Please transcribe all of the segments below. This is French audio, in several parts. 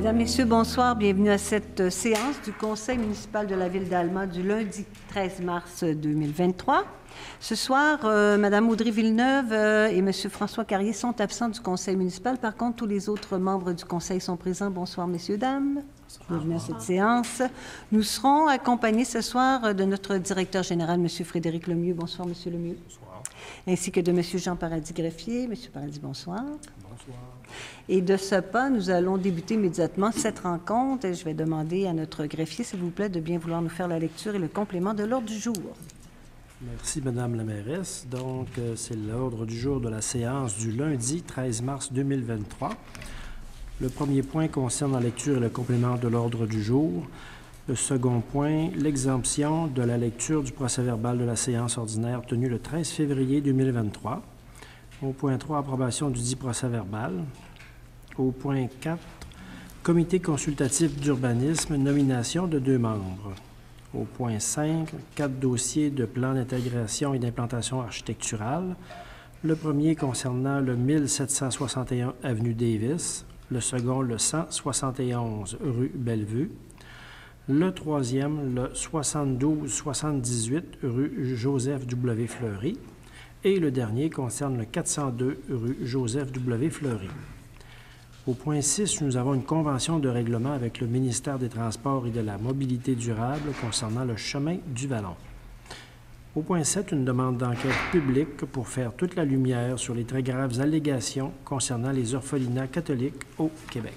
Mesdames, Messieurs, bonsoir. Bienvenue à cette séance du Conseil municipal de la Ville d'Alma du lundi 13 mars 2023. Ce soir, Mme Audrey Villeneuve et M. François Carrier sont absents du Conseil municipal. Par contre, tous les autres membres du Conseil sont présents. Bonsoir, messieurs, dames. Bienvenue à cette séance. Nous serons accompagnés ce soir de notre directeur général, M. Frédéric Lemieux. Bonsoir, M. Lemieux. Bonsoir. Ainsi que de M. Jean Paradis Greffier. M. Paradis, bonsoir. Bonsoir. Et de ce pas, nous allons débuter immédiatement cette rencontre. Et je vais demander à notre greffier, s'il vous plaît, de bien vouloir nous faire la lecture et le complément de l'ordre du jour. Merci, Madame la mairesse. Donc, c'est l'ordre du jour de la séance du lundi 13 mars 2023. Le premier point concerne la lecture et le complément de l'ordre du jour. Le second point, l'exemption de la lecture du procès-verbal de la séance ordinaire tenue le 13 février 2023. Au point 3, approbation du dit procès-verbal. Au point 4, comité consultatif d'urbanisme, nomination de 2 membres. Au point 5, 4 dossiers de plan d'intégration et d'implantation architecturale. Le premier concernant le 1761 avenue Davis, le second le 171 rue Bellevue, le troisième le 72-78 rue Joseph W. Fleury et le dernier concerne le 402 rue Joseph W. Fleury. Au point 6, nous avons une convention de règlement avec le ministère des Transports et de la Mobilité durable concernant le chemin du Vallon. Au point 7, une demande d'enquête publique pour faire toute la lumière sur les très graves allégations concernant les orphelinats catholiques au Québec.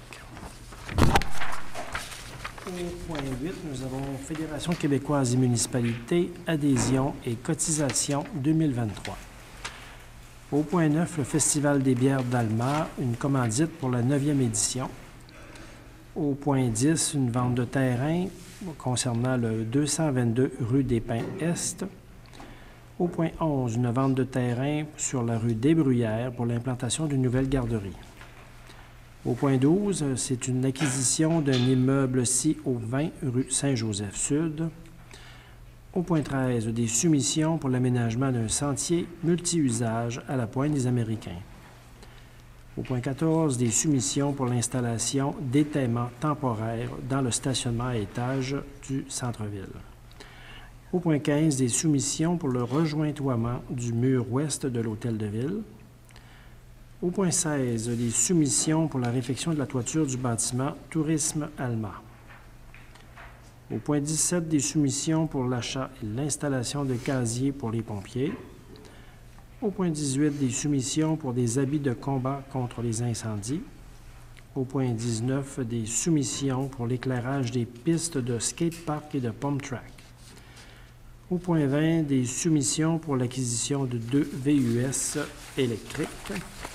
Au point 8, nous avons Fédération québécoise et municipalités, adhésion et cotisation 2023. Au point 9, le Festival des bières d'Alma, une commandite pour la 9e édition. Au point 10, une vente de terrain concernant le 222 rue des Pins-Est. Au point 11, une vente de terrain sur la rue des Bruyères pour l'implantation d'une nouvelle garderie. Au point 12, c'est une acquisition d'un immeuble ci au 20 rue Saint-Joseph-Sud. Au point 13, des soumissions pour l'aménagement d'un sentier multi-usage à la Pointe des Américains. Au point 14, des soumissions pour l'installation d'étaiements temporaires dans le stationnement à étage du centre-ville. Au point 15, des soumissions pour le rejointoiement du mur ouest de l'Hôtel de Ville. Au point 16, des soumissions pour la réfection de la toiture du bâtiment Tourisme Alma. Au point 17, des soumissions pour l'achat et l'installation de casiers pour les pompiers. Au point 18, des soumissions pour des habits de combat contre les incendies. Au point 19, des soumissions pour l'éclairage des pistes de skatepark et de pump track. Au point 20, des soumissions pour l'acquisition de 2 VUS électriques.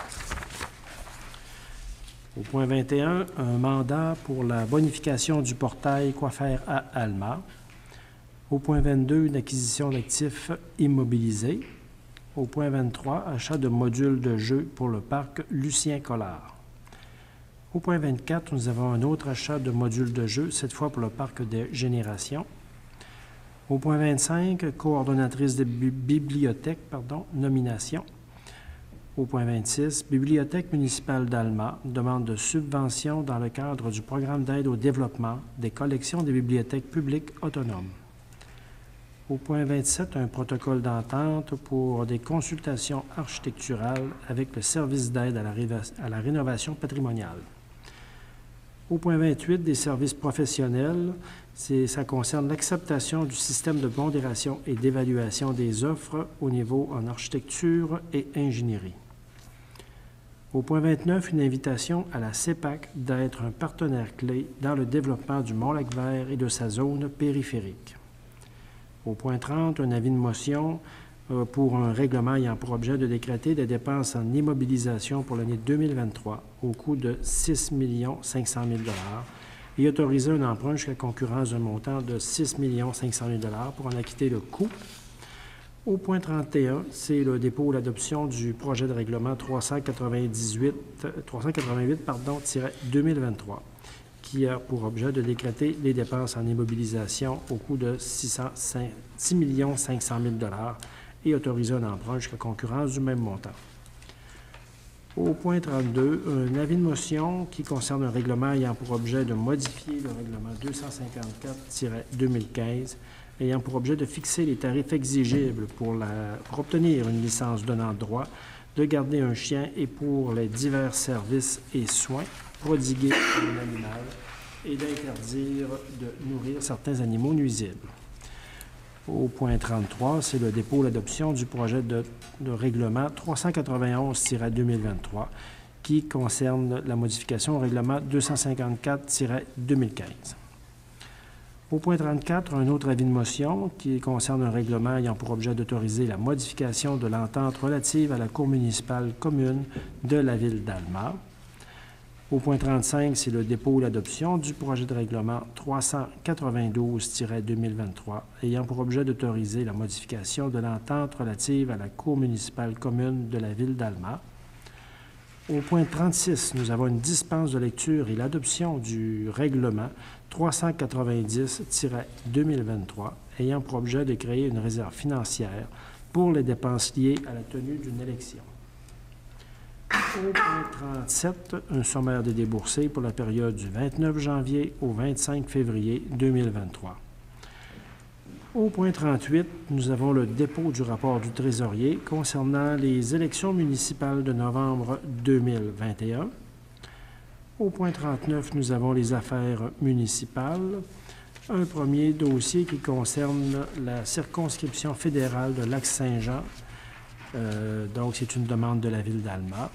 Au point 21, un mandat pour la bonification du portail Coiffer à Alma. Au point 22, une acquisition d'actifs immobilisés. Au point 23, achat de modules de jeu pour le parc Lucien Collard. Au point 24, nous avons un autre achat de modules de jeu, cette fois pour le parc des Générations. Au point 25, coordonnatrice de bibliothèque, nomination. Au point 26, Bibliothèque municipale d'Alma demande de subvention dans le cadre du programme d'aide au développement des collections des bibliothèques publiques autonomes. Au point 27, un protocole d'entente pour des consultations architecturales avec le service d'aide à la rénovation patrimoniale. Au point 28, des services professionnels, ça concerne l'acceptation du système de pondération et d'évaluation des offres au niveau en architecture et ingénierie. Au point 29, une invitation à la CEPAC d'être un partenaire clé dans le développement du Mont-Lac-Vert et de sa zone périphérique. Au point 30, un avis de motion pour un règlement ayant pour objet de décréter des dépenses en immobilisation pour l'année 2023 au coût de 6 500 000 $ et autoriser un emprunt jusqu'à concurrence d'un montant de 6 500 000 $ pour en acquitter le coût. Au point 31, c'est le dépôt ou l'adoption du projet de règlement 388-2023, qui a pour objet de décréter les dépenses en immobilisation au coût de 6 500 000 $ et autoriser un emprunt jusqu'à concurrence du même montant. Au point 32, un avis de motion qui concerne un règlement ayant pour objet de modifier le règlement 254-2015, ayant pour objet de fixer les tarifs exigibles pour obtenir une licence donnant droit de garder un chien et pour les divers services et soins prodigués à un animal et d'interdire de nourrir certains animaux nuisibles. Au point 33, c'est le dépôt et l'adoption du projet de règlement 391-2023 qui concerne la modification au règlement 254-2015. Au point 34, un autre avis de motion qui concerne un règlement ayant pour objet d'autoriser la modification de l'entente relative à la cour municipale commune de la ville d'Alma. Au point 35, c'est le dépôt ou l'adoption du projet de règlement 392-2023 ayant pour objet d'autoriser la modification de l'entente relative à la cour municipale commune de la ville d'Alma. Au point 36, nous avons une dispense de lecture et l'adoption du règlement 390-2023 ayant pour objet de créer une réserve financière pour les dépenses liées à la tenue d'une élection. Au point 37, un sommaire des déboursés pour la période du 29 janvier au 25 février 2023. Au point 38, nous avons le dépôt du rapport du trésorier concernant les élections municipales de novembre 2021. Au point 39, nous avons les affaires municipales. Un premier dossier qui concerne la circonscription fédérale de Lac-Saint-Jean. Donc, c'est une demande de la ville d'Alma.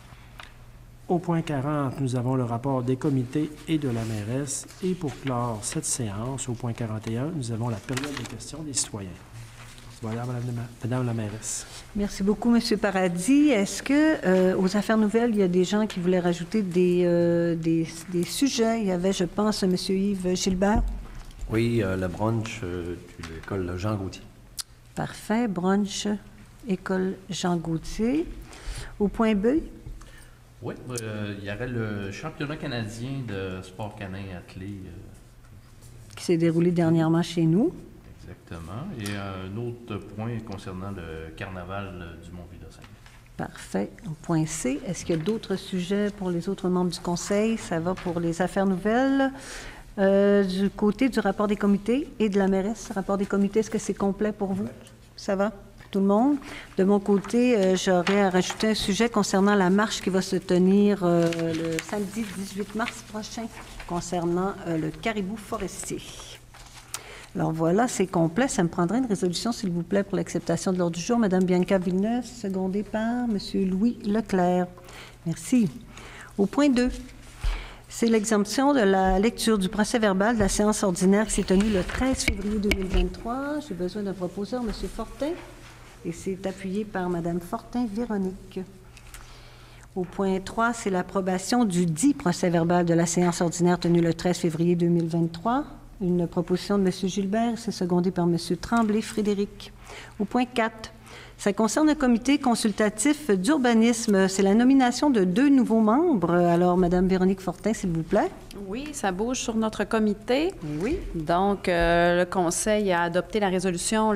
Au point 40, nous avons le rapport des comités et de la mairesse. Et pour clore cette séance, au point 41, nous avons la période de questions des citoyens. Voilà, Madame la mairesse. Merci beaucoup, M. Paradis. Est-ce que, aux affaires nouvelles, il y a des gens qui voulaient rajouter des sujets? Il y avait, je pense, M. Yves Gilbert. Oui, le brunch de l'école Jean Gauthier. Parfait. Brunch, école Jean Gauthier. Au point B? Oui, il y aurait le championnat canadien de sport canin attelé. Qui s'est déroulé dernièrement chez nous. Exactement. Et un autre point concernant le carnaval du Mont-Vidocin. Parfait. Au point C, est-ce qu'il y a d'autres sujets pour les autres membres du Conseil? Ça va pour les affaires nouvelles. Du côté du rapport des comités et de la mairesse, rapport des comités, est-ce que c'est complet pour vous? Ça va? Tout le monde. De mon côté, j'aurais à rajouter un sujet concernant la marche qui va se tenir le samedi 18 mars prochain, concernant le caribou forestier. Alors voilà, c'est complet. Ça me prendrait une résolution, s'il vous plaît, pour l'acceptation de l'ordre du jour. Madame Bianca Villeneuve, secondée par Monsieur Louis Leclerc. Merci. Au point 2, c'est l'exemption de la lecture du procès-verbal de la séance ordinaire qui s'est tenue le 13 février 2023. J'ai besoin d'un proposeur, Monsieur Fortin. Et c'est appuyé par Mme Fortin-Véronique. Au point 3, c'est l'approbation du dit procès-verbal de la séance ordinaire tenue le 13 février 2023. Une proposition de M. Gilbert, c'est secondé par M. Tremblay-Frédéric. Au point 4, ça concerne le comité consultatif d'urbanisme. C'est la nomination de 2 nouveaux membres. Alors, Mme Véronique Fortin, s'il vous plaît. Oui, ça bouge sur notre comité. Oui. Donc, le Conseil a adopté la résolution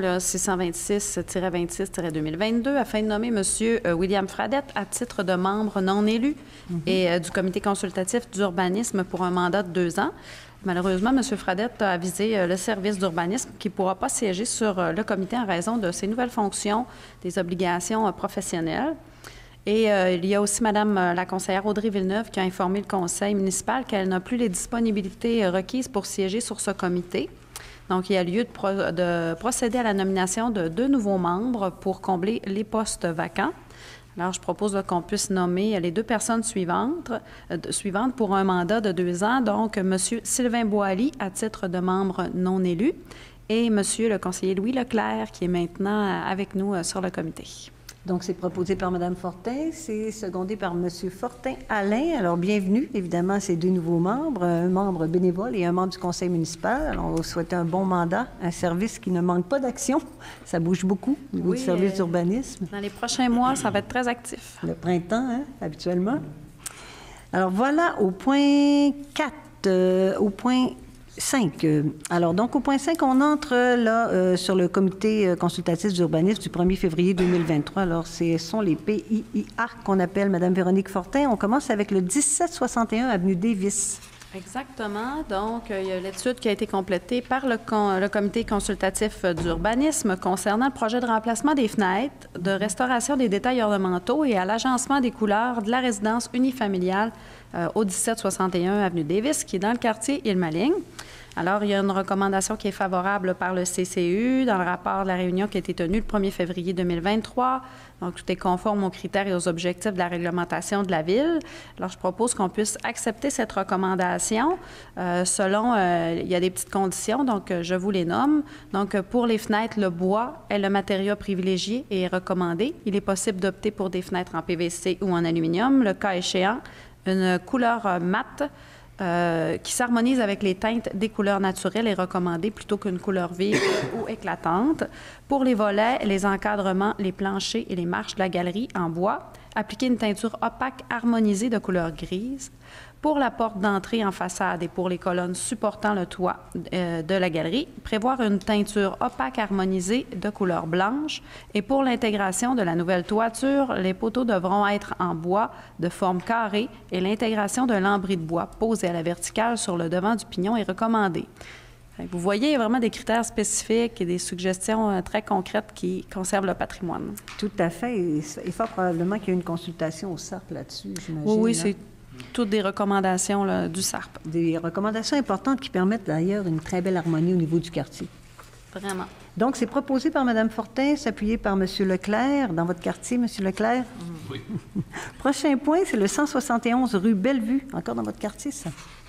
626-26-2022 afin de nommer M. William Fradette à titre de membre non élu et du comité consultatif d'urbanisme pour un mandat de 2 ans. Malheureusement, M. Fradette a avisé le service d'urbanisme qui ne pourra pas siéger sur le comité en raison de ses nouvelles fonctions, des obligations professionnelles. Et il y a aussi Mme la conseillère Audrey Villeneuve qui a informé le conseil municipal qu'elle n'a plus les disponibilités requises pour siéger sur ce comité. Donc, il y a lieu de procéder à la nomination de 2 nouveaux membres pour combler les postes vacants. Alors, je propose qu'on puisse nommer les 2 personnes suivantes pour un mandat de 2 ans. Donc, M. Sylvain Boily, à titre de membre non élu, et M. le conseiller Louis Leclerc, qui est maintenant avec nous sur le comité. Donc, c'est proposé par Mme Fortin, c'est secondé par M. Fortin-Alain. Alors, bienvenue, évidemment, à ces 2 nouveaux membres, un membre bénévole et un membre du conseil municipal. Alors, on vous souhaite un bon mandat, un service qui ne manque pas d'action. Ça bouge beaucoup au niveau du service d'urbanisme. Dans les prochains mois, ça va être très actif. Le printemps, hein, habituellement. Alors, voilà, au point 4, au point 5. Alors, donc, au point 5, on entre là sur le comité consultatif d'urbanisme du 1er février 2023. Alors, ce sont les PIIA qu'on appelle Mme Véronique Fortin. On commence avec le 1761 avenue Davis. Exactement. Donc, il y a l'étude qui a été complétée par le comité consultatif d'urbanisme concernant le projet de remplacement des fenêtres, de restauration des détails ornementaux et à l'agencement des couleurs de la résidence unifamiliale au 1761 avenue Davis, qui est dans le quartier Île-Maligne. Alors, il y a une recommandation qui est favorable par le CCU dans le rapport de la réunion qui a été tenue le 1er février 2023. Donc, tout est conforme aux critères et aux objectifs de la réglementation de la Ville. Alors, je propose qu'on puisse accepter cette recommandation selon, il y a des petites conditions, donc je vous les nomme. Donc, pour les fenêtres, le bois est le matériau privilégié et est recommandé. Il est possible d'opter pour des fenêtres en PVC ou en aluminium, le cas échéant, une couleur mate qui s'harmonise avec les teintes des couleurs naturelles est recommandée plutôt qu'une couleur vive ou éclatante. Pour les volets, les encadrements, les planchers et les marches de la galerie en bois, appliquer une teinture opaque harmonisée de couleur grise. Pour la porte d'entrée en façade et pour les colonnes supportant le toit de la galerie, prévoir une teinture opaque harmonisée de couleur blanche. Et pour l'intégration de la nouvelle toiture, les poteaux devront être en bois de forme carrée et l'intégration d'un lambris de bois posé à la verticale sur le devant du pignon est recommandée. Vous voyez, il y a vraiment des critères spécifiques et des suggestions très concrètes qui conservent le patrimoine. Tout à fait. Et fort probablement qu'il y a une consultation au SARP là-dessus, j'imagine. Oui, là. c'est toutes des recommandations là, du SARP. Des recommandations importantes qui permettent d'ailleurs une très belle harmonie au niveau du quartier. Vraiment. Donc, c'est proposé par Mme Fortin, s'appuyer par M. Leclerc, dans votre quartier, M. Leclerc. Oui. Prochain point, c'est le 171 rue Bellevue, encore dans votre quartier, ça.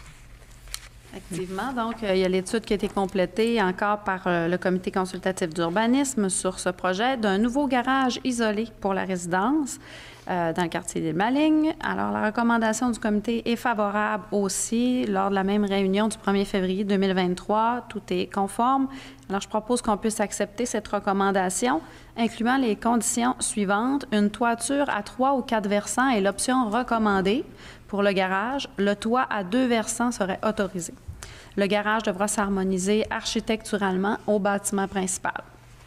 Effectivement. Donc, il y a l'étude qui a été complétée encore par le comité consultatif d'urbanisme sur ce projet d'un nouveau garage isolé pour la résidence dans le quartier d'Île-Maligne. Alors, la recommandation du comité est favorable aussi lors de la même réunion du 1er février 2023. Tout est conforme. Alors, je propose qu'on puisse accepter cette recommandation, incluant les conditions suivantes. Une toiture à 3 ou 4 versants est l'option recommandée pour le garage. Le toit à 2 versants serait autorisé. Le garage devra s'harmoniser architecturalement au bâtiment principal.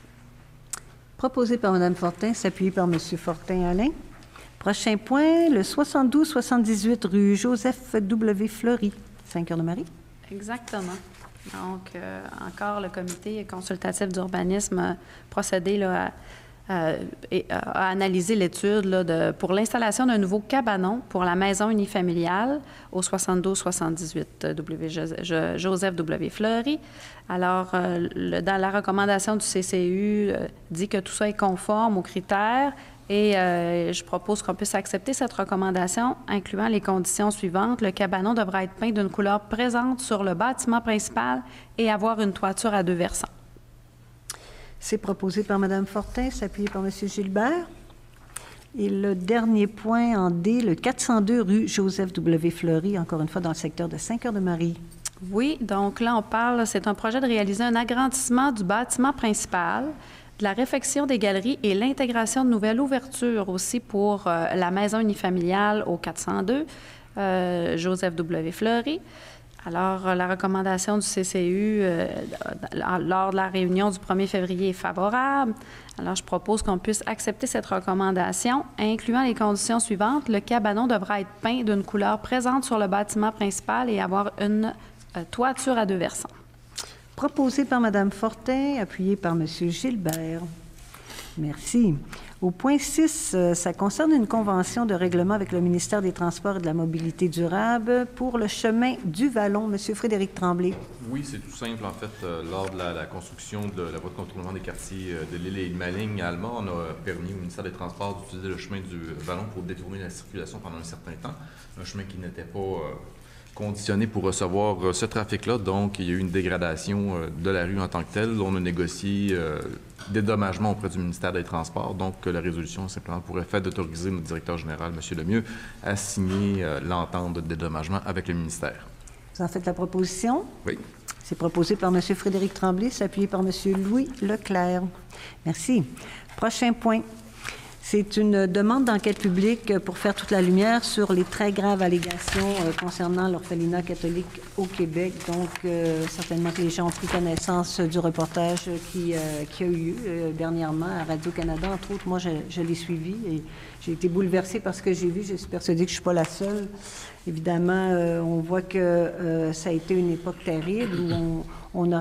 Proposé par Mme Fortin, s'appuyer par M. Fortin-Alain. Prochain point, le 72-78 rue Joseph W. Fleury, 5-Heures-de-Marie. Exactement. Donc, encore le comité consultatif d'urbanisme a procédé là, à analyser l'étude là, pour l'installation d'un nouveau cabanon pour la maison unifamiliale au 72-78 Joseph W. Fleury. Alors, dans la recommandation du CCU, dit que tout ça est conforme aux critères et je propose qu'on puisse accepter cette recommandation, incluant les conditions suivantes. Le cabanon devra être peint d'une couleur présente sur le bâtiment principal et avoir une toiture à 2 versants. C'est proposé par Mme Fortin, s'appuyer par M. Gilbert. Et le dernier point en D, le 402 rue Joseph W. Fleury, encore une fois dans le secteur de 5-Heures-de-Marie. Oui, donc là, on parle, c'est un projet de réaliser un agrandissement du bâtiment principal, de la réfection des galeries et l'intégration de nouvelles ouvertures aussi pour la maison unifamiliale au 402 Joseph W. Fleury. Alors, la recommandation du CCU lors de la réunion du 1er février est favorable. Alors, je propose qu'on puisse accepter cette recommandation, incluant les conditions suivantes. Le cabanon devra être peint d'une couleur présente sur le bâtiment principal et avoir une toiture à 2 versants. Proposé par Mme Fortin, appuyé par M. Gilbert. Merci. Au point 6, ça concerne une convention de règlement avec le ministère des Transports et de la Mobilité durable pour le chemin du Vallon. Monsieur Frédéric Tremblay. Oui, c'est tout simple. En fait, lors de la construction de la voie de contournement des quartiers de l'île et Île-Maligne à Alma, on a permis au ministère des Transports d'utiliser le chemin du Vallon pour détourner la circulation pendant un certain temps. Un chemin qui n'était pas conditionné pour recevoir ce trafic-là. Donc, il y a eu une dégradation de la rue en tant que telle. On a négocié dédommagement auprès du ministère des Transports. Donc, la résolution, simplement, pour effet d'autoriser notre directeur général, M. Lemieux, à signer l'entente de dédommagement avec le ministère. Vous en faites la proposition? Oui. C'est proposé par M. Frédéric Tremblay, s'appuyer par M. Louis Leclerc. Merci. Prochain point. C'est une demande d'enquête publique pour faire toute la lumière sur les très graves allégations concernant l'orphelinat catholique au Québec. Donc, certainement que les gens ont pris connaissance du reportage qui a eu lieu dernièrement à Radio-Canada. Entre autres, moi, je l'ai suivi et j'ai été bouleversée par ce que j'ai vu. Je suis persuadée que je ne suis pas la seule. Évidemment, on voit que ça a été une époque terrible où on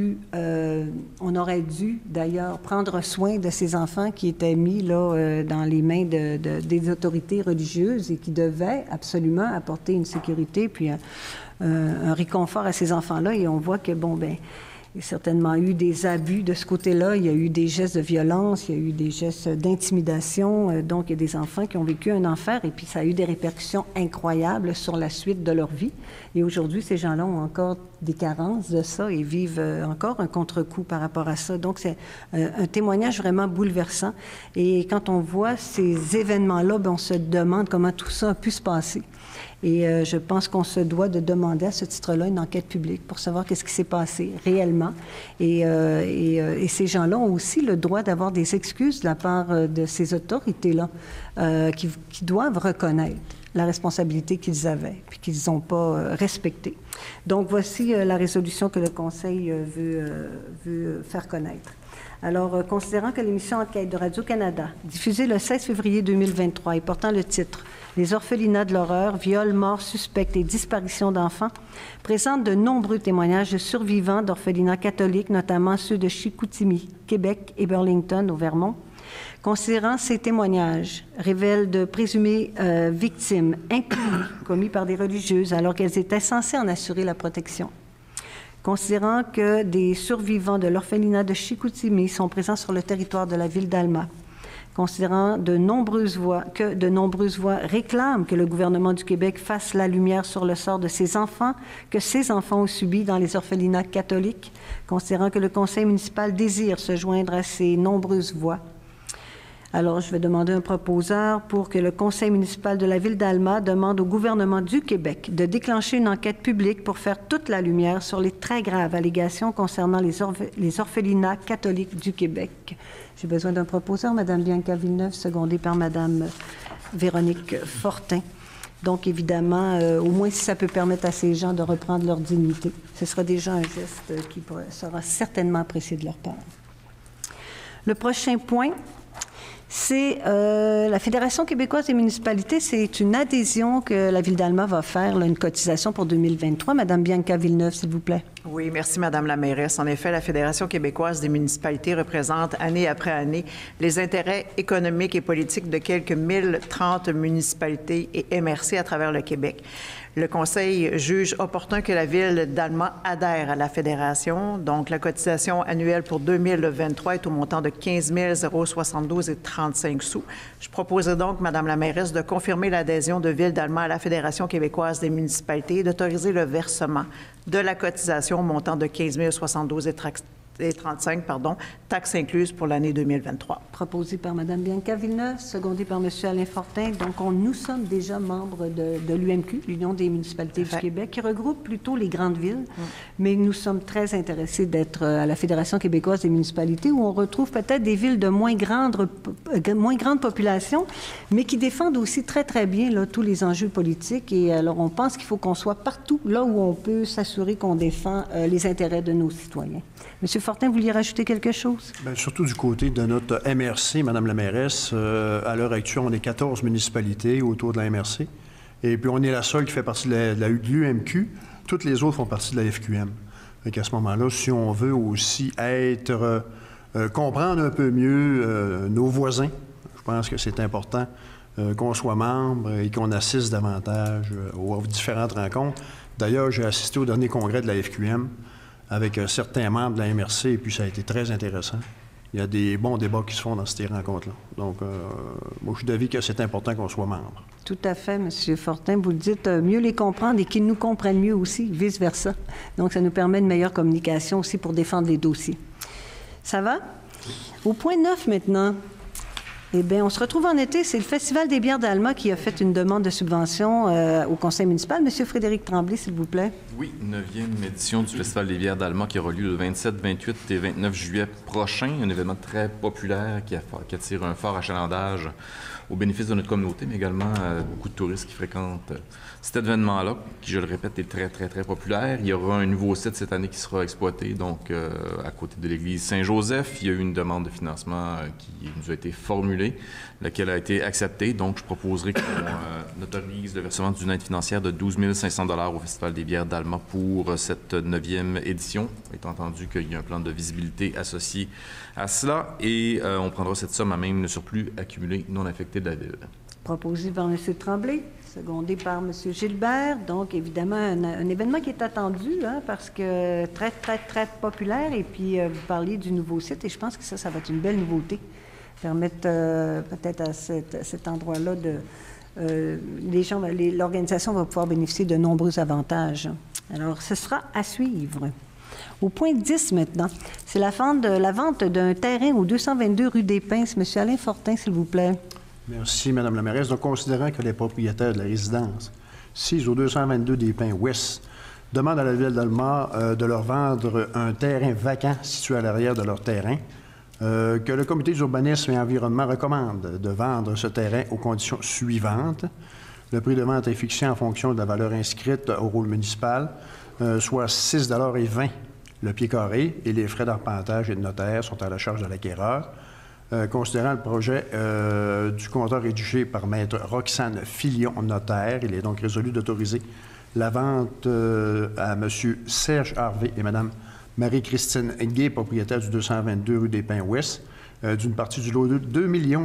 aurait dû d'ailleurs prendre soin de ces enfants qui étaient mis là dans les mains des autorités religieuses et qui devaient absolument apporter une sécurité puis un réconfort à ces enfants-là. Et on voit que, il y a certainement eu des abus de ce côté-là. Il y a eu des gestes de violence, il y a eu des gestes d'intimidation. Donc, il y a des enfants qui ont vécu un enfer et puis ça a eu des répercussions incroyables sur la suite de leur vie. Et aujourd'hui, ces gens-là ont encore des carences de ça et vivent encore un contre-coup par rapport à ça. Donc, c'est un témoignage vraiment bouleversant. Et quand on voit ces événements-là, on se demande comment tout ça a pu se passer. Et je pense qu'on se doit de demander à ce titre-là une enquête publique pour savoir qu'est-ce qui s'est passé réellement. Et ces gens-là ont aussi le droit d'avoir des excuses de la part de ces autorités-là qui doivent reconnaître la responsabilité qu'ils avaient puis qu'ils n'ont pas respectée. Donc, voici la résolution que le Conseil veut faire connaître. Alors, considérant que l'émission Enquête de Radio-Canada, diffusée le 16 février 2023 et portant le titre « Les orphelinats de l'horreur, viols, morts suspects et disparitions d'enfants », présente de nombreux témoignages de survivants d'orphelinats catholiques, notamment ceux de Chicoutimi, Québec et Burlington, au Vermont. Considérant ces témoignages révèlent de présumées victimes inconnues commis par des religieuses alors qu'elles étaient censées en assurer la protection. Considérant que des survivants de l'orphelinat de Chicoutimi sont présents sur le territoire de la ville d'Alma, considérant que de nombreuses voix réclament que le gouvernement du Québec fasse la lumière sur le sort de ces enfants que ces enfants ont subi dans les orphelinats catholiques, considérant que le conseil municipal désire se joindre à ces nombreuses voix. Alors, je vais demander un proposeur pour que le conseil municipal de la ville d'Alma demande au gouvernement du Québec de déclencher une enquête publique pour faire toute la lumière sur les très graves allégations concernant les orphelinats catholiques du Québec. J'ai besoin d'un proposeur, Mme Bianca Villeneuve, secondée par Mme Véronique Fortin. Donc, évidemment, au moins si ça peut permettre à ces gens de reprendre leur dignité, ce sera déjà un geste qui sera certainement apprécié de leur part. Le prochain point, c'est la Fédération québécoise des municipalités. C'est une adhésion que la Ville d'Alma va faire, là, une cotisation pour 2023. Madame Bianca Villeneuve, s'il vous plaît. Oui, merci, Madame la mairesse. En effet, la Fédération québécoise des municipalités représente année après année les intérêts économiques et politiques de quelques 1030 municipalités et MRC à travers le Québec. Le Conseil juge opportun que la Ville d'Alma adhère à la Fédération. Donc, la cotisation annuelle pour 2023 est au montant de 15 072,35 $. Je proposerai donc, Madame la mairesse, de confirmer l'adhésion de Ville d'Alma à la Fédération québécoise des municipalités et d'autoriser le versement de la cotisation au montant de 15 072,35 $, taxes incluses pour l'année 2023. Proposé par Mme Bianca Villeneuve, secondé par M. Alain Fortin. Donc, nous sommes déjà membres de l'UMQ, l'Union des municipalités du Québec, qui regroupe plutôt les grandes villes. Mais nous sommes très intéressés d'être à la Fédération québécoise des municipalités, où on retrouve peut-être des villes de moins grande population, mais qui défendent aussi très, très bien là, tous les enjeux politiques. Et alors, on pense qu'il faut qu'on soit partout, là où on peut s'assurer qu'on défend les intérêts de nos citoyens. Monsieur Fortin, vous vouliez rajouter quelque chose? Bien, surtout du côté de notre MRC, Madame la mairesse. À l'heure actuelle, on est 14 municipalités autour de la MRC. Et puis, on est la seule qui fait partie de l'UMQ. Toutes les autres font partie de la FQM. Donc, à ce moment-là, si on veut aussi comprendre un peu mieux nos voisins, je pense que c'est important qu'on soit membre et qu'on assiste davantage aux différentes rencontres. D'ailleurs, j'ai assisté au dernier congrès de la FQM avec certains membres de la MRC, et puis ça a été très intéressant. Il y a des bons débats qui se font dans ces rencontres-là. Donc, moi, je suis d'avis que c'est important qu'on soit membre. Tout à fait, M. Fortin. Vous le dites, mieux les comprendre et qu'ils nous comprennent mieux aussi, vice-versa. Donc, ça nous permet une meilleure communication aussi pour défendre les dossiers. Ça va? Au point 9 maintenant. Eh bien, on se retrouve en été. C'est le Festival des bières d'Alma qui a fait une demande de subvention au conseil municipal. Monsieur Frédéric Tremblay, s'il vous plaît. Oui, 9e édition du Festival des bières d'Alma qui aura lieu le 27, 28 et 29 juillet prochain. Un événement très populaire qui attire un fort achalandage au bénéfice de notre communauté, mais également beaucoup de touristes qui fréquentent cet événement-là, qui, je le répète, est très, très, très populaire. Il y aura un nouveau site cette année qui sera exploité, donc à côté de l'église Saint-Joseph. Il y a eu une demande de financement qui nous a été formulée, laquelle a été acceptée. Donc, je proposerai qu'on autorise le versement d'une aide financière de 12 500 $ au Festival des bières d'Alma pour cette 9e édition, étant entendu qu'il y a un plan de visibilité associé à cela. Et on prendra cette somme à même le surplus accumulé non affecté de la Ville. Proposé par M. Tremblay, secondé par M. Gilbert. Donc, évidemment, un événement qui est attendu, hein, parce que très, très, très populaire. Et puis, vous parliez du nouveau site, et je pense que ça va être une belle nouveauté. Permettre peut-être à cet endroit-là l'organisation va pouvoir bénéficier de nombreux avantages. Alors, ce sera à suivre. Au point 10 maintenant, c'est la vente d'un terrain au 222 rue des Pins. Monsieur Alain Fortin, s'il vous plaît. Merci, Mme la mairesse. Donc, considérant que les propriétaires de la résidence 6 au 222 des Pins Ouest demandent à la Ville d'Alma de leur vendre un terrain vacant situé à l'arrière de leur terrain, que le comité d'urbanisme et environnement recommande de vendre ce terrain aux conditions suivantes. Le prix de vente est fixé en fonction de la valeur inscrite au rôle municipal, soit 6,20 $ le pied carré, et les frais d'arpentage et de notaire sont à la charge de l'acquéreur. Considérant le projet du contrat rédigé par Maître Roxane Filion, notaire, il est donc résolu d'autoriser la vente à M. Serge Harvey et Mme Marie-Christine Gay, propriétaire du 222 rue des Pins Ouest, d'une partie du lot de 2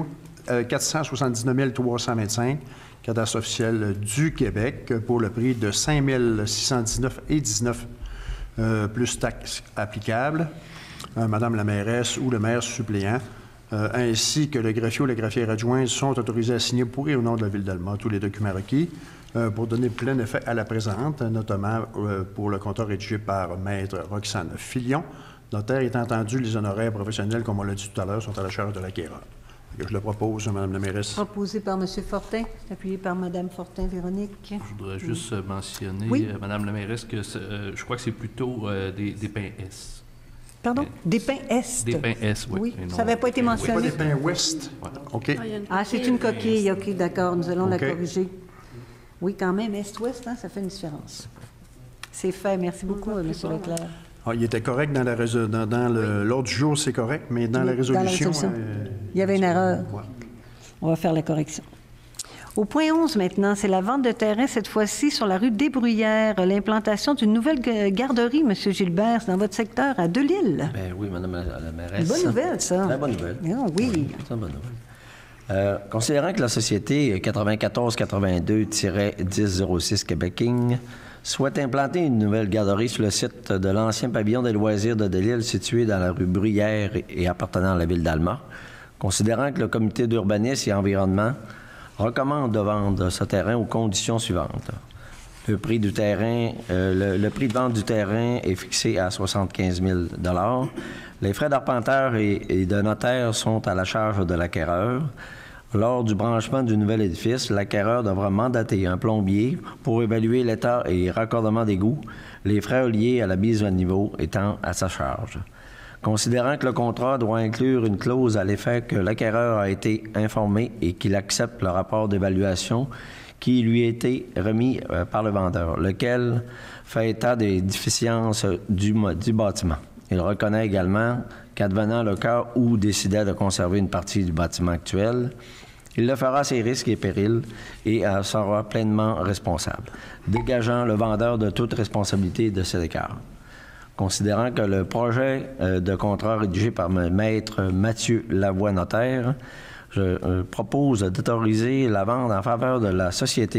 479 325, cadastre officiel du Québec, pour le prix de 5 619,19 plus taxes applicables. Madame la mairesse ou le maire suppléant, ainsi que le greffier ou la greffière adjointe sont autorisés à signer pour et au nom de la Ville d'Alma tous les documents requis pour donner plein effet à la présente, notamment pour le contrat rédigé par Maître Roxane Filion. Notaire étant entendu, les honoraires professionnels, comme on l'a dit tout à l'heure, sont à la charge de l'acquéreur. Je le propose, Mme la mairesse. Proposé par M. Fortin, appuyé par Mme Fortin-Véronique. Je voudrais juste mentionner, oui? Mme la mairesse, que je crois que c'est plutôt des Pins S. Pardon? Des Pins Est. Des Pins S, oui. Oui, ça n'avait pas été mentionné. Pas des Pins Ouest? Voilà. OK. Ah, c'est une coquille. OK, d'accord, nous allons la corriger. Oui, quand même, Est-Ouest, hein, ça fait une différence. C'est fait. Merci beaucoup, M. Leclerc. Ah, il était correct dans l'ordre du jour, c'est correct, mais dans la résolution... il y avait une erreur. Ouais. On va faire la correction. Au point 11 maintenant, c'est la vente de terrain, cette fois-ci sur la rue des Bruyères, l'implantation d'une nouvelle garderie, M. Gilbert, dans votre secteur, à Delisle. Bien oui, Mme la mairesse. Une bonne nouvelle, ça. Très bonne nouvelle. Ah, oui. C'est une bonne nouvelle. Considérant que la société 9482-1006 Québec Inc. souhaite implanter une nouvelle garderie sur le site de l'ancien pavillon des loisirs de Delisle situé dans la rue Bruyère et appartenant à la Ville d'Alma, considérant que le comité d'urbanisme et environnement recommande de vendre ce terrain aux conditions suivantes. Le prix du terrain, le prix de vente du terrain est fixé à 75 000 $. Les frais d'arpenteur et de notaire sont à la charge de l'acquéreur. Lors du branchement du nouvel édifice, l'acquéreur devra mandater un plombier pour évaluer l'état et raccordement d'égouts, les frais liés à la mise à niveau étant à sa charge. Considérant que le contrat doit inclure une clause à l'effet que l'acquéreur a été informé et qu'il accepte le rapport d'évaluation qui lui a été remis par le vendeur, lequel fait état des déficiences du bâtiment. Il reconnaît également qu'advenant le cas où décidait de conserver une partie du bâtiment actuel, il le fera à ses risques et périls et sera pleinement responsable, dégageant le vendeur de toute responsabilité de cet écart. Considérant que le projet de contrat rédigé par Maître Mathieu Lavoie, notaire, je propose d'autoriser la vente en faveur de la Société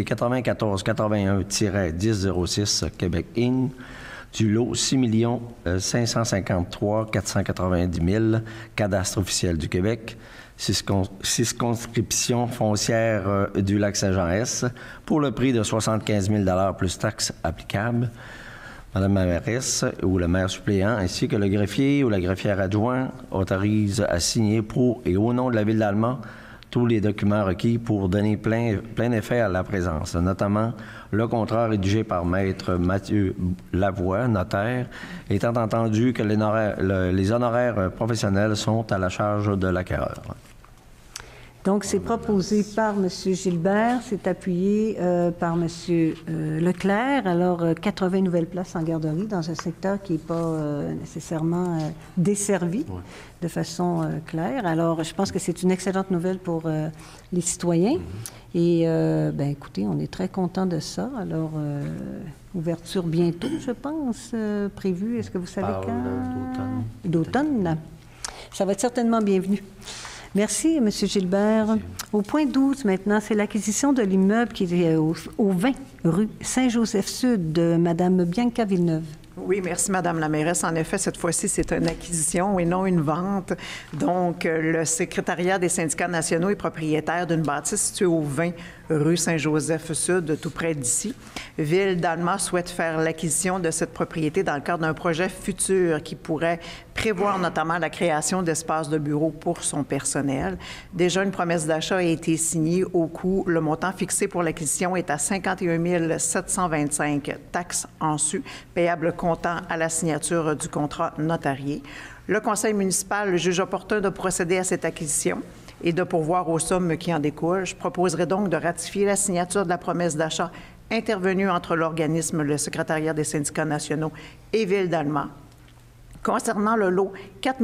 9481-1006 Québec Inc. du lot 6 553 490 000, cadastre officiel du Québec, circonscription foncière du Lac-Saint-Jean-Est, pour le prix de 75 000 $ plus taxes applicables. Madame la mairesse ou le maire suppléant, ainsi que le greffier ou la greffière adjoint autorise à signer pour et au nom de la Ville d'Alma tous les documents requis pour donner plein effet à la présence, notamment le contrat rédigé par Maître Mathieu Lavoie, notaire, étant entendu que les honoraires professionnels sont à la charge de l'acquéreur. Donc, c'est proposé par M. Gilbert, c'est appuyé par M. Leclerc. Alors, 80 nouvelles places en garderie dans un secteur qui n'est pas nécessairement desservi de façon claire. Alors, je pense que c'est une excellente nouvelle pour les citoyens. Et, bien, écoutez, on est très contents de ça. Alors, ouverture bientôt, je pense, prévue. Est-ce que vous savez quand? D'automne. Ça va être certainement bienvenu. Merci, M. Gilbert. Au point 12, maintenant, c'est l'acquisition de l'immeuble qui est au 20 rue Saint-Joseph-Sud de Mme Bianca Villeneuve. Oui, merci, Madame la mairesse. En effet, cette fois-ci, c'est une acquisition et non une vente. Donc, le secrétariat des syndicats nationaux est propriétaire d'une bâtisse située au 20 rue Saint-Joseph-Sud, tout près d'ici. Ville d'Alma souhaite faire l'acquisition de cette propriété dans le cadre d'un projet futur qui pourrait prévoir notamment la création d'espaces de bureaux pour son personnel. Déjà, une promesse d'achat a été signée au coût. Le montant fixé pour l'acquisition est à 51 725 taxes en su, payables comptant à la signature du contrat notarié. Le conseil municipal juge opportun de procéder à cette acquisition et de pourvoir aux sommes qui en découlent. Je proposerai donc de ratifier la signature de la promesse d'achat intervenue entre l'organisme, le secrétariat des syndicats nationaux et Ville d'Alma. Concernant le lot 4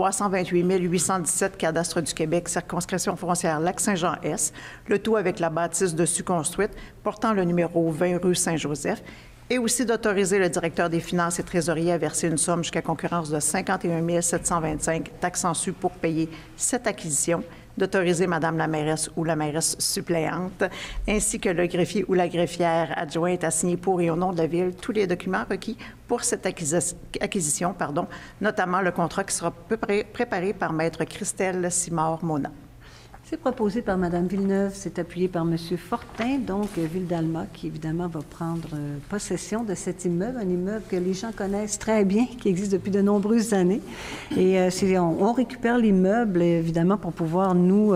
328 817 cadastre du Québec, circonscription foncière Lac-Saint-Jean-Est, le tout avec la bâtisse dessus construite portant le numéro 20 rue Saint-Joseph, et aussi d'autoriser le directeur des finances et trésorier à verser une somme jusqu'à concurrence de 51 725 taxes en su pour payer cette acquisition, d'autoriser Madame la mairesse ou la mairesse suppléante, ainsi que le greffier ou la greffière adjointe à signer pour et au nom de la Ville tous les documents requis pour cette acquisition, notamment le contrat qui sera préparé par Maître Christelle Simard-Mona. C'est proposé par Mme Villeneuve, c'est appuyé par M. Fortin, donc Ville d'Alma, qui évidemment va prendre possession de cet immeuble, un immeuble que les gens connaissent très bien, qui existe depuis de nombreuses années. Et on récupère l'immeuble, évidemment, pour pouvoir nous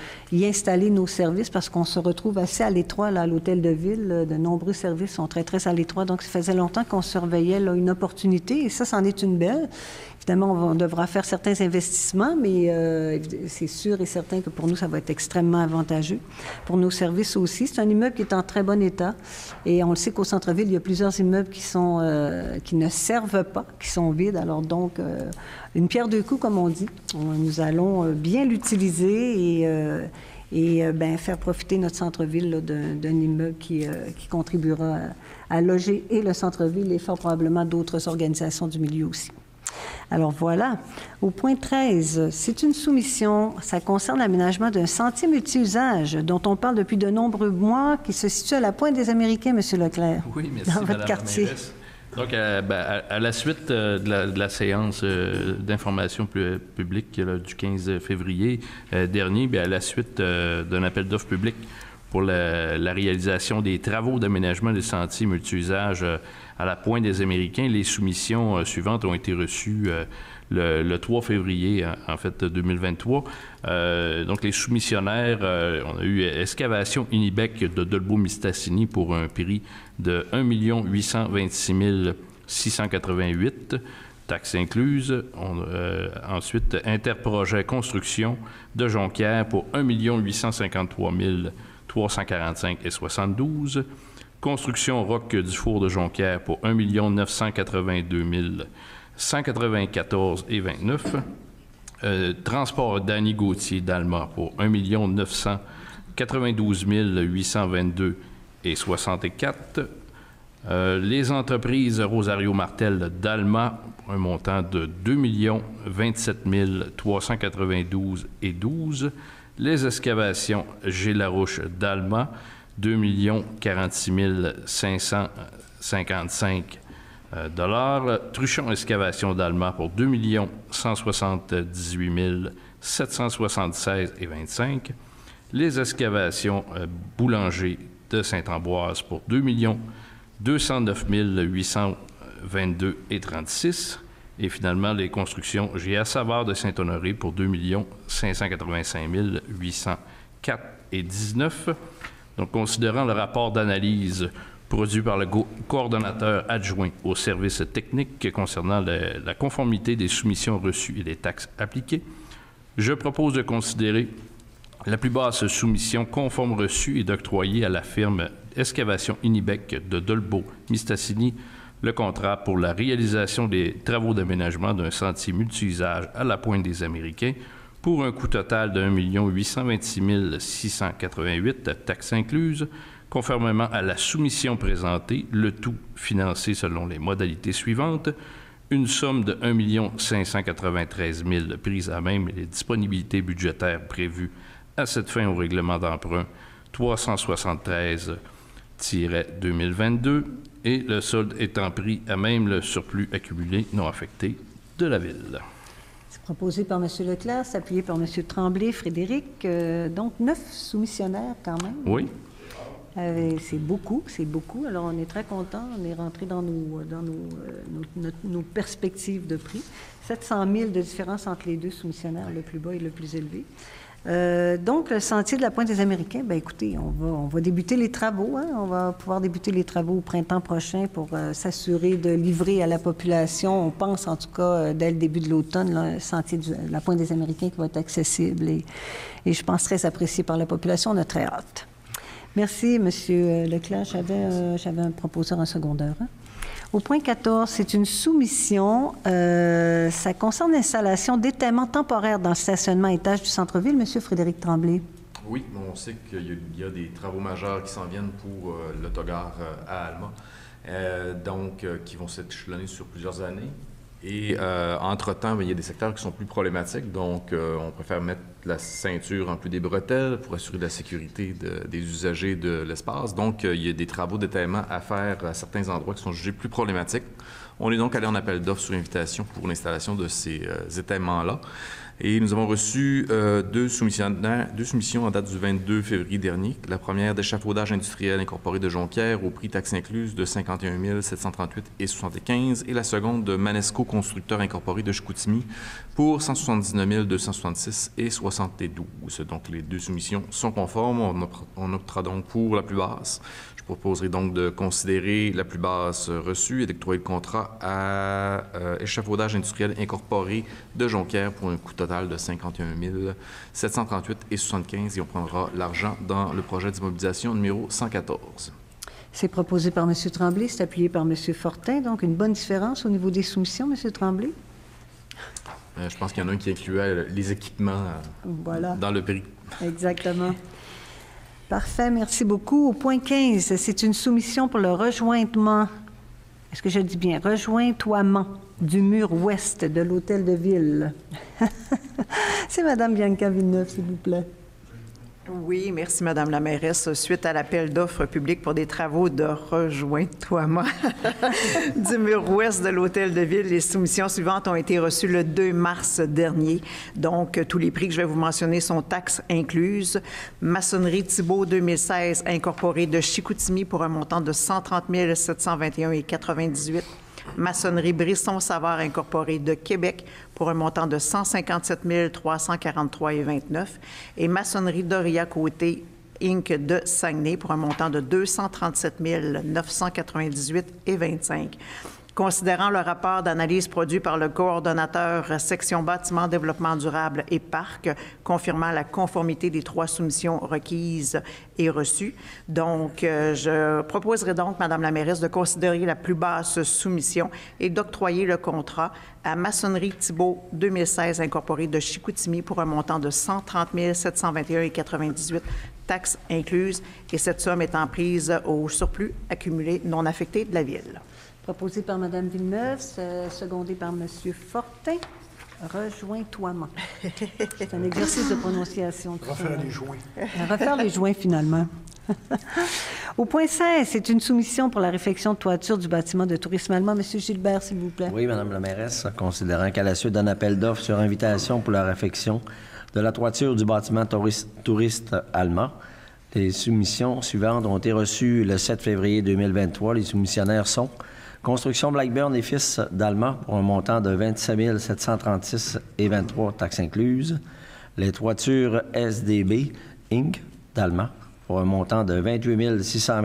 y installer nos services, parce qu'on se retrouve assez à l'étroit là, à l'hôtel de ville. De nombreux services sont très, très à l'étroit, donc ça faisait longtemps qu'on surveillait là, une opportunité, et ça, c'en est une belle. Évidemment, on devra faire certains investissements, mais c'est sûr et certain que pour nous, ça va être extrêmement avantageux. Pour nos services aussi, c'est un immeuble qui est en très bon état. Et on le sait qu'au centre-ville, il y a plusieurs immeubles qui ne servent pas, qui sont vides. Alors donc, une pierre deux coups, comme on dit. Nous allons bien l'utiliser et faire profiter notre centre-ville d'un immeuble qui contribuera à loger et le centre-ville et fort probablement d'autres organisations du milieu aussi. Alors voilà, au point 13, c'est une soumission, ça concerne l'aménagement d'un sentier multi-usage dont on parle depuis de nombreux mois, qui se situe à la Pointe des Américains, M. Leclerc, oui, merci, dans votre quartier. Donc, à la suite de la séance d'information publique du 15 février dernier, à la suite d'un appel d'offres public pour la réalisation des travaux d'aménagement des sentiers multi-usages à la Pointe des Américains, les soumissions suivantes ont été reçues le 3 février, en fait, 2023. Donc, les soumissionnaires, on a eu Excavation Inibec de Dolbeau-Mistassini pour un prix de 1 826 688, taxes incluses. Ensuite, Interprojet Construction de Jonquière pour 1 853 345,72. Construction Roc du Four de Jonquière pour 1 982 194,29. Transport Danny Gauthier d'Alma pour 1 992 822,64. Les entreprises Rosario Martel d'Alma pour un montant de 2 27 392,12. Les excavations Gélarouche d'Alma, 2 46 555 $. Truchon Excavation d'Alma pour 2 178 776,25. Les excavations Boulanger de Saint-Ambroise pour 2 209 822,36. Et finalement, les constructions GA Savard de Saint-Honoré pour 2 585 804,19 $. Donc, considérant le rapport d'analyse produit par le coordonnateur adjoint aux services techniques concernant la conformité des soumissions reçues et des taxes appliquées, je propose de considérer la plus basse soumission conforme reçue et d'octroyer à la firme Excavation Inibec de Dolbeau-Mistassini le contrat pour la réalisation des travaux d'aménagement d'un sentier multi-usage à la Pointe des Américains pour un coût total de 1 826 688, taxes incluses, conformément à la soumission présentée, le tout financé selon les modalités suivantes: une somme de 1 593 000 prise à même et les disponibilités budgétaires prévues à cette fin au règlement d'emprunt 373-2022 et le solde étant pris à même le surplus accumulé non affecté de la Ville. C'est proposé par M. Leclerc, c'est appuyé par M. Tremblay, Frédéric. Donc, 9 soumissionnaires quand même. Oui. C'est beaucoup. Alors, on est très contents. On est rentré dans nos perspectives de prix. 700 000 de différence entre les deux soumissionnaires, le plus bas et le plus élevé. Donc, le sentier de la Pointe des Américains, bien écoutez, on va débuter les travaux. Hein? On va pouvoir débuter les travaux au printemps prochain pour s'assurer de livrer à la population. On pense, en tout cas, dès le début de l'automne, le sentier de la Pointe des Américains qui va être accessible et je pense très apprécié par la population. On a très hâte. Merci, M. Leclerc. J'avais un proposeur en secondaire. Hein? Au point 14, c'est une soumission. Ça concerne l'installation d'étaiements temporaires dans le stationnement à étage du centre-ville. Monsieur Frédéric Tremblay. Oui, on sait qu'il y a des travaux majeurs qui s'en viennent pour l'autogare à Alma, qui vont s'échelonner sur plusieurs années. Et entre-temps, il y a des secteurs qui sont plus problématiques, donc on préfère mettre la ceinture en plus des bretelles pour assurer la sécurité des usagers de l'espace. Donc, il y a des travaux d'étaiement à faire à certains endroits qui sont jugés plus problématiques. On est donc allé en appel d'offres sur invitation pour l'installation de ces étaiements-là. Et nous avons reçu deux soumissions en date du 22 février dernier. La première d'Échafaudage industriel incorporé de Jonquière au prix taxes incluses de 51 738,75 et la seconde de Manesco Constructeur incorporé de Chicoutimi pour 179 266,72. Donc, les deux soumissions sont conformes. On optera donc pour la plus basse. Je proposerai donc de considérer la plus basse reçue et d'octroyer le contrat à Échafaudage industriel incorporé de Jonquière pour un coût total de 51 738,75 et on prendra l'argent dans le projet d'immobilisation numéro 114. C'est proposé par M. Tremblay, c'est appuyé par M. Fortin. Donc, une bonne différence au niveau des soumissions, M. Tremblay? Je pense qu'il y en a un qui incluait les équipements dans le prix. Exactement. Parfait, merci beaucoup. Au point 15, c'est une soumission pour le rejointement, est-ce que je dis bien, rejointoiement du mur ouest de l'hôtel de ville. C'est Mme Bianca Villeneuve, s'il vous plaît. Oui, merci, Madame la mairesse. Suite à l'appel d'offres public pour des travaux de rejointoiement du mur ouest de l'hôtel de ville, les soumissions suivantes ont été reçues le 2 mars dernier. Donc, tous les prix que je vais vous mentionner sont taxes incluses. Maçonnerie Thibault 2016 incorporée de Chicoutimi pour un montant de 130 721,98 $. Maçonnerie Brisson-Savard incorporée de Québec pour un montant de 157 343,29 $ et Maçonnerie Doria-Côté Inc. de Saguenay pour un montant de 237 998,25 $. Considérant le rapport d'analyse produit par le coordonnateur section bâtiment, développement durable et parc, confirmant la conformité des 3 soumissions requises et reçues. Donc, je proposerai donc, Madame la mairesse, de considérer la plus basse soumission et d'octroyer le contrat à Maçonnerie Thibault 2016 incorporée de Chicoutimi pour un montant de 130 721,98 $, taxes incluses, et cette somme étant prise au surplus accumulé non affecté de la Ville. Proposé par Mme Villeneuve, secondé par M. Fortin. Rejointoiement. C'est un exercice de prononciation. Refaire les joints. Refaire les joints, finalement. Au point 16, c'est une soumission pour la réfection de toiture du bâtiment de tourisme allemand. M. Gilbert, s'il vous plaît. Oui, Mme la mairesse, considérant qu'à la suite d'un appel d'offres sur invitation pour la réfection de la toiture du bâtiment touriste allemand, les soumissions suivantes ont été reçues le 7 février 2023. Les soumissionnaires sont Construction Blackburn et Fils d'Alma pour un montant de 27 736,23 taxes incluses. Les toitures SDB Inc. d'Alma pour un montant de 28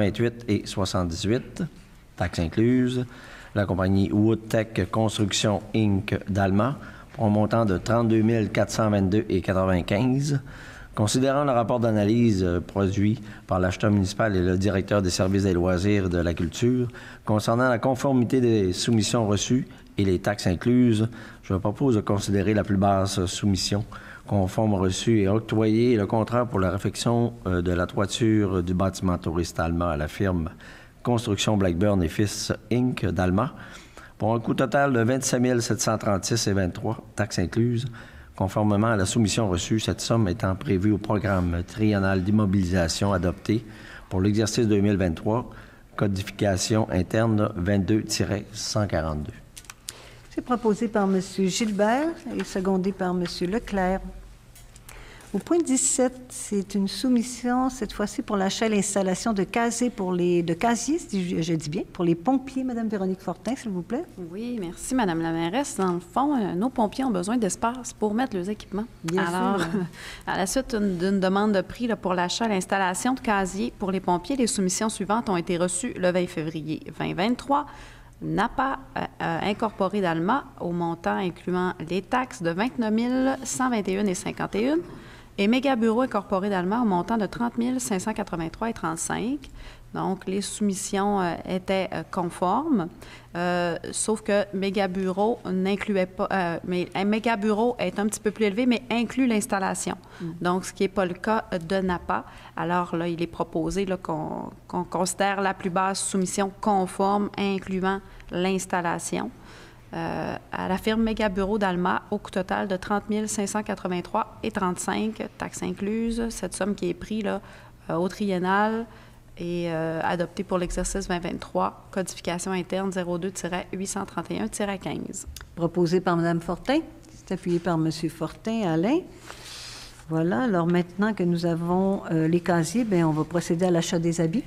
628,78 taxes incluses. La compagnie Woodtech Construction Inc. d'Alma pour un montant de 32 422,95. Considérant le rapport d'analyse produit par l'acheteur municipal et le directeur des services des loisirs de la culture concernant la conformité des soumissions reçues et les taxes incluses, je propose de considérer la plus basse soumission conforme reçue et octroyer le contrat pour la réfection de la toiture du bâtiment touriste Alma à la firme Construction Blackburn et Fils Inc. d'Alma pour un coût total de 27 736,23 taxes incluses. Conformément à la soumission reçue, cette somme étant prévue au programme triennal d'immobilisation adopté pour l'exercice 2023, codification interne 22-142. C'est proposé par M. Gilbert et secondé par M. Leclerc. Au point 17, c'est une soumission, cette fois-ci pour l'achat et l'installation de casiers si je dis bien, pour les pompiers. Mme Véronique Fortin, s'il vous plaît. Oui, merci, Mme la mairesse. Dans le fond, nos pompiers ont besoin d'espace pour mettre leurs équipements. Bien Alors, sûr. à la suite d'une demande de prix pour l'achat et l'installation de casiers pour les pompiers, les soumissions suivantes ont été reçues le 20 février 2023. NAPA incorporé d'Alma au montant incluant les taxes de 29 121,51 et Méga Bureau incorporé d'Alma au montant de 30 583,35. Donc, les soumissions étaient conformes, sauf que Méga Bureau n'incluait pas... mais Méga Bureau est un petit peu plus élevé, mais inclut l'installation. Donc, ce qui n'est pas le cas de NAPA. Alors, là, il est proposé qu'on considère la plus basse soumission conforme, incluant l'installation. À la firme Méga Bureau d'Alma, au coût total de 30 583,35, taxes incluses. Cette somme qui est prise là, au triennal et adoptée pour l'exercice 2023, codification interne 02-831-15. Proposé par Mme Fortin. C'est appuyé par M. Fortin, Alain. Voilà. Alors maintenant que nous avons les casiers, bien, on va procéder à l'achat des habits.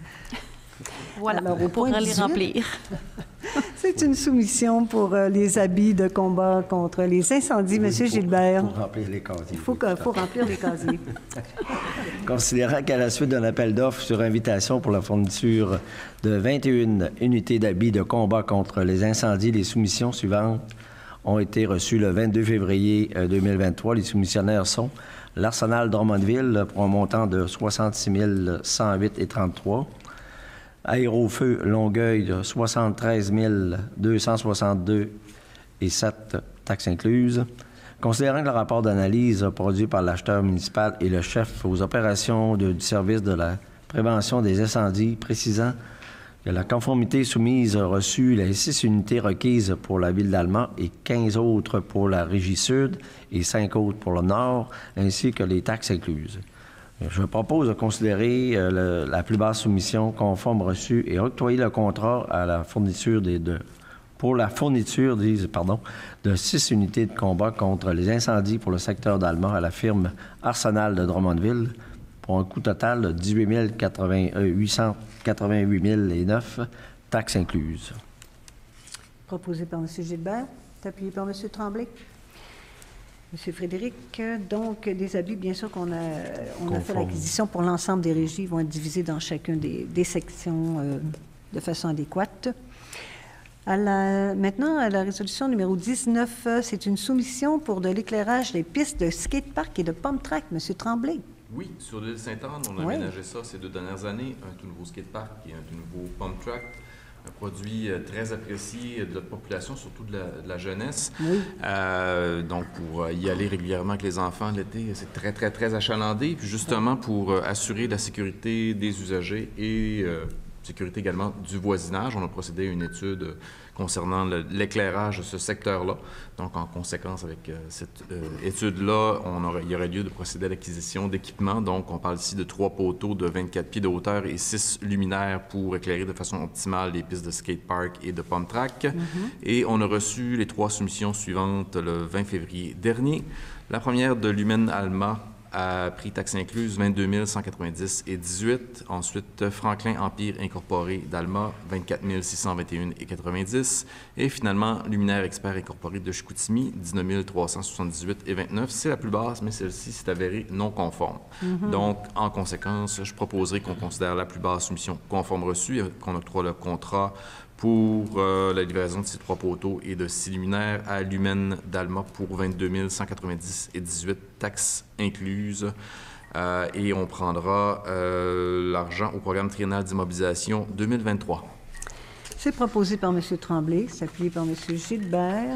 Voilà, alors, au pour point les 18, remplir. C'est une soumission pour les habits de combat contre les incendies. Oui, Monsieur Gilbert. Pour remplir les casiers. Il faut remplir les casiers. Considérant qu'à la suite d'un appel d'offres sur invitation pour la fourniture de 21 unités d'habits de combat contre les incendies, les soumissions suivantes ont été reçues le 22 février 2023. Les soumissionnaires sont l'Arsenal Drummondville pour un montant de 66 108,33. Aérofeu Longueuil de 73 262,7 taxes incluses. Considérant que le rapport d'analyse produit par l'acheteur municipal et le chef aux opérations du service de la prévention des incendies précisant que la conformité soumise reçue les 6 unités requises pour la ville d'Alma et 15 autres pour la Régie Sud et 5 autres pour le Nord, ainsi que les taxes incluses. Je propose de considérer la plus basse soumission conforme reçue et octroyer le contrat à la fourniture pour la fourniture de 6 unités de combat contre les incendies pour le secteur d'Alma à la firme Arsenal de Drummondville pour un coût total de 18 888,09 taxes incluses. Proposé par M. Gilbert, c'est appuyé par M. Tremblay. M. Frédéric, donc des habits, bien sûr qu'on a fait l'acquisition pour l'ensemble des régies, vont être divisés dans chacune des sections de façon adéquate. Maintenant, à la résolution numéro 19, c'est une soumission pour de l'éclairage des pistes de skatepark et de pump track. M. Tremblay. Oui, sur l'île Sainte-Anne, on a aménagé ça ces 2 dernières années, un tout nouveau skatepark et un tout nouveau pump track. Un produit très apprécié de notre population, surtout de la jeunesse. Oui. Donc, pour y aller régulièrement avec les enfants l'été, c'est très, très, très achalandé. Puis justement, pour assurer la sécurité des usagers et sécurité également du voisinage, on a procédé à une étude concernant l'éclairage de ce secteur-là. Donc, en conséquence, avec cette étude-là, il y aurait lieu de procéder à l'acquisition d'équipements. Donc, on parle ici de 3 poteaux de 24 pieds de hauteur et 6 luminaires pour éclairer de façon optimale les pistes de skatepark et de pump track. Et on a reçu les 3 soumissions suivantes le 20 février dernier. La première de Lumen Alma à prix taxes incluses, 22 190 et 18. Ensuite, Franklin Empire Incorporé d'Alma, 24 621 et 90. Et finalement, Luminaire Expert Incorporé de Chicoutimi, 19 378 et 29. C'est la plus basse, mais celle-ci s'est avérée non conforme. Donc, en conséquence, je proposerai qu'on considère la plus basse soumission conforme reçue et qu'on octroie le contrat pour la livraison de ces 3 poteaux et de 6 luminaires à Lumen d'Alma pour 22 190 et 18, taxes incluses. Et on prendra l'argent au programme triennal d'immobilisation 2023. C'est proposé par M. Tremblay, c'est appuyé par M. Gilbert.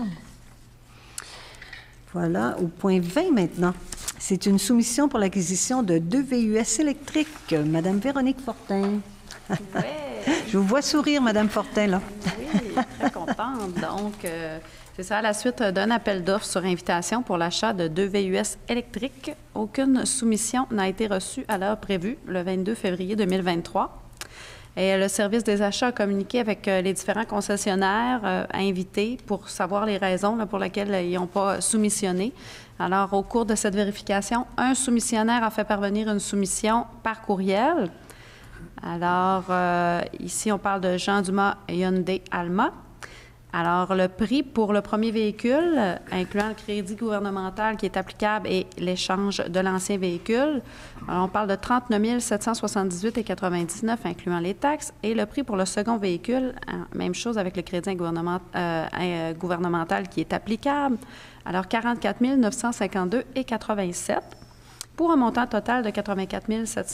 Voilà, au point 20 maintenant. C'est une soumission pour l'acquisition de 2 VUS électriques. Madame Véronique Fortin. Ouais. Je vous vois sourire, Madame Fortin, là. Oui, très contente. Donc, c'est ça, à la suite d'un appel d'offres sur invitation pour l'achat de 2 VUS électriques. Aucune soumission n'a été reçue à l'heure prévue, le 22 février 2023. Et le service des achats a communiqué avec les différents concessionnaires invités pour savoir les raisons là, pour lesquelles ils n'ont pas soumissionné. Alors, au cours de cette vérification, un soumissionnaire a fait parvenir une soumission par courriel. Alors, ici, on parle de Jean Dumas Hyundai Alma. Alors, le prix pour le premier véhicule, incluant le crédit gouvernemental qui est applicable et l'échange de l'ancien véhicule, alors, on parle de 39 778,99 incluant les taxes. Et le prix pour le second véhicule, même chose avec le crédit gouvernemental qui est applicable. Alors, 44 952,87 pour un montant total de 84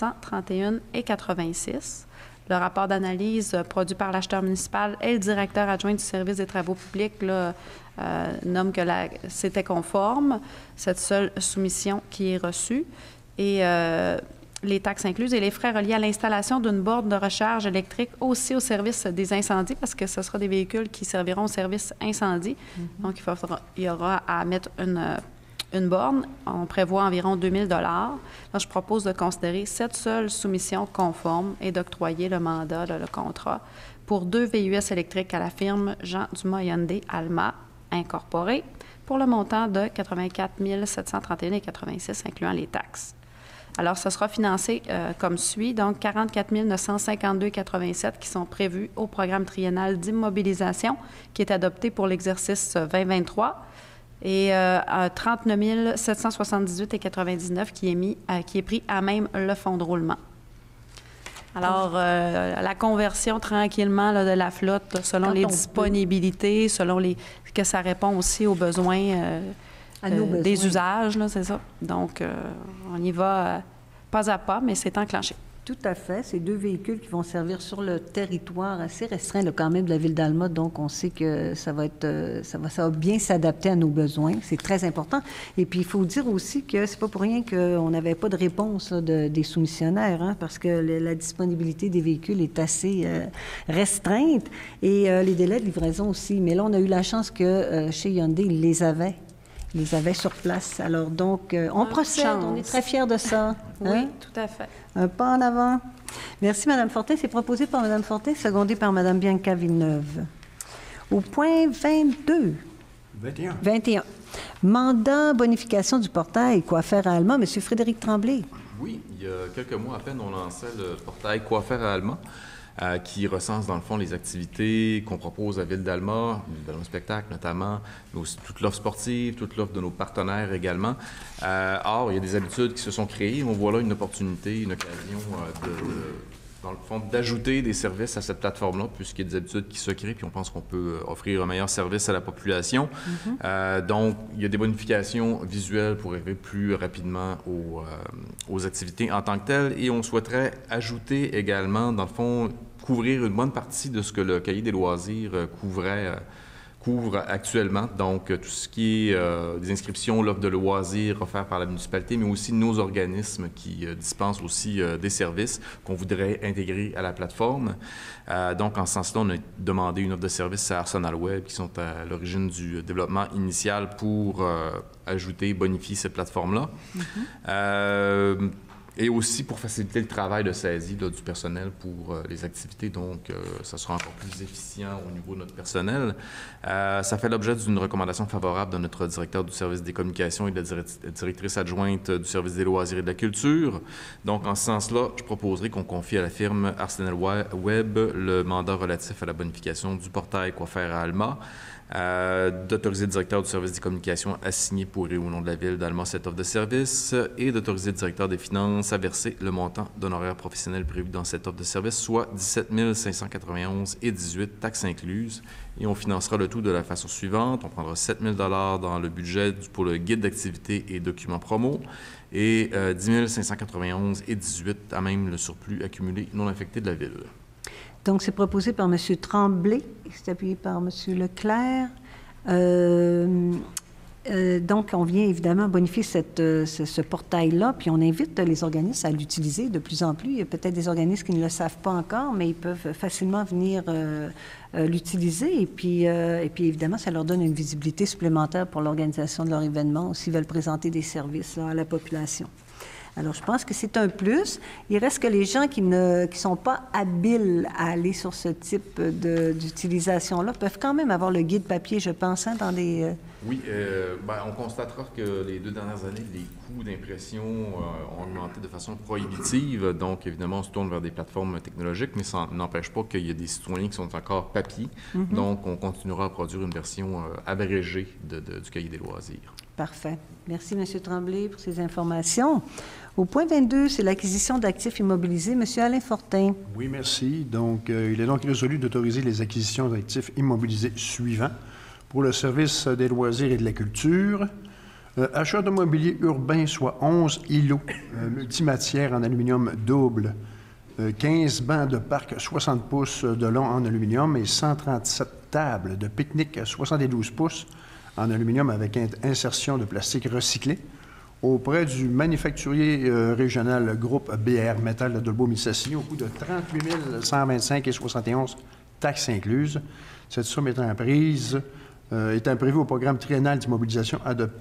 731,86. Le rapport d'analyse produit par l'acheteur municipal et le directeur adjoint du service des travaux publics là, nomme que c'était conforme, cette seule soumission qui est reçue. Et les taxes incluses et les frais reliés à l'installation d'une borne de recharge électrique aussi au service des incendies, parce que ce sera des véhicules qui serviront au service incendie. Donc, il y aura à mettre une borne. On prévoit environ 2 000 $. Donc, je propose de considérer cette seule soumission conforme et d'octroyer le mandat, le contrat, pour 2 VUS électriques à la firme Jean Dumas Hyundai Alma Incorporé pour le montant de 84 731,86 incluant les taxes. Alors, ce sera financé comme suit, donc 44 952,87 qui sont prévus au programme triennal d'immobilisation qui est adopté pour l'exercice 2023 et 39 778,99 qui est pris à même le fonds de roulement. Alors, la conversion tranquillement là, de la flotte, là, selon les disponibilités, selon que ça répond aussi aux besoins des usages, là, c'est ça. Donc, on y va pas à pas, mais c'est enclenché. Tout à fait. C'est 2 véhicules qui vont servir sur le territoire assez restreint là, quand même de la ville d'Alma. Donc, on sait que ça va bien s'adapter à nos besoins. C'est très important. Et puis, il faut dire aussi que c'est pas pour rien qu'on n'avait pas de réponse là, des soumissionnaires, hein, parce que la disponibilité des véhicules est assez restreinte et les délais de livraison aussi. Mais là, on a eu la chance que chez Hyundai, ils les avaient sur place. Alors donc, on procède, on est très fiers de ça. Oui, hein? tout à fait. Un pas en avant. Merci, Mme Fortin. C'est proposé par Mme Fortin, secondé par Mme Bianca Villeneuve. Au point 22. 21. Mandat bonification du portail Coiffeur à Alma. M. Frédéric Tremblay. Oui, il y a quelques mois à peine, on lançait le portail Coiffeur à Alma. Qui recense, dans le fond, les activités qu'on propose à Ville d'Alma, Spectacle notamment, mais aussi toute l'offre sportive, toute l'offre de nos partenaires également. Or, il y a des habitudes qui se sont créées. On voit là une opportunité, une occasion dans le fond, d'ajouter des services à cette plateforme-là, puisqu'il y a des habitudes qui se créent, puis on pense qu'on peut offrir un meilleur service à la population. Donc, il y a des bonifications visuelles pour arriver plus rapidement aux activités en tant que telles, et on souhaiterait ajouter également, dans le fond, couvrir une bonne partie de ce que le cahier des loisirs couvre actuellement. Donc, tout ce qui est des inscriptions, l'offre de loisirs offerte par la municipalité, mais aussi nos organismes qui dispensent aussi des services qu'on voudrait intégrer à la plateforme. Donc, en ce sens-là, on a demandé une offre de services à Arsenal Web qui sont à l'origine du développement initial pour ajouter, bonifier cette plateforme-là. Et aussi pour faciliter le travail de saisie là, du personnel pour les activités. Donc, ça sera encore plus efficient au niveau de notre personnel. Ça fait l'objet d'une recommandation favorable de notre directeur du service des communications et de la directrice adjointe du service des loisirs et de la culture. Donc, en ce sens-là, je proposerai qu'on confie à la firme Arsenal Web le mandat relatif à la bonification du portail Quoi-faire à Alma, d'autoriser le directeur du service des communications à signer pour et au nom de la Ville d'Alma cette offre de service et d'autoriser le directeur des finances à verser le montant d'honoraires professionnels prévu dans cette offre de service, soit 17 591,18 taxes incluses. Et on financera le tout de la façon suivante. On prendra 7 000 dans le budget pour le guide d'activités et documents promo et 10 591,18 à même le surplus accumulé non affecté de la Ville. Donc, c'est proposé par M. Tremblay, c'est appuyé par M. Leclerc. Donc, on vient évidemment bonifier ce portail-là, puis on invite les organismes à l'utiliser de plus en plus. Il y a peut-être des organismes qui ne le savent pas encore, mais ils peuvent facilement venir l'utiliser. Et puis, évidemment, ça leur donne une visibilité supplémentaire pour l'organisation de leur événement ou s'ils veulent présenter des services là, à la population. Alors, je pense que c'est un plus. Il reste que les gens qui sont pas habiles à aller sur ce type d'utilisation-là peuvent quand même avoir le guide papier, je pense, hein, dans des... Oui, on constatera que les 2 dernières années, les coûts d'impression ont augmenté de façon prohibitive. Donc, évidemment, on se tourne vers des plateformes technologiques, mais ça n'empêche pas qu'il y a des citoyens qui sont encore papier. Mm-hmm. Donc, on continuera à produire une version abrégée du cahier des loisirs. Parfait. Merci, M. Tremblay, pour ces informations. Au point 22, c'est l'acquisition d'actifs immobilisés. M. Alain Fortin. Oui, merci. Donc, il est donc résolu d'autoriser les acquisitions d'actifs immobilisés suivants pour le service des loisirs et de la culture. Achat de mobilier urbain, soit 11 îlots multimatières en aluminium double, 15 bancs de parc 60 pouces de long en aluminium et 137 tables de pique-nique 72 pouces en aluminium avec insertion de plastique recyclé auprès du manufacturier régional groupe BR Métal de Dolbeau-Mistassini au coût de 38 125,71 taxes incluses. Cette somme étant prévue au programme triennal d'immobilisation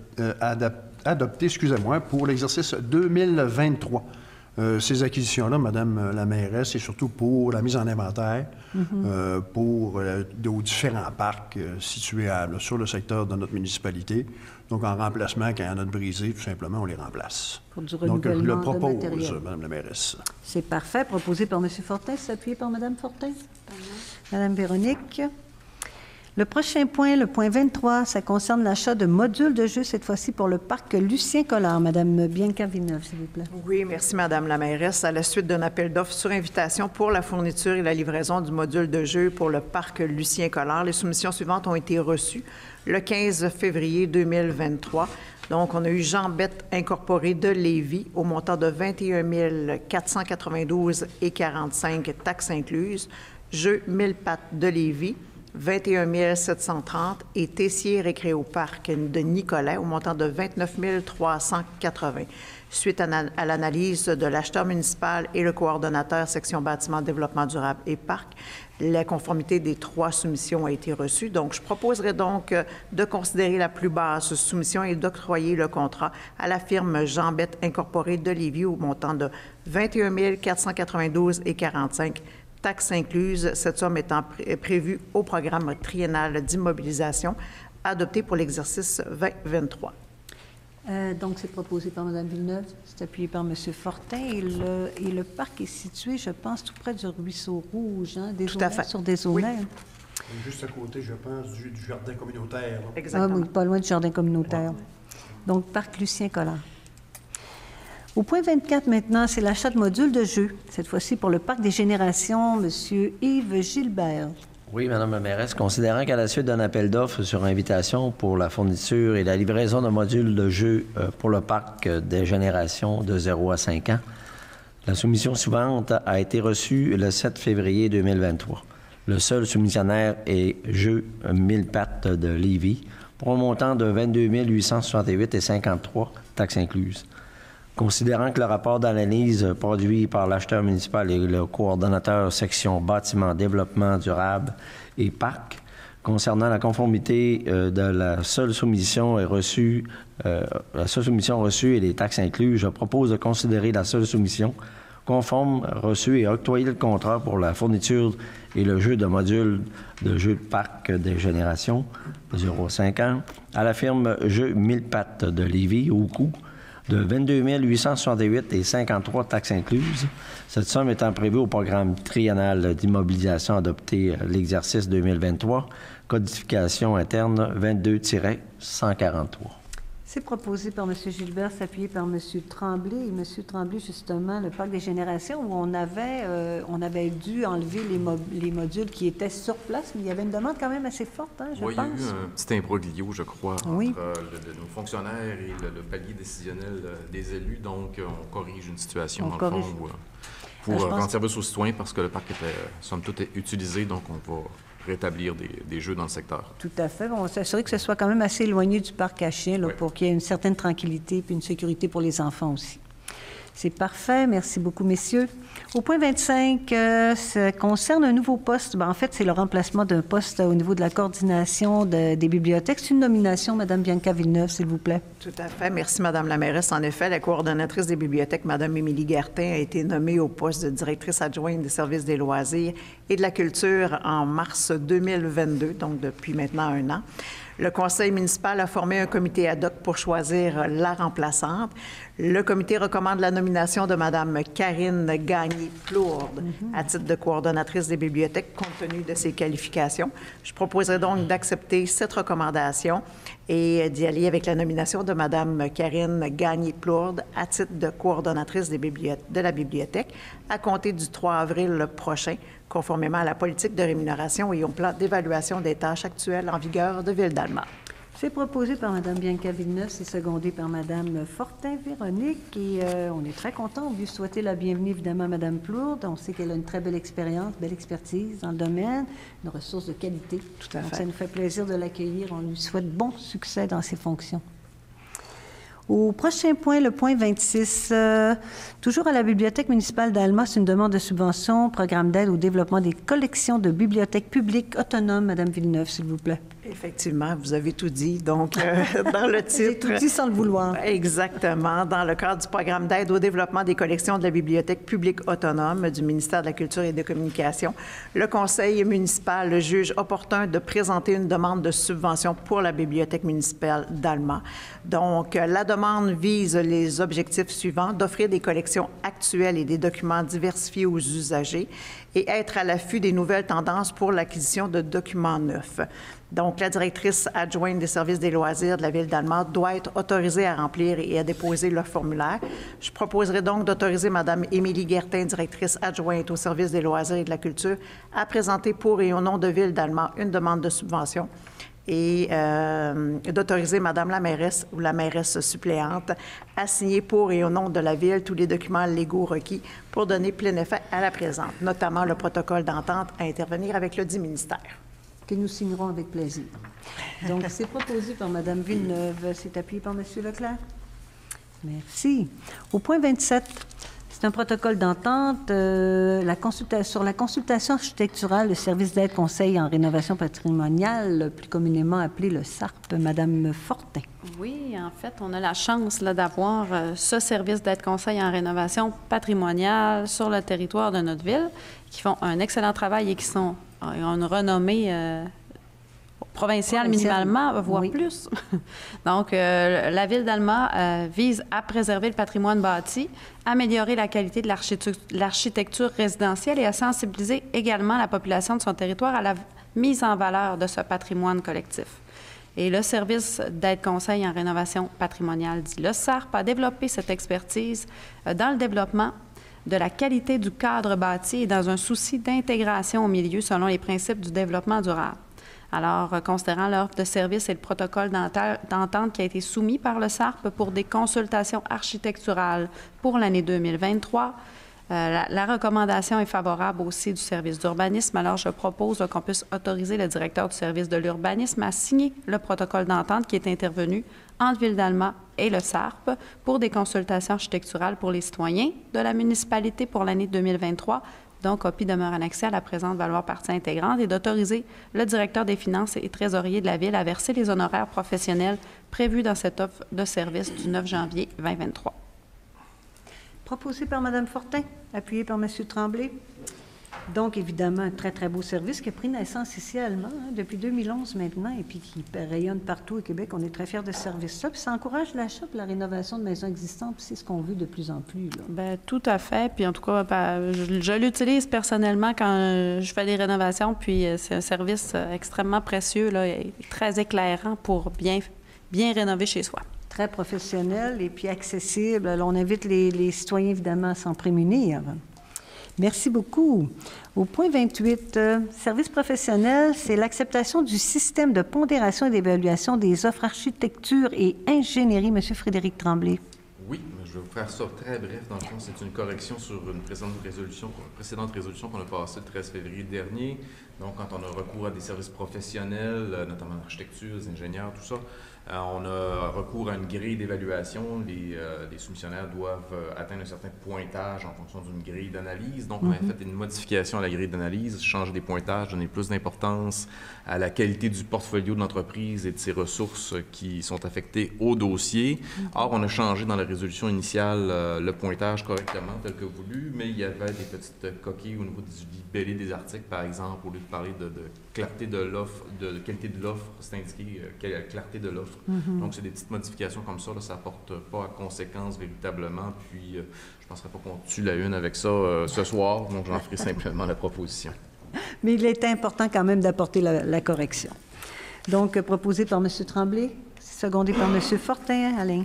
adopté pour l'exercice 2023. Ces acquisitions-là, Madame la mairesse, c'est surtout pour la mise en inventaire pour aux différents parcs situés sur le secteur de notre municipalité. Donc, en remplacement, quand il y en a de brisés, tout simplement, on les remplace. Pour du donc, je le propose, matériel. Madame la mairesse. C'est parfait. Proposé par M. Fortin. C'est appuyé par Mme Fortin. Madame Véronique. Le prochain point, le point 23, ça concerne l'achat de modules de jeux, cette fois-ci pour le parc Lucien-Collard. Madame Bianca Villeneuve, s'il vous plaît. Oui, merci, Madame la mairesse. À la suite d'un appel d'offres sur invitation pour la fourniture et la livraison du module de jeu pour le parc Lucien-Collard, les soumissions suivantes ont été reçues le 15 février 2023. Donc, on a eu Jean-Bête Incorporé de Lévis au montant de 21 492,45 taxes incluses, Jeux 1000 pattes de Lévis, 21 730 et Tessier Récréoparc de Nicolet au montant de 29 380. Suite à l'analyse de l'acheteur municipal et le coordonnateur section bâtiment, développement durable et parc, la conformité des 3 soumissions a été reçue. Donc, je proposerai donc de considérer la plus basse soumission et d'octroyer le contrat à la firme Jean-Bête Incorporé de Lévis au montant de 21 492,45 taxes incluses, cette somme étant prévue au programme triennal d'immobilisation adopté pour l'exercice 2023. Donc, c'est proposé par Mme Villeneuve, c'est appuyé par M. Fortin et le parc est situé, je pense, tout près du Ruisseau Rouge, hein, tout à fait. Sur des oui. Juste à côté, je pense, du jardin communautaire. Exactement. Ah oui, pas loin du jardin communautaire. Ouais. Donc, parc Lucien-Collard. Au point 24 maintenant, c'est l'achat de modules de jeux, cette fois-ci pour le parc des générations, M. Yves Gilbert. Oui, Madame la mairesse, considérant qu'à la suite d'un appel d'offres sur invitation pour la fourniture et la livraison de modules de jeux pour le parc des générations de 0 à 5 ans, la soumission suivante a été reçue le 7 février 2023. Le seul soumissionnaire est Jeux 1000 pattes de Lévis pour un montant de 22 868,53 taxes incluses. Considérant que le rapport d'analyse produit par l'acheteur municipal et le coordonnateur section bâtiment, développement durable et parc concernant la conformité de la seule soumission reçue et les taxes incluses, je propose de considérer la seule soumission conforme reçue et octroyer le contrat pour la fourniture et le jeu de modules de jeux de parc des générations 0,5 ans à la firme Jeux 1000 pattes de Lévis au coût de 22 868 et 53 taxes incluses. Cette somme étant prévue au programme triennal d'immobilisation adopté l'exercice 2023, codification interne 22-143. C'est proposé par M. Gilbert, s'appuyé par M. Tremblay. Et M. Tremblay, justement, le parc des générations, où on avait dû enlever les modules qui étaient sur place, mais il y avait une demande quand même assez forte, hein, je pense. Oui, il y a eu un petit imbroglio, je crois, entre oui. Nos fonctionnaires et le palier décisionnel des élus. Donc, on corrige une situation, dans le fond, pour rendre service aux citoyens, parce que le parc était, somme toute, utilisé. Donc, on va rétablir des jeux dans le secteur. Tout à fait. On va s'assurer que ce soit quand même assez éloigné du parc à chiens, là, pour qu'il y ait une certaine tranquillité et une sécurité pour les enfants aussi. C'est parfait. Merci beaucoup, messieurs. Au point 25, ça concerne un nouveau poste. En fait, c'est le remplacement d'un poste au niveau de la coordination des bibliothèques. C'est une nomination, Mme Bianca Villeneuve, s'il vous plaît. Tout à fait. Merci, Mme la mairesse. En effet, la coordonnatrice des bibliothèques, Mme Émilie Guertin, a été nommée au poste de directrice adjointe des services des loisirs et de la culture en mars 2022, donc depuis maintenant 1 an. Le conseil municipal a formé un comité ad hoc pour choisir la remplaçante. Le comité recommande la nomination de Mme Karine Gagné-Plourde à titre de coordonnatrice des bibliothèques, compte tenu de ses qualifications. Je proposerai donc d'accepter cette recommandation et d'y aller avec la nomination de Mme Karine Gagné-Plourde à titre de coordonnatrice de la bibliothèque à compter du 3 avril prochain, conformément à la politique de rémunération et au plan d'évaluation des tâches actuelles en vigueur de Ville-d'Alma. C'est proposé par Mme Bianca Villeneuve, c'est secondé par Mme Fortin-Véronique et on est très content. On lui souhaiter la bienvenue évidemment à Mme Plourde. On sait qu'elle a une très belle expérience, belle expertise dans le domaine, une ressource de qualité. Tout à fait. Donc, ça nous fait plaisir de l'accueillir. On lui souhaite bon succès dans ses fonctions. Au prochain point, le point 26, toujours à la Bibliothèque municipale d'Alma, c'est une demande de subvention, programme d'aide au développement des collections de bibliothèques publiques autonomes. Mme Villeneuve, s'il vous plaît. Effectivement, vous avez tout dit. Donc, dans le titre... J'ai tout dit sans le vouloir. Exactement. Dans le cadre du programme d'aide au développement des collections de la Bibliothèque publique autonome du ministère de la Culture et des Communications, le conseil municipal juge opportun de présenter une demande de subvention pour la Bibliothèque municipale d'Alma. Donc, la demande vise les objectifs suivants: d'offrir des collections actuelles et des documents diversifiés aux usagers et être à l'affût des nouvelles tendances pour l'acquisition de documents neufs. Donc, la directrice adjointe des services des loisirs de la Ville d'Alma doit être autorisée à remplir et à déposer le formulaire. Je proposerai donc d'autoriser Mme Émilie Guertin, directrice adjointe aux services des loisirs et de la culture, à présenter pour et au nom de Ville d'Alma une demande de subvention et d'autoriser Mme la mairesse ou la mairesse suppléante à signer pour et au nom de la Ville tous les documents légaux requis pour donner plein effet à la présente, notamment le protocole d'entente à intervenir avec le dit ministère. Que nous signerons avec plaisir. Donc, c'est proposé par Mme Villeneuve. C'est appuyé par M. Leclerc. Merci. Au point 27, c'est un protocole d'entente sur la consultation architecturale, le service d'aide conseil en rénovation patrimoniale, plus communément appelé le SARP. Mme Fortin. Oui, en fait, on a la chance d'avoir ce service d'aide conseil en rénovation patrimoniale sur le territoire de notre ville, qui font un excellent travail et qui ont une renommée provinciale minimalement, voire plus. Donc, la Ville d'Alma vise à préserver le patrimoine bâti, améliorer la qualité de l'architecture résidentielle et à sensibiliser également la population de son territoire à la mise en valeur de ce patrimoine collectif. Et le service d'aide conseil en rénovation patrimoniale, dit le SARP, a développé cette expertise dans le développement de la qualité du cadre bâti et dans un souci d'intégration au milieu selon les principes du développement durable. Alors, considérant l'offre de service et le protocole d'entente qui a été soumis par le SARP pour des consultations architecturales pour l'année 2023, la recommandation est favorable aussi du service d'urbanisme. Alors, je propose qu'on puisse autoriser le directeur du service de l'urbanisme à signer le protocole d'entente qui est intervenu entre Ville d'Alma et le SARP pour des consultations architecturales pour les citoyens de la municipalité pour l'année 2023, dont copie demeure annexée à la présente valoir partie intégrante, et d'autoriser le directeur des finances et trésorier de la Ville à verser les honoraires professionnels prévus dans cette offre de service du 9 janvier 2023. Proposé par Mme Fortin, appuyé par M. Tremblay. Donc, évidemment, un très, très beau service qui a pris naissance ici à Allemand depuis 2011 maintenant et puis qui rayonne partout au Québec. On est très fiers de ce service-là. Puis ça encourage l'achat et la rénovation de maisons existantes. Puis c'est ce qu'on veut de plus en plus. Là. Bien, tout à fait. Puis en tout cas, je l'utilise personnellement quand je fais des rénovations. Puis c'est un service extrêmement précieux, là, et très éclairant pour bien rénover chez soi. Très professionnel et puis accessible. Alors, on invite les citoyens, évidemment, à s'en prémunir. Merci beaucoup. Au point 28, service professionnel, c'est l'acceptation du système de pondération et d'évaluation des offres architecture et ingénierie. Monsieur Frédéric Tremblay. Oui, je vais vous faire ça très bref. Dans le fond, c'est une correction sur une précédente résolution qu'on a passée le 13 février dernier. Donc, quand on a recours à des services professionnels, notamment en architecture, les ingénieurs, tout ça, on a recours à une grille d'évaluation. Les soumissionnaires doivent atteindre un certain pointage en fonction d'une grille d'analyse. Donc, on a fait une modification à la grille d'analyse, changer des pointages, donner plus d'importance à la qualité du portfolio de l'entreprise et de ses ressources qui sont affectées au dossier. Or, on a changé dans la résolution initiale le pointage correctement, tel que voulu, mais il y avait des petites coquilles au niveau du libellé des articles, par exemple, au lieu de parler de clarté de l'offre, de qualité de l'offre, c'est indiqué clarté de l'offre. Donc, c'est des petites modifications comme ça, là, ça n'apporte pas à conséquence véritablement, puis je ne penserais pas qu'on tue la une avec ça ce soir, donc j'en ferai simplement la proposition. Mais il est important quand même d'apporter la correction. Donc, proposé par M. Tremblay, secondé par M. Fortin. Alain.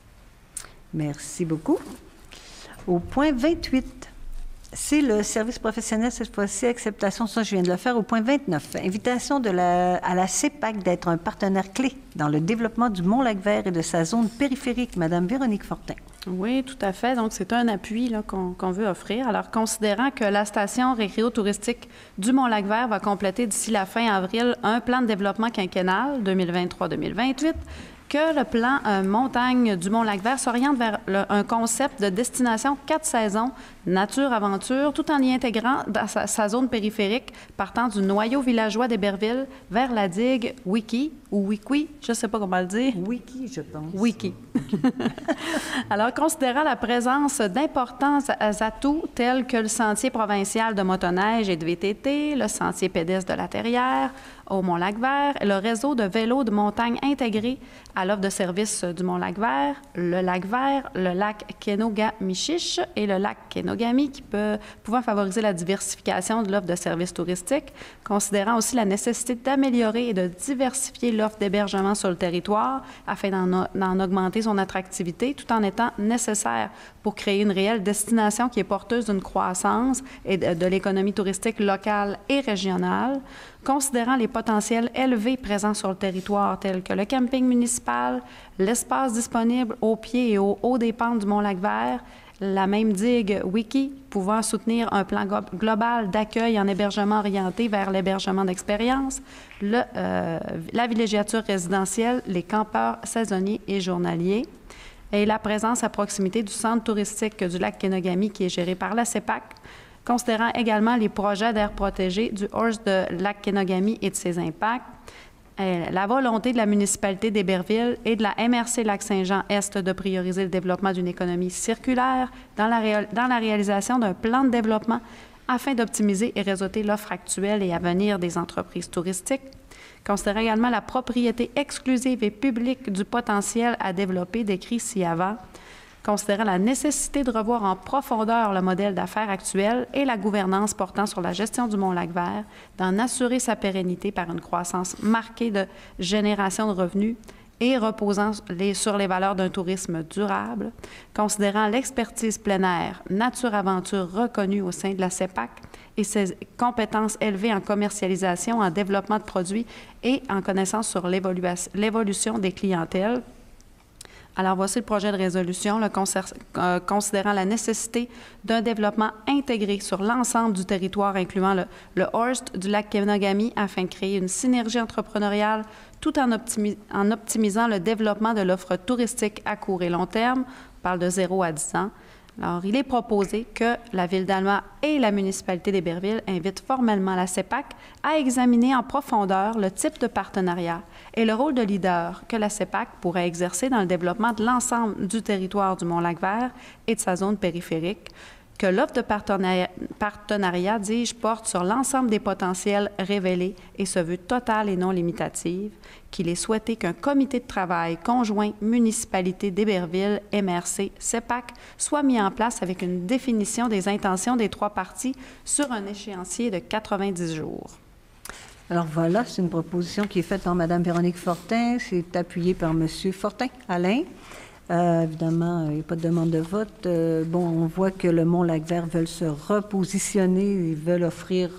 Merci beaucoup. Au point 28, c'est le service professionnel, cette fois-ci, acceptation, ça je viens de le faire. Au point 29, invitation à la CEPAC d'être un partenaire clé dans le développement du Mont-Lac-Vert et de sa zone périphérique. Madame Véronique Fortin. Oui, tout à fait. Donc, c'est un appui là, qu'on veut offrir. Alors, considérant que la station récréo-touristique du Mont-Lac-Vert va compléter d'ici la fin avril un plan de développement quinquennal 2023-2028, que le plan montagne du Mont-Lac-Vert s'oriente vers un concept de destination 4 saisons, nature-aventure, tout en y intégrant dans sa zone périphérique, partant du noyau villageois d'Héberville vers la digue Wiki, ou Wiki, je ne sais pas comment le dire. Wiki, je pense. Wiki. Alors, considérant la présence d'importants atouts tels que le sentier provincial de motoneige et de VTT, le sentier pédestre de la Terrière au Mont-Lac-Vert, le réseau de vélos de montagne intégré à l'offre de services du Mont-Lac-Vert, le Lac-Vert, le lac Kenogami-Chiche et le lac Kenogami pouvant favoriser la diversification de l'offre de services touristiques, considérant aussi la nécessité d'améliorer et de diversifier l'offre d'hébergement sur le territoire afin d'en augmenter son attractivité tout en étant nécessaire pour créer une réelle destination qui est porteuse d'une croissance et de l'économie touristique locale et régionale, considérant les potentiels élevés présents sur le territoire tels que le camping municipal, l'espace disponible au pied et au haut des pentes du Mont-Lac-Vert, la même digue Wiki pouvant soutenir un plan global d'accueil en hébergement orienté vers l'hébergement d'expérience, la villégiature résidentielle, les campeurs saisonniers et journaliers, et la présence à proximité du centre touristique du lac Kenogami qui est géré par la CEPAC, considérant également les projets d'aires protégées du Horst de lac Kenogami et de ses impacts, la volonté de la municipalité d'Héberville et de la MRC Lac-Saint-Jean-Est de prioriser le développement d'une économie circulaire dans la réalisation d'un plan de développement afin d'optimiser et réseauter l'offre actuelle et à venir des entreprises touristiques, considérant également la propriété exclusive et publique du potentiel à développer décrit ci-avant, considérant la nécessité de revoir en profondeur le modèle d'affaires actuel et la gouvernance portant sur la gestion du Mont-Lac-Vert, d'en assurer sa pérennité par une croissance marquée de génération de revenus et reposant sur les valeurs d'un tourisme durable, considérant l'expertise plein air, nature-aventure reconnue au sein de la CEPAC et ses compétences élevées en commercialisation, en développement de produits et en connaissance sur l'évolution des clientèles. Alors, voici le projet de résolution, considérant la nécessité d'un développement intégré sur l'ensemble du territoire, incluant le Horst du lac Kenogami, afin de créer une synergie entrepreneuriale tout en optimisant le développement de l'offre touristique à court et long terme, on parle de 0 à 10 ans, Alors, il est proposé que la Ville d'Alma et la municipalité d'Héberville invitent formellement la CEPAC à examiner en profondeur le type de partenariat et le rôle de leader que la CEPAC pourrait exercer dans le développement de l'ensemble du territoire du Mont-Lac-Vert et de sa zone périphérique, que l'offre de partenariat, dis-je, porte sur l'ensemble des potentiels révélés et se veut totale et non limitative, qu'il est souhaité qu'un comité de travail conjoint municipalité d'Héberville, MRC, CEPAC soit mis en place avec une définition des intentions des trois parties sur un échéancier de 90 jours. Alors voilà, c'est une proposition qui est faite par Mme Véronique Fortin. C'est appuyé par M. Fortin, Alain. Évidemment, il n'y a pas de demande de vote. On voit que le Mont-Lac-Vert veulent se repositionner. Ils veulent offrir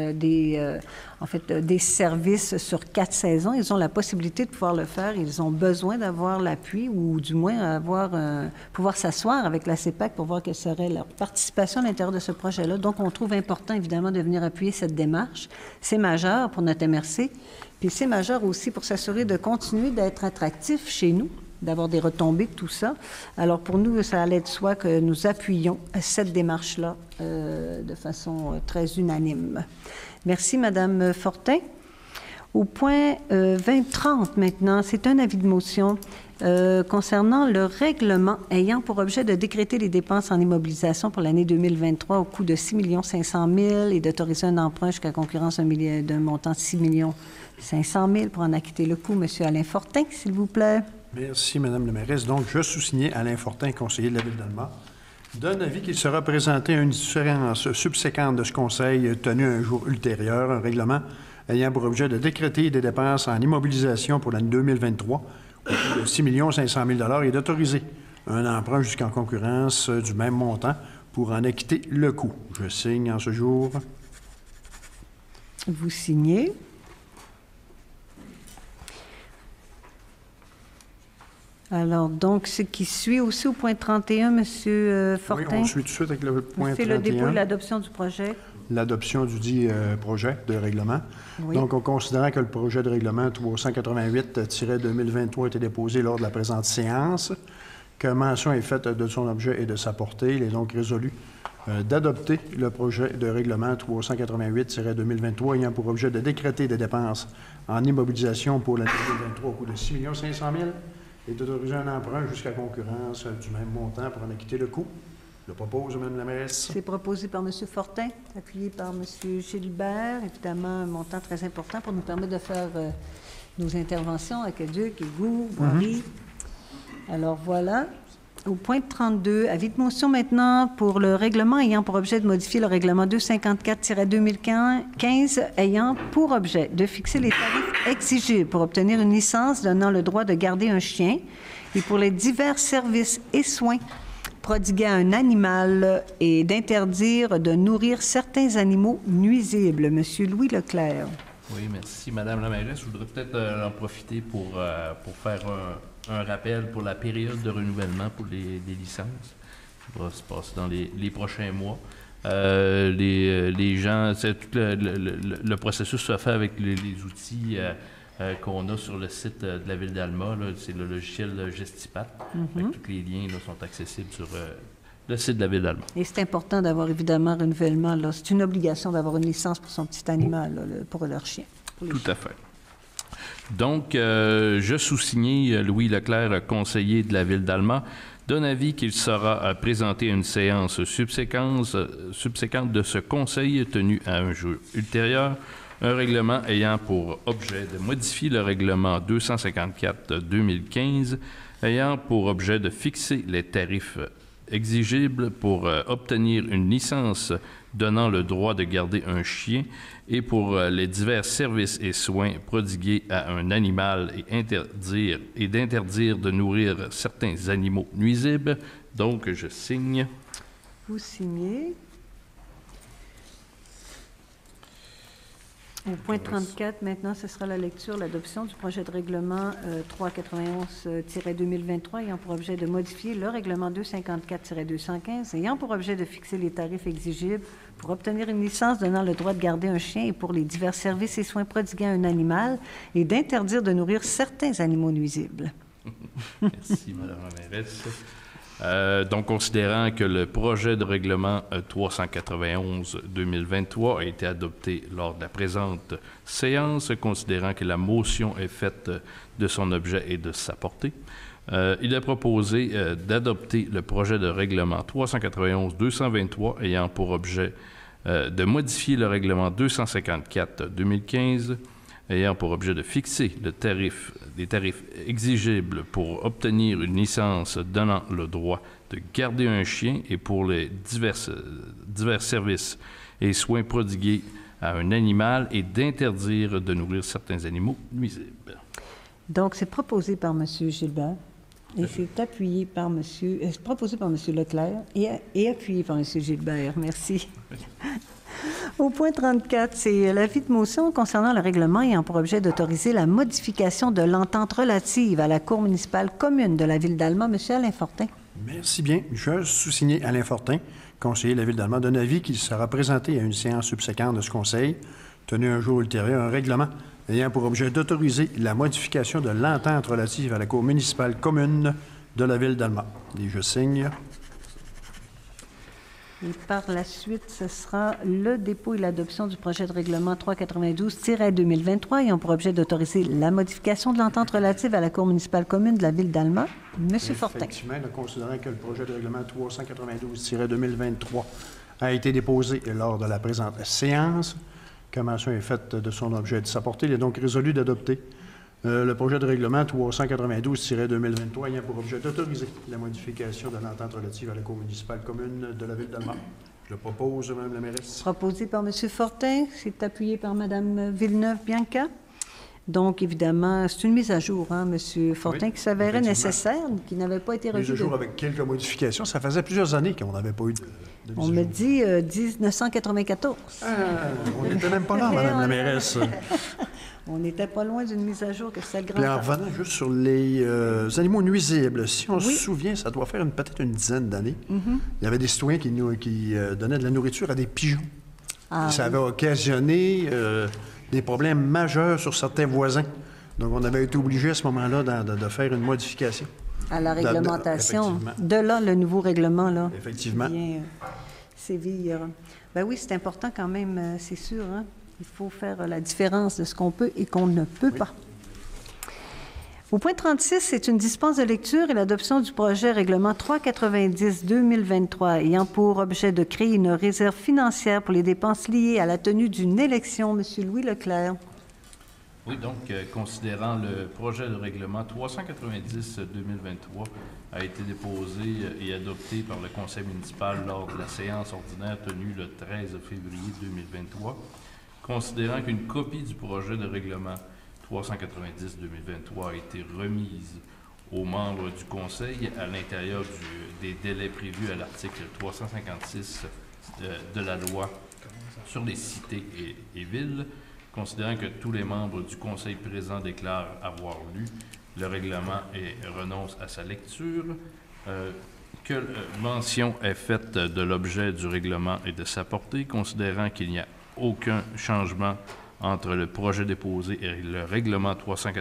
des services sur 4 saisons. Ils ont la possibilité de pouvoir le faire. Ils ont besoin d'avoir l'appui ou du moins pouvoir s'asseoir avec la CEPAC pour voir quelle serait leur participation à l'intérieur de ce projet-là. Donc, on trouve important, évidemment, de venir appuyer cette démarche. C'est majeur pour notre MRC. Puis c'est majeur aussi pour s'assurer de continuer d'être attractif chez nous, d'avoir des retombées de tout ça. Alors, pour nous, ça allait de soi que nous appuyions cette démarche-là de façon très unanime. Merci, Mme Fortin. Au point 2030, maintenant, c'est un avis de motion concernant le règlement ayant pour objet de décréter les dépenses en immobilisation pour l'année 2023 au coût de 6 500 000 et d'autoriser un emprunt jusqu'à concurrence d'un montant de 6 500 000 pour en acquitter le coût. Monsieur Alain Fortin, s'il vous plaît. Merci, Mme la mairesse. Donc, je sous-signais Alain Fortin, conseiller de la Ville d'Alma, d'un avis qu'il sera présenté à une différence subséquente de ce conseil tenu un jour ultérieur, un règlement ayant pour objet de décréter des dépenses en immobilisation pour l'année 2023 au coût de 6 500 000 et d'autoriser un emprunt jusqu'en concurrence du même montant pour en acquitter le coût. Je signe en ce jour. Vous signez. Alors, donc, ce qui suit aussi au point 31, M. Fortin. Oui, on suit tout de suite avec le point 31. C'est le dépôt et l'adoption du projet. L'adoption du dit projet de règlement. Oui. Donc, en considérant que le projet de règlement 388-2023 a été déposé lors de la présente séance, que mention est faite de son objet et de sa portée, il est donc résolu d'adopter le projet de règlement 388-2023 ayant pour objet de décréter des dépenses en immobilisation pour l'année 2023 au coût de 6 500 000 et d'autoriser un emprunt jusqu'à concurrence du même montant pour en acquitter le coût. Je propose, Mme la mairesse. C'est proposé par M. Fortin, appuyé par M. Gilbert. Évidemment, un montant très important pour nous permettre de faire nos interventions à aqueduc, égouts, voirie. Alors voilà. Au point 32, avis de motion maintenant pour le règlement ayant pour objet de modifier le règlement 254-2015 ayant pour objet de fixer les tarifs exigibles pour obtenir une licence donnant le droit de garder un chien et pour les divers services et soins prodigués à un animal et d'interdire de nourrir certains animaux nuisibles. Monsieur Louis Leclerc. Oui, merci, Madame la mairesse. Je voudrais peut-être en profiter pour faire un rappel pour la période de renouvellement pour les licences. Ça va se passer dans les prochains mois. Les gens, tout le processus se fait avec les outils qu'on a sur le site de la Ville d'Alma. C'est le logiciel Gestipat. Tous les liens là, sont accessibles sur le site de la Ville d'Alma. Et c'est important d'avoir évidemment un renouvellement. C'est une obligation d'avoir une licence pour son petit animal, là, pour leur chien. Tout à fait. Donc, je sous-signais Louis Leclerc, conseiller de la Ville d'Alma, d'un avis qu'il sera présenté à une séance subséquente de ce conseil tenu à un jour ultérieur, un règlement ayant pour objet de modifier le règlement 254-2015, ayant pour objet de fixer les tarifs exigibles pour obtenir une licence donnant le droit de garder un chien et pour les divers services et soins prodigués à un animal et d'interdire de nourrir certains animaux nuisibles. Donc, je signe. Vous signez. Au point 34, maintenant, ce sera la lecture, l'adoption du projet de règlement 391-2023 ayant pour objet de modifier le règlement 254-215 ayant pour objet de fixer les tarifs exigibles pour obtenir une licence donnant le droit de garder un chien et pour les divers services et soins prodigués à un animal et d'interdire de nourrir certains animaux nuisibles. Merci, Madame la mairesse. Donc, considérant que le projet de règlement 391-2023 a été adopté lors de la présente séance, considérant que la motion est faite de son objet et de sa portée, il est proposé d'adopter le projet de règlement 391-223 ayant pour objet de modifier le règlement 254-2015 ayant pour objet de fixer des tarifs exigibles pour obtenir une licence donnant le droit de garder un chien et pour les divers services et soins prodigués à un animal et d'interdire de nourrir certains animaux nuisibles. Donc, c'est proposé par M. Gilbert et c'est appuyé par proposé par M. Leclerc et appuyé par M. Gilbert. Merci. Au point 34, c'est l'avis de motion concernant le règlement ayant pour objet d'autoriser la modification de l'entente relative à la Cour municipale commune de la Ville d'Alma. M. Alain Fortin. Merci bien. Je sous-signé Alain Fortin, conseiller de la Ville d'Alma, d'un avis qui sera présenté à une séance subséquente de ce conseil, tenu un jour ultérieur, un règlement ayant pour objet d'autoriser la modification de l'entente relative à la Cour municipale commune de la Ville d'Alma. Et je signe. Et par la suite, ce sera le dépôt et l'adoption du projet de règlement 392-2023 ayant pour objet d'autoriser la modification de l'entente relative à la Cour municipale commune de la Ville d'Alma. Monsieur Fortin. Effectivement, considérant que le projet de règlement 392-2023 a été déposé lors de la présente séance, que mention est faite de son objet et de sa portée, il est donc résolu d'adopter le projet de règlement 392-2023 ayant pour objet d'autoriser la modification de l'entente relative à la Cour municipale commune de la Ville d'Alma. Je le propose, Mme la mairesse. Proposé par M. Fortin, c'est appuyé par Mme Villeneuve-Bianca. Donc, évidemment, c'est une mise à jour, M. Fortin, Oui, qui s'avérait nécessaire, qui n'avait pas été revue. Mise à jour avec quelques modifications. Ça faisait plusieurs années qu'on n'avait pas eu de mise On à me jour. dit 1994. On n'était même pas là, Mme la mairesse. On n'était pas loin d'une mise à jour que c'était le grand Puis en temps. revenant juste sur les animaux nuisibles, si on se souvient, ça doit faire peut-être une dizaine d'années, il y avait des citoyens qui donnaient de la nourriture à des pigeons. Et ça avait occasionné des problèmes majeurs sur certains voisins. Donc, on avait été obligé à ce moment-là de faire une modification. À la réglementation. Effectivement. De là, le nouveau règlement, là. Effectivement. Vient sévir. Ben oui, c'est important quand même, c'est sûr, hein? Il faut faire la différence de ce qu'on peut et qu'on ne peut pas. Au point 36, c'est une dispense de lecture et l'adoption du projet règlement 390-2023 ayant pour objet de créer une réserve financière pour les dépenses liées à la tenue d'une élection. Monsieur Louis Leclerc. Oui, donc, considérant le projet de règlement 390-2023 a été déposé et adopté par le conseil municipal lors de la séance ordinaire tenue le 13 février 2023, considérant qu'une copie du projet de règlement 390-2023 a été remise aux membres du Conseil à l'intérieur des délais prévus à l'article 356 de la loi sur les cités et villes, considérant que tous les membres du Conseil présent déclarent avoir lu le règlement et renoncent à sa lecture, que mention est faite de l'objet du règlement et de sa portée, considérant qu'il n'y a aucun changement entre le projet déposé et le règlement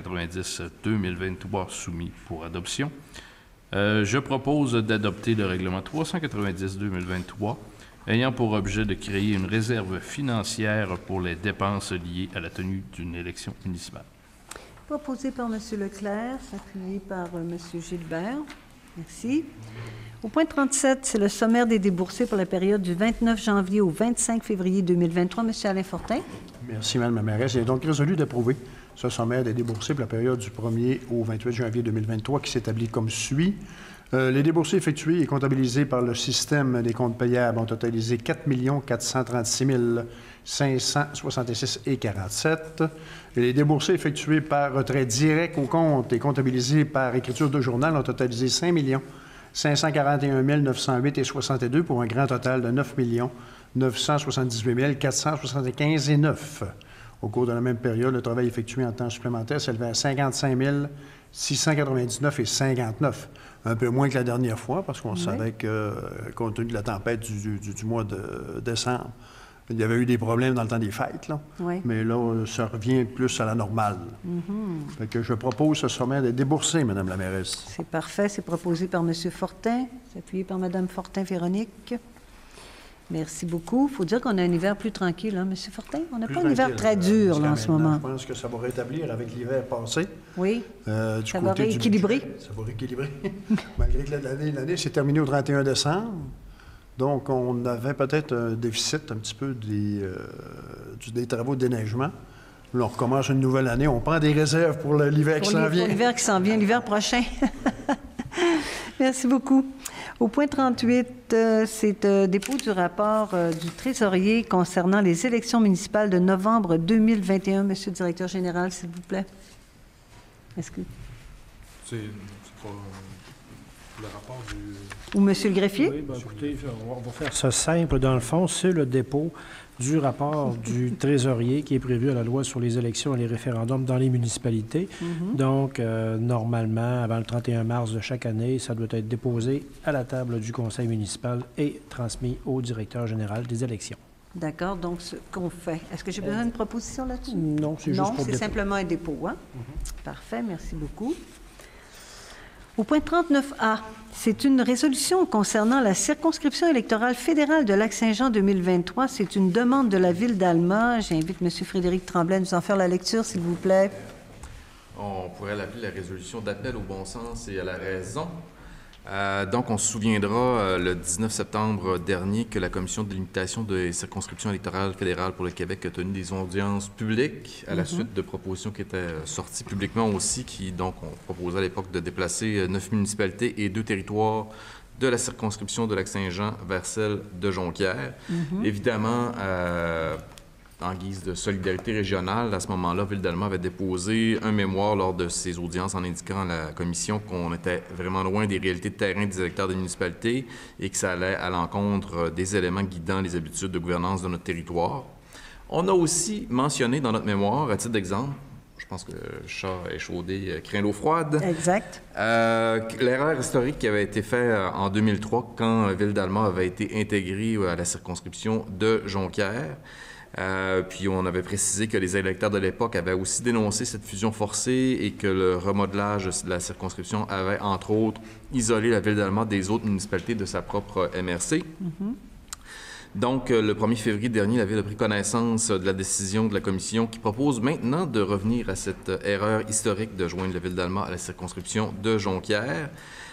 390-2023 soumis pour adoption. Je propose d'adopter le règlement 390-2023 ayant pour objet de créer une réserve financière pour les dépenses liées à la tenue d'une élection municipale. Proposé par M. Leclerc, appuyé par M. Gilbert. Merci. Au point 37, c'est le sommaire des déboursés pour la période du 29 janvier au 25 février 2023. M. Alain Fortin. Merci, Mme la mairesse. Il est donc résolu d'approuver ce sommaire des déboursés pour la période du 1er au 28 janvier 2023 qui s'établit comme suit. Les déboursés effectués et comptabilisés par le système des comptes payables ont totalisé 4 436 566,47 et les déboursés effectués par retrait direct au compte et comptabilisés par écriture de journal ont totalisé 5 541 908,62 pour un grand total de 9 978 475,9. Au cours de la même période, le travail effectué en temps supplémentaire s'élevait à 55 699,59. Un peu moins que la dernière fois, parce qu'on savait que, compte tenu de la tempête du mois de décembre, il y avait eu des problèmes dans le temps des fêtes, là. Oui. Mais là, ça revient plus à la normale. Fait que je propose ce sommaire de débourser, Mme la mairesse. C'est parfait. C'est proposé par M. Fortin. C'est appuyé par Mme Fortin-Véronique. Merci beaucoup. Il faut dire qu'on a un hiver plus tranquille, hein, M. Fortin? On n'a pas un hiver très dur, là, en ce moment. Je pense que ça va rétablir avec l'hiver passé. Oui, ça va rééquilibrer. Ça va rééquilibrer. Malgré que l'année s'est terminée au 31 décembre. Donc, on avait peut-être un déficit un petit peu des travaux de déneigement. Là, on recommence une nouvelle année. On prend des réserves pour l'hiver qui s'en vient. Pour l'hiver qui s'en vient, l'hiver prochain. Merci beaucoup. Au point 38, c'est dépôt du rapport du trésorier concernant les élections municipales de novembre 2021. Monsieur le directeur général, s'il vous plaît. Est-ce que... C'est pas le rapport du... Ou monsieur le greffier? Oui, bien, écoutez, on va faire ça simple. Dans le fond, c'est le dépôt du rapport du trésorier qui est prévu à la loi sur les élections et les référendums dans les municipalités. Donc, normalement, avant le 31 mars de chaque année, ça doit être déposé à la table du conseil municipal et transmis au directeur général des élections. D'accord. Donc, ce qu'on fait. Est-ce que j'ai besoin d'une proposition là-dessus? Non, c'est juste pour le c'est dépôt. simplement un dépôt. Hein? Parfait. Merci beaucoup. Au point 39A, c'est une résolution concernant la circonscription électorale fédérale de Lac-Saint-Jean 2023. C'est une demande de la Ville d'Alma. J'invite M. Frédéric Tremblay à nous en faire la lecture, s'il vous plaît. On pourrait l'appeler la résolution d'appel au bon sens et à la raison. Donc, on se souviendra le 19 septembre dernier que la Commission de limitation des circonscriptions électorales fédérales pour le Québec a tenu des audiences publiques à la suite de propositions qui étaient sorties publiquement aussi, qui donc ont proposé à l'époque de déplacer 9 municipalités et 2 territoires de la circonscription de Lac-Saint-Jean vers celle de Jonquière. Évidemment, en guise de solidarité régionale, à ce moment-là, Ville d'Alma avait déposé un mémoire lors de ses audiences en indiquant à la Commission qu'on était vraiment loin des réalités de terrain des électeurs des municipalités et que ça allait à l'encontre des éléments guidant les habitudes de gouvernance de notre territoire. On a aussi mentionné dans notre mémoire, à titre d'exemple, je pense que le chat échaudé craint l'eau froide. Exact. L'erreur historique qui avait été faite en 2003 quand Ville d'Alma avait été intégrée à la circonscription de Jonquière. Puis on avait précisé que les électeurs de l'époque avaient aussi dénoncé cette fusion forcée et que le remodelage de la circonscription avait, entre autres, isolé la Ville d'Alma des autres municipalités de sa propre MRC. Donc, le 1er février dernier, la Ville a pris connaissance de la décision de la Commission qui propose maintenant de revenir à cette erreur historique de joindre la Ville d'Alma à la circonscription de Jonquière.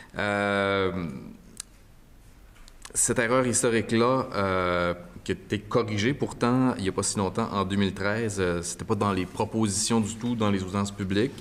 Cette erreur historique-là, qui a été corrigée pourtant il n'y a pas si longtemps, en 2013, c'était pas dans les propositions du tout, dans les audiences publiques.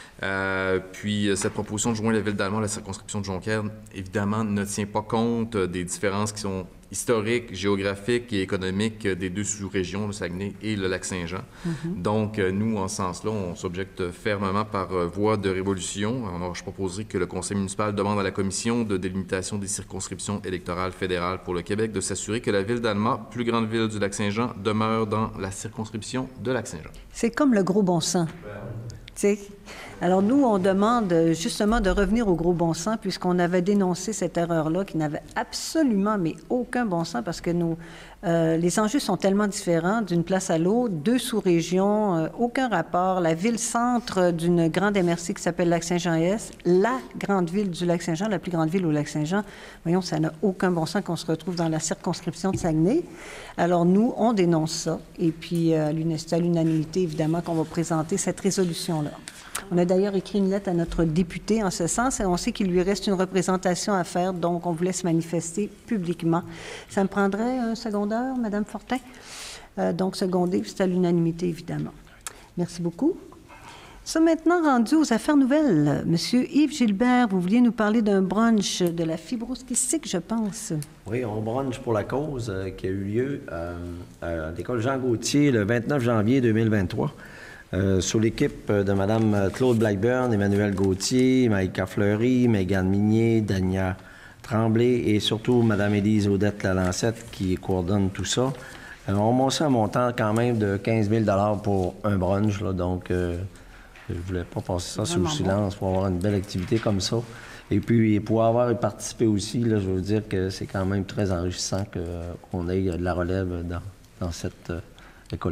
Puis cette proposition de joindre la Ville d'Alma à la circonscription de Jonquière, évidemment, ne tient pas compte des différences qui sont historiques, géographiques et économiques des 2 sous-régions, le Saguenay et le Lac-Saint-Jean. Donc, nous, en ce sens-là, on s'objecte fermement par voie de révolution. Alors, je proposerai que le Conseil municipal demande à la Commission de délimitation des circonscriptions électorales fédérales pour le Québec de s'assurer que la Ville d'Alma, plus grande ville du Lac-Saint-Jean, demeure dans la circonscription de Lac-Saint-Jean. C'est comme le gros bon sens. T'sais. Alors, nous, on demande justement de revenir au gros bon sens puisqu'on avait dénoncé cette erreur-là qui n'avait absolument, mais aucun bon sens parce que les enjeux sont tellement différents d'une place à l'autre, 2 sous-régions, aucun rapport. La ville-centre d'une grande MRC qui s'appelle Lac-Saint-Jean-Est, la grande ville du Lac-Saint-Jean, la plus grande ville au Lac-Saint-Jean. Voyons, ça n'a aucun bon sens qu'on se retrouve dans la circonscription de Saguenay. Alors, nous, on dénonce ça. Et puis, c'est à l'unanimité, évidemment, qu'on va présenter cette résolution-là. On a d'ailleurs écrit une lettre à notre député en ce sens et on sait qu'il lui reste une représentation à faire, donc on voulait se manifester publiquement. Ça me prendrait un secondaire, Mme Fortin? Donc, secondé, c'est à l'unanimité, évidemment. Merci beaucoup. Nous sommes maintenant rendus aux affaires nouvelles. Monsieur Yves Gilbert, vous vouliez nous parler d'un brunch de la fibrose kystique, je pense. Oui, on brunch pour la cause qui a eu lieu à l'école Jean Gauthier le 29 janvier 2023. Sous l'équipe de Mme Claude Blackburn, Emmanuel Gauthier, Maïka Fleury, Mégane Minier, Dania Tremblay et surtout Mme Élise Audette Lalancette qui coordonne tout ça. On monte un montant quand même de 15 000 $ pour un brunch, là, donc je ne voulais pas passer ça sous le silence pour avoir une belle activité comme ça. Et puis, pour avoir participé aussi, là, je veux dire que c'est quand même très enrichissant qu'on ait de la relève dans cette école-là.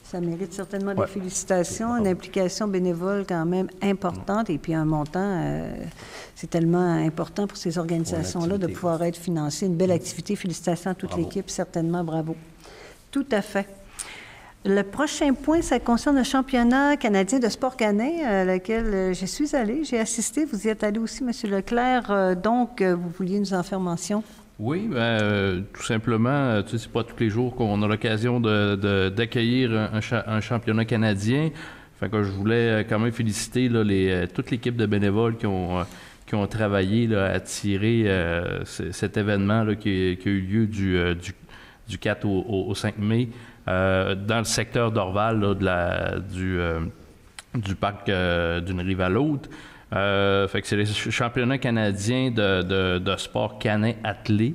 Ça mérite certainement des félicitations, une implication bénévole quand même importante et puis un montant, c'est tellement important pour ces organisations-là de pouvoir être financées. Une belle activité. Félicitations à toute l'équipe, certainement, bravo. Tout à fait. Le prochain point, ça concerne le championnat canadien de sport canin à lequel je suis allée. J'ai assisté. Vous y êtes allé aussi, M. Leclerc. Donc, vous vouliez nous en faire mention? Oui, tout simplement, tu sais, c'est pas tous les jours qu'on a l'occasion d'accueillir un championnat canadien. Fait que je voulais quand même féliciter là, toute l'équipe de bénévoles qui ont travaillé là, à tirer cet événement là, qui a eu lieu du 4 au 5 mai dans le secteur d'Orval là, du parc d'une rive à l'autre. Fait que c'est les championnats canadiens de sport canin attelé.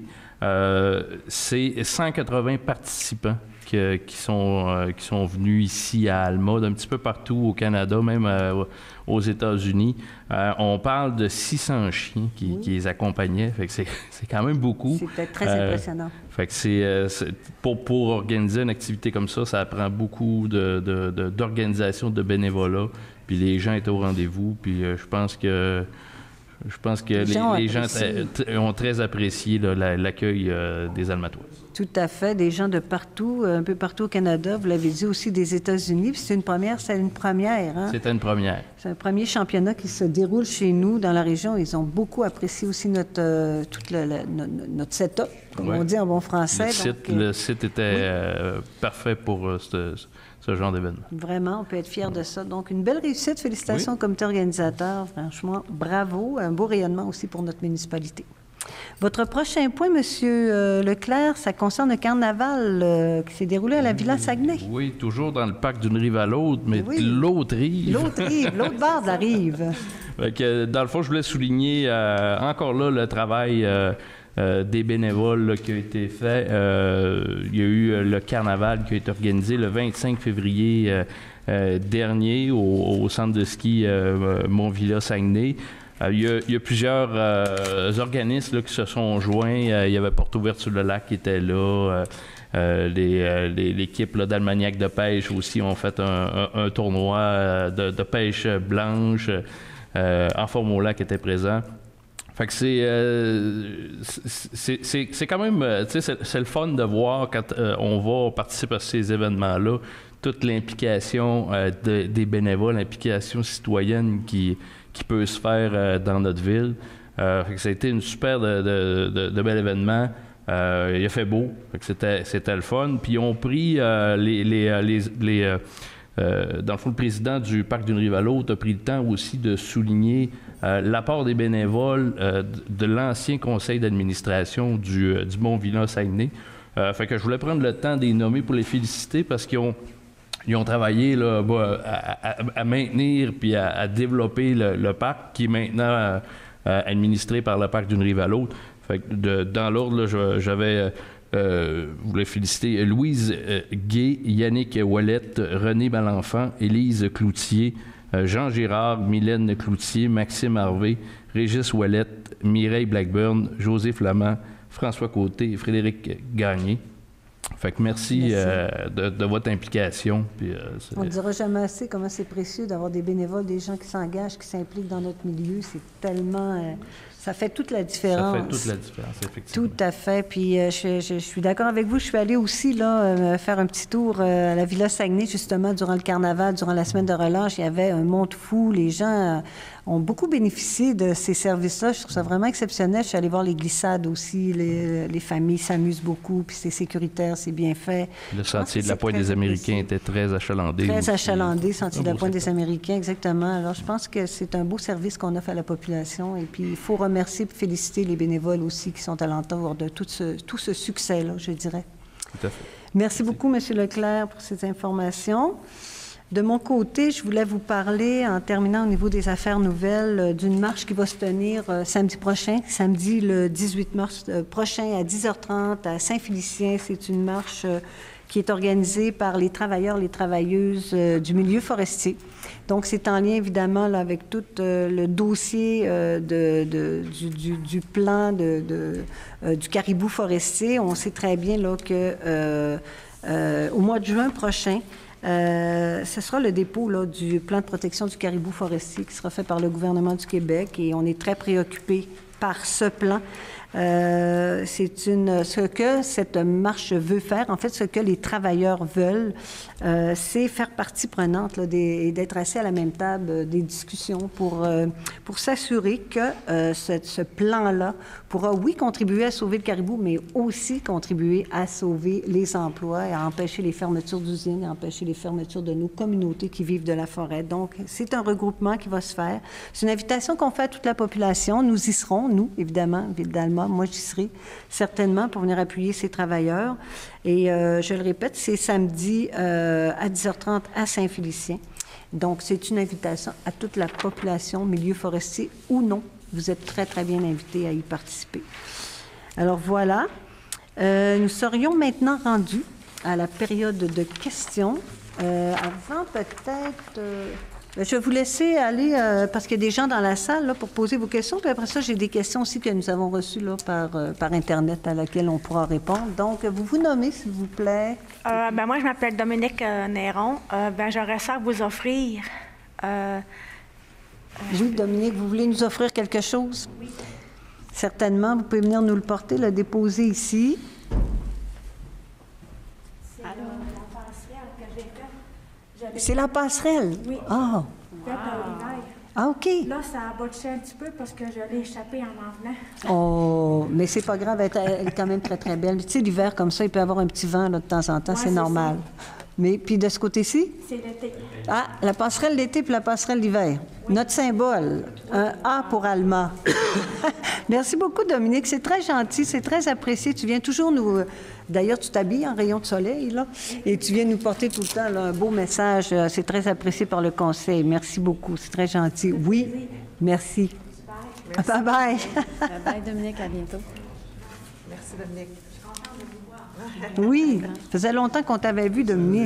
C'est 180 participants qui sont venus ici à Alma, d'un petit peu partout au Canada, même aux États-Unis. On parle de 600 chiens qui les accompagnaient. Fait que c'est quand même beaucoup. C'était très impressionnant. Fait que pour organiser une activité comme ça prend beaucoup d'organisation, de bénévolat. Puis les gens étaient au rendez-vous. Puis je pense que les gens ont très apprécié là, l'accueil des Almatoises. Tout à fait. Des gens de partout, un peu partout au Canada. Vous l'avez dit aussi des États-Unis. Puis c'est une première. Hein? C'était une première. C'est un premier championnat qui se déroule chez nous, dans la région. Ils ont beaucoup apprécié aussi notre setup, comme on dit en bon français. Le site était parfait pour ce genre d'événement. Vraiment, on peut être fiers de ça. Donc, une belle réussite. Félicitations au comité organisateur. Franchement, bravo. Un beau rayonnement aussi pour notre municipalité. Votre prochain point, M. Leclerc, ça concerne le carnaval qui s'est déroulé à la Villa Saguenay. Oui, toujours dans le parc d'une rive à l'autre, mais de l'autre rive. L'autre bord de la rive. Dans le fond, je voulais souligner encore là le travail des bénévoles là, qui a été fait. Il y a eu le carnaval qui a été organisé le 25 février dernier au centre de ski Mont-Villa-Saguenay. Il y a plusieurs organismes là, qui se sont joints. Il y avait Porte Ouverte sur le Lac qui était là. L'équipe d'Almagnac de pêche aussi ont fait un tournoi de pêche blanche. En forme au lac était présent. Fait que c'est quand même, tu sais, c'est le fun de voir quand on va participer à ces événements-là, toute l'implication des bénévoles, l'implication citoyenne qui peut se faire dans notre ville. Fait que ça a été une super de bel événement. Il a fait beau, fait que c'était le fun. Puis ils ont pris dans le fond, le président du parc d'une rive à l'autre a pris le temps aussi de souligner l'apport des bénévoles de l'ancien conseil d'administration du Mont-Villa-Saguenay. Fait que je voulais prendre le temps de les nommer pour les féliciter parce qu'ils ont travaillé là, à maintenir puis à développer le parc qui est maintenant administré par le parc d'une rive à l'autre. Fait que dans l'ordre, j'avais voulais féliciter Louise Gay, Yannick Ouellette, René Malenfant, Élise Cloutier, Jean Girard, Mylène Cloutier, Maxime Harvey, Régis Ouellette, Mireille Blackburn, José Flamand, François Côté et Frédéric Gagné. Fait que merci. De votre implication. Puis, on ne dira jamais assez comment c'est précieux d'avoir des bénévoles, des gens qui s'engagent, qui s'impliquent dans notre milieu. C'est tellement... ça fait toute la différence. Ça fait toute la différence, effectivement. Tout à fait. Puis je suis d'accord avec vous. Je suis allée aussi là, faire un petit tour à la Villa Saguenay, justement, durant le carnaval, durant la semaine de relâche. Il y avait un monde fou. Les gens ont beaucoup bénéficié de ces services-là. Je trouve ça vraiment exceptionnel. Je suis allée voir les glissades aussi. Les familles s'amusent beaucoup, puis c'est sécuritaire, c'est bien fait. Le sentier de la Pointe des Américains était très achalandé. Très achalandé, sentier de la Pointe des Américains, exactement. Alors, je pense que c'est un beau service qu'on offre à la population. Et puis, il faut remercier et féliciter les bénévoles aussi qui sont alentour de tout ce succès-là, je dirais. Tout à fait. Merci beaucoup, M. Leclerc, pour ces informations. De mon côté, je voulais vous parler, en terminant au niveau des affaires nouvelles, d'une marche qui va se tenir samedi prochain, samedi le 18 mars prochain à 10h30 à Saint-Félicien. C'est une marche qui est organisée par les travailleurs, les travailleuses du milieu forestier. Donc, c'est en lien, évidemment, là, avec tout le dossier du plan du caribou forestier. On sait très bien là, que au mois de juin prochain, Ce sera le dépôt là, du plan de protection du caribou forestier qui sera fait par le gouvernement du Québec et on est très préoccupés par ce plan. Ce que cette marche veut faire, en fait, ce que les travailleurs veulent, c'est faire partie prenante là, et d'être assis à la même table des discussions pour s'assurer que ce plan-là pourra, oui, contribuer à sauver le caribou, mais aussi contribuer à sauver les emplois et à empêcher les fermetures d'usines, à empêcher les fermetures de nos communautés qui vivent de la forêt. Donc, c'est un regroupement qui va se faire. C'est une invitation qu'on fait à toute la population. Nous y serons, nous, évidemment, Ville d'Alma. Moi, j'y serai certainement pour venir appuyer ces travailleurs. Et je le répète, c'est samedi à 10h30 à Saint-Félicien. Donc, c'est une invitation à toute la population, milieu forestier ou non. Vous êtes très, très bien invités à y participer. Alors, voilà. Nous serions maintenant rendus à la période de questions. Avant, peut-être... je vais vous laisser aller, parce qu'il y a des gens dans la salle là, pour poser vos questions. Puis après ça, j'ai des questions aussi que nous avons reçues là, par Internet à laquelle on pourra répondre. Donc, vous vous nommez, s'il vous plaît. Moi, je m'appelle Dominique Néron. J'aurais ça à vous offrir. Oui, Dominique, vous voulez nous offrir quelque chose? Oui. Certainement. Vous pouvez venir nous le porter, le déposer ici. C'est la passerelle que j'ai faite. C'est la passerelle? Oui. Ah! Faite à l'hiver. Ah, OK. Là, ça a botché un petit peu parce que je l'ai échappé en venant. Oh, mais c'est pas grave, elle est quand même très, très belle. Tu sais, l'hiver comme ça, il peut y avoir un petit vent là, de temps en temps, c'est normal. Ça. Mais puis de ce côté-ci? C'est l'été. Ah, la passerelle d'été puis la passerelle d'hiver. Oui. Notre symbole, un A pour Alma. Merci beaucoup, Dominique. C'est très gentil, c'est très apprécié. Tu viens toujours nous... D'ailleurs, tu t'habilles en rayon de soleil, là, et tu viens nous porter tout le temps là, un beau message. C'est très apprécié par le conseil. Merci beaucoup, c'est très gentil. Oui, merci. Bye. Bye-bye. Bye, Dominique, à bientôt. Merci, Dominique. Oui, ça faisait longtemps qu'on t'avait vu, Dominique.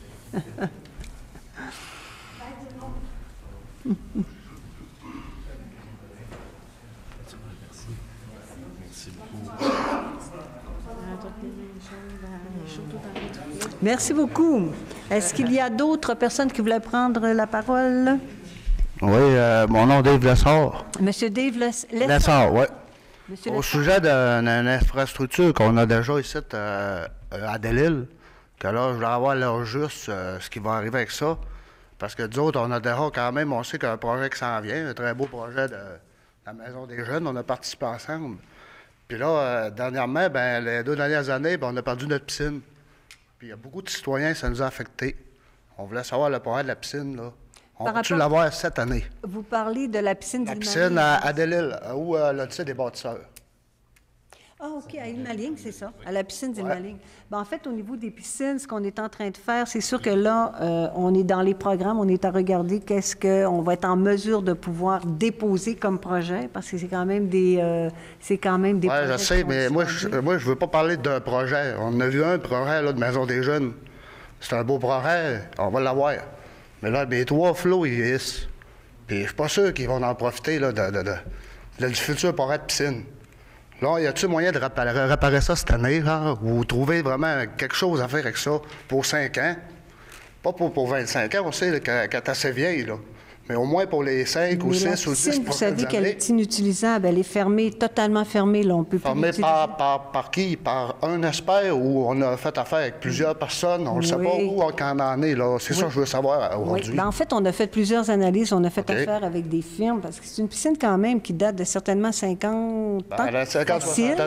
Merci beaucoup. Est-ce qu'il y a d'autres personnes qui voulaient prendre la parole? Oui, mon nom est Dave Lessard. Monsieur Dave Lessard, oui. Monsieur Au sujet d'une infrastructure qu'on a déjà ici à Delisle, que là, je voulais avoir l'heure juste ce qui va arriver avec ça. Parce que nous autres, on a déjà quand même, on sait qu'il y a un projet qui s'en vient, un très beau projet de la Maison des Jeunes. On a participé ensemble. Puis là, dernièrement, les 2 dernières années, on a perdu notre piscine. Puis il y a beaucoup de citoyens, ça nous a affectés. On voulait savoir le projet de la piscine, là. On va-tu l'avoir cette année? Vous parlez de la piscine d'Île-Maligne? La piscine à Delisle, où le titre des bâtisseurs. Ah, OK, à Île-Maligne, c'est ça, à la piscine d'Île-Maligne. En fait, au niveau des piscines, ce qu'on est en train de faire, c'est sûr que là, on est dans les programmes, on est à regarder qu'est-ce qu'on va être en mesure de pouvoir déposer comme projet, parce que c'est quand même des projets. Je sais, mais moi, je veux pas parler d'un projet. On a vu un projet là, de Maison des Jeunes. C'est un beau projet, on va l'avoir. Mais là, mes 3 flots, ils vieillissent. Puis je suis pas sûr qu'ils vont en profiter là, du futur projet de piscine. Là, y a-t-il moyen de réparer ça cette année, là, ou trouver vraiment quelque chose à faire avec ça pour 5 ans? Pas pour 25 ans, on sait qu'elle est assez vieille, là. Mais au moins pour les 5 ou 6 ou 10 prochaines années. Vous savez qu'elle est inutilisable, elle est fermée, totalement fermée, là, on peut plus l'utiliser. Fermée par qui? Par un expert ou on a fait affaire avec plusieurs personnes? On ne sait pas où on en est, là. C'est ça que je veux savoir aujourd'hui. En fait, on a fait plusieurs analyses, on a fait affaire avec des firmes, parce que c'est une piscine quand même qui date de certainement 50 ans. Elle a 50, 60 ans.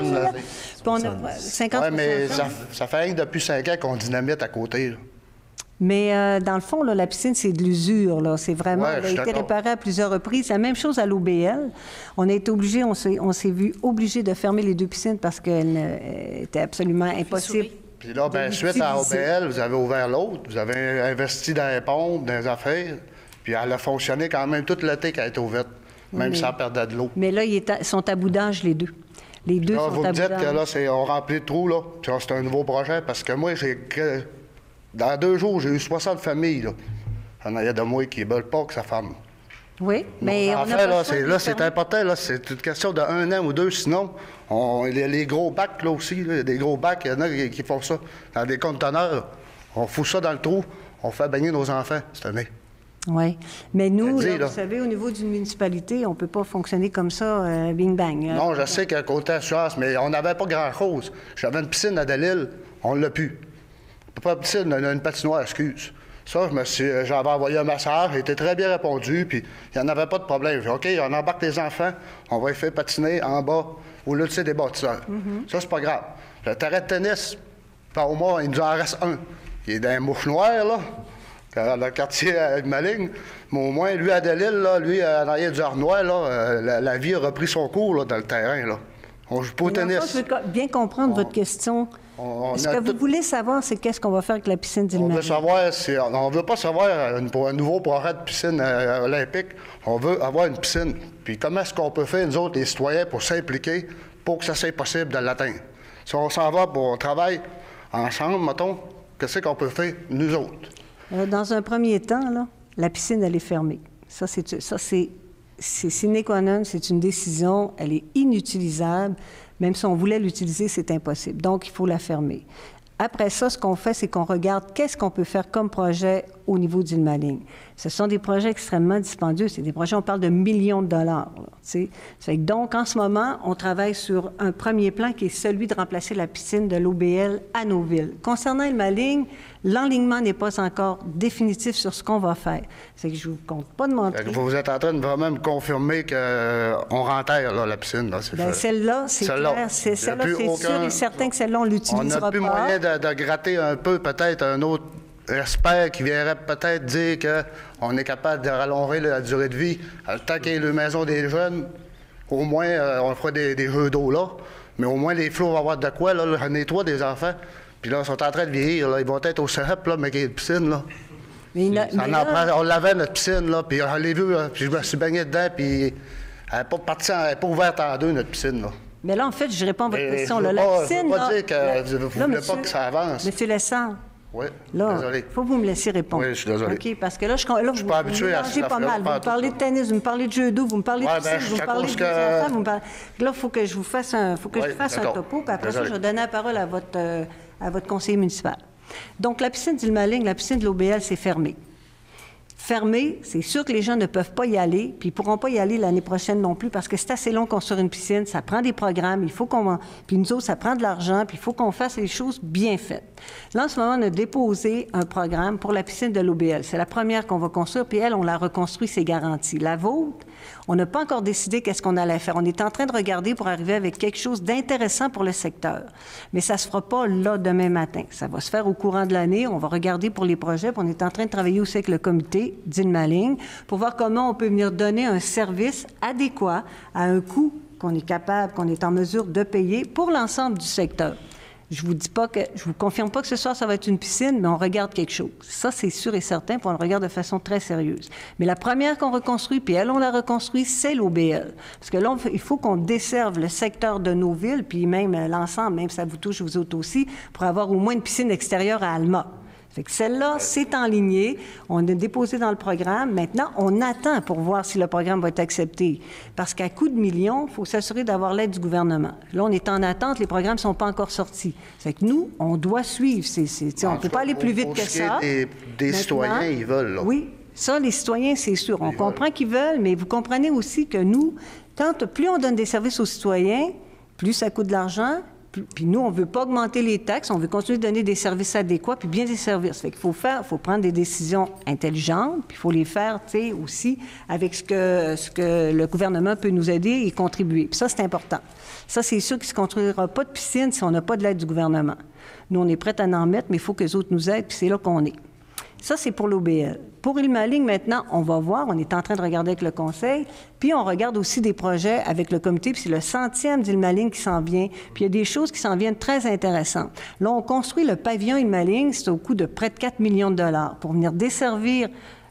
Oui, mais ça fait rien que depuis 5 ans qu'on dynamite à côté, là. Mais dans le fond, là, la piscine, c'est de l'usure. Là. C'est vraiment, elle a été réparée à plusieurs reprises. C'est la même chose à l'OBL. On a été obligé, on s'est vu obligé de fermer les 2 piscines parce qu'elles étaient absolument impossibles. Puis là, suite à l'OBL, vous avez ouvert l'autre. Vous avez investi dans les pompes, dans les affaires. Puis elle a fonctionné quand même toute l'été qu'elle a été ouverte, même sans perdre de l'eau. Mais là, ils sont à bout d'âge, les 2. Les 2 sont à bout d'âge. Vous me dites que là, on remplit le trou, là. C'est un nouveau projet parce que moi, dans 2 jours, j'ai eu 60 familles, là. Il y a de moi qui ne veulent pas que ça ferme. Oui, mais on a c'est important, là. C'est une question de 1 an ou 2, sinon, les gros bacs, là aussi, là, des gros bacs, il y en a qui font ça dans des conteneurs. On fout ça dans le trou, on fait baigner nos enfants cette année. Oui. Mais nous, Vas-y, là, là. vous savez, au niveau d'une municipalité, on ne peut pas fonctionner comme ça, bing-bang. Non, je sais qu'à côté assurance, mais on n'avait pas grand-chose. J'avais une piscine à Delille, on l'a plus. Pas une piscine, une patinoire, excuse. Ça, j'avais envoyé un message, il était très bien répondu, puis il n'y en avait pas de problème. J'ai dit, OK, on embarque les enfants, on va les faire patiner en bas, au lieu des bâtisseurs. Ça, c'est pas grave. Le terrain de tennis, au moins, il nous en reste un. Il est dans les mouches noires, là, dans le quartier avec Maligne. Mais au moins, lui, à Delille, là, lui, en arrière du Arnois, là, la vie a repris son cours là, dans le terrain. Là. On joue pas au Mais dans le tennis. fond, je veux bien comprendre votre question. Ce que vous voulez savoir, c'est qu'est-ce qu'on va faire avec la piscine On d'Île-Marie? veut savoir, on veut pas savoir pour un nouveau projet de piscine olympique. On veut avoir une piscine. Puis comment est-ce qu'on peut faire, nous autres, les citoyens, pour s'impliquer pour que ça soit possible de l'atteindre? Si on s'en va pour on travaille ensemble, mettons, qu'est-ce qu'on peut faire, nous autres? Dans un premier temps, là, la piscine, elle est fermée. Ça, c'est sine qua non, c'est une décision, elle est inutilisable. Même si on voulait l'utiliser, c'est impossible. Donc, il faut la fermer. Après ça, ce qu'on fait, c'est qu'on regarde qu'est-ce qu'on peut faire comme projet au niveau d'Île-Maligne. Ce sont des projets extrêmement dispendieux. C'est des projets, on parle de millions de dollars. Donc, en ce moment, on travaille sur un premier plan qui est celui de remplacer la piscine de l'OBL à nos villes. Concernant Île-Maligne, l'enlignement n'est pas encore définitif sur ce qu'on va faire. C'est que je ne vous compte pas de montrer. Vous êtes en train de vraiment me confirmer qu'on renterre là, la piscine. Là, celle-là, c'est clair. Celle-là, c'est sûr et certain que celle-là, on l'utilisera pas. On n'a plus moyen de gratter un peu, peut-être, un autre expert qui viendrait peut-être dire qu'on est capable de rallonger la durée de vie. Le temps qu'il y ait la maison des jeunes, au moins, on fera des jeux d'eau là. Mais au moins, les flots vont avoir de quoi, là, on est trois des enfants. Puis là, ils sont en train de vieillir, là. Ils vont être au cégep, là, mais qu'il y ait une piscine, là. On l'avait, notre piscine, là, puis on l'a vu, puis je me suis baigné dedans, puis elle n'est pas ouverte en deux, notre piscine, là. Mais là, en fait, je réponds à votre question. Là. La piscine, je ne veux pas dire que vous ne voulez monsieur, pas que ça avance. Monsieur Lessard, oui, là, désolé. il faut que vous me laissiez répondre. Oui, je suis désolé. OK, parce que là, je suis pas habitué à ça. Pas mal. Vous me parlez de tennis, vous me parlez de jeu d'eau, vous me parlez de piscine, vous me parlez de enfants, vous me parlez... Là, il faut que je vous fasse un, topo, puis après ça, je vais donner la parole à votre conseiller municipal. Donc, la piscine d'Île-Maligne, la piscine de l'OBL, c'est fermé. Fermé, c'est sûr que les gens ne peuvent pas y aller, puis ils ne pourront pas y aller l'année prochaine non plus, parce que c'est assez long construire une piscine, ça prend des programmes, il faut qu'on... Puis nous autres, ça prend de l'argent, puis il faut qu'on fasse les choses bien faites. Là, en ce moment, on a déposé un programme pour la piscine de l'OBL. C'est la première qu'on va construire, puis elle, on la reconstruit, c'est garanti. La vôtre, on n'a pas encore décidé qu'est-ce qu'on allait faire. On est en train de regarder pour arriver avec quelque chose d'intéressant pour le secteur. Mais ça ne se fera pas là demain matin. Ça va se faire au courant de l'année. On va regarder pour les projets. Puis on est en train de travailler aussi avec le comité d'Île-Maligne pour voir comment on peut venir donner un service adéquat à un coût qu'on est capable, qu'on est en mesure de payer pour l'ensemble du secteur. Je vous confirme pas que ce soir, ça va être une piscine, mais on regarde quelque chose. Ça, c'est sûr et certain, puis on le regarde de façon très sérieuse. Mais la première qu'on reconstruit, puis elle, on la reconstruit, c'est l'OBL. Parce que là, il faut qu'on desserve le secteur de nos villes, puis même l'ensemble, même ça vous touche, vous autres aussi, pour avoir au moins une piscine extérieure à Alma. Fait que celle-là, c'est enligné. On a déposé dans le programme. Maintenant, on attend pour voir si le programme va être accepté. Parce qu'à coût de millions, il faut s'assurer d'avoir l'aide du gouvernement. Là, on est en attente. Les programmes ne sont pas encore sortis. Fait que nous, on doit suivre. On ne peut pas aller plus vite que ça. Des citoyens, ils veulent. Là. Oui, ça, les citoyens, c'est sûr. On comprend qu'ils veulent, mais vous comprenez aussi que nous, plus on donne des services aux citoyens, plus ça coûte de l'argent. Puis nous, on ne veut pas augmenter les taxes, on veut continuer de donner des services adéquats, puis bien des services. Fait qu'il faut prendre des décisions intelligentes, puis il faut les faire, tu sais, aussi avec ce que le gouvernement peut nous aider et contribuer. Puis ça, c'est important. Ça, c'est sûr qu'il ne se construira pas de piscine si on n'a pas de l'aide du gouvernement. Nous, on est prêts à en mettre, mais il faut que les autres nous aident, puis c'est là qu'on est. Ça, c'est pour l'OBL. Pour Île-Maligne, maintenant, on va voir, on est en train de regarder avec le conseil, puis on regarde aussi des projets avec le comité, puis c'est le 100e d'Île-Maligne qui s'en vient, puis il y a des choses qui s'en viennent très intéressantes. Là, on construit le pavillon Île-Maligne, c'est au coût de près de 4 millions de dollars pour venir desservir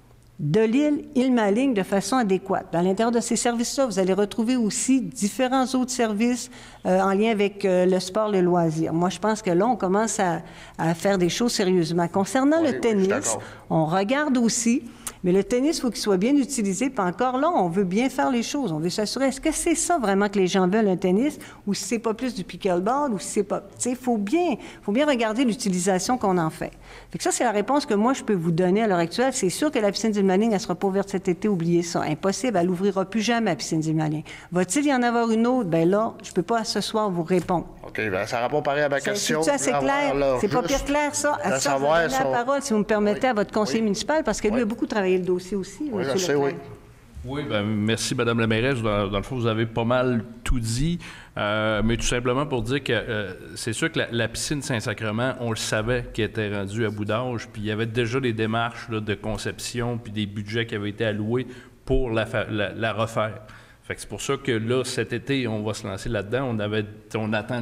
de l'île Île-Maligne de façon adéquate. À l'intérieur de ces services-là, vous allez retrouver aussi différents autres services en lien avec le sport, les loisirs. Moi, je pense que là, on commence à faire des choses sérieusement. Concernant le tennis, on regarde aussi Mais le tennis, il faut qu'il soit bien utilisé. Puis encore là, on veut bien faire les choses. On veut s'assurer, est-ce que c'est ça vraiment que les gens veulent, un tennis, ou si c'est pas plus du pickleball, ou si c'est pas... Tu sais, il faut bien regarder l'utilisation qu'on en fait. Fait que ça, c'est la réponse que moi, je peux vous donner à l'heure actuelle. C'est sûr que la piscine d'Ilmaling, elle sera pas ouverte cet été, oubliez ça. Impossible, elle n'ouvrira plus jamais, la piscine d'Ilmaling. Va-t-il y en avoir une autre? Bien là, je peux pas ce soir vous répondre. OK, bien, ça répond pareil à ma question. C'est clair. C'est pas pire clair, ça. À ça, je vais donner la parole, si vous me permettez, à votre conseiller municipal, parce que lui a beaucoup travaillé le dossier aussi. Oui, je sais, oui. Oui, bien, merci, Mme la mairesse. Dans le fond, vous avez pas mal tout dit, mais tout simplement pour dire que c'est sûr que la piscine Saint-Sacrement, on le savait qu'elle était rendue à bout d'âge, puis il y avait déjà des démarches là, de conception, puis des budgets qui avaient été alloués pour la refaire. Fait que c'est pour ça que là, cet été, on va se lancer là-dedans. On attend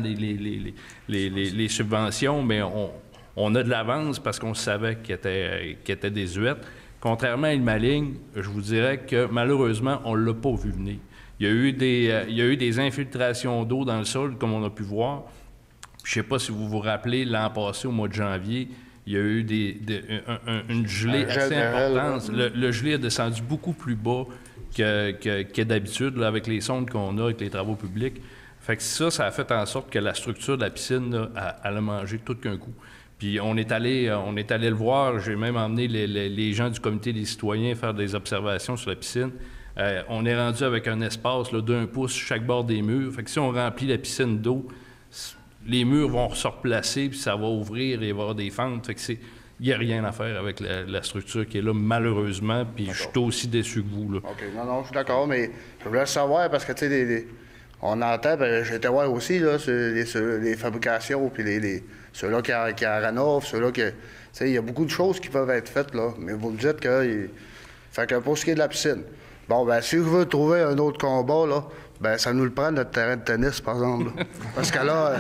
les subventions, mais on a de l'avance parce qu'on savait qu'elle était désuète. Contrairement à Ilmaling, je vous dirais que malheureusement, on ne l'a pas vu venir. Il y a eu des infiltrations d'eau dans le sol, comme on a pu voir. Je ne sais pas si vous vous rappelez, l'an passé, au mois de janvier, il y a eu une gelée assez importante. Le gelé a descendu beaucoup plus bas que d'habitude, là, avec les sondes qu'on a, avec les travaux publics. Fait que ça a fait en sorte que la structure de la piscine, là, elle a mangé tout qu'un coup. Puis on est allé le voir. J'ai même emmené les gens du comité des citoyens faire des observations sur la piscine. On est rendu avec un espace d'1 pouce chaque bord des murs. Fait que si on remplit la piscine d'eau, les murs vont se replacer, puis ça va ouvrir et il va y avoir des fentes. Fait que il n'y a rien à faire avec la structure qui est là, malheureusement, puis je suis aussi déçu que vous, là. OK. Non, je suis d'accord, mais je voulais savoir, parce que, tu sais, on entend, j'ai été voir aussi, là, sur les fabrications, puis ceux-là qui en rénovent, ceux-là qui... Tu sais, il y a beaucoup de choses qui peuvent être faites, là, mais vous me dites que... Fait que pour ce qui est de la piscine, bon, ben si je veux trouver un autre combat, là, ben ça nous le prend, notre terrain de tennis, par exemple, là. Parce que là...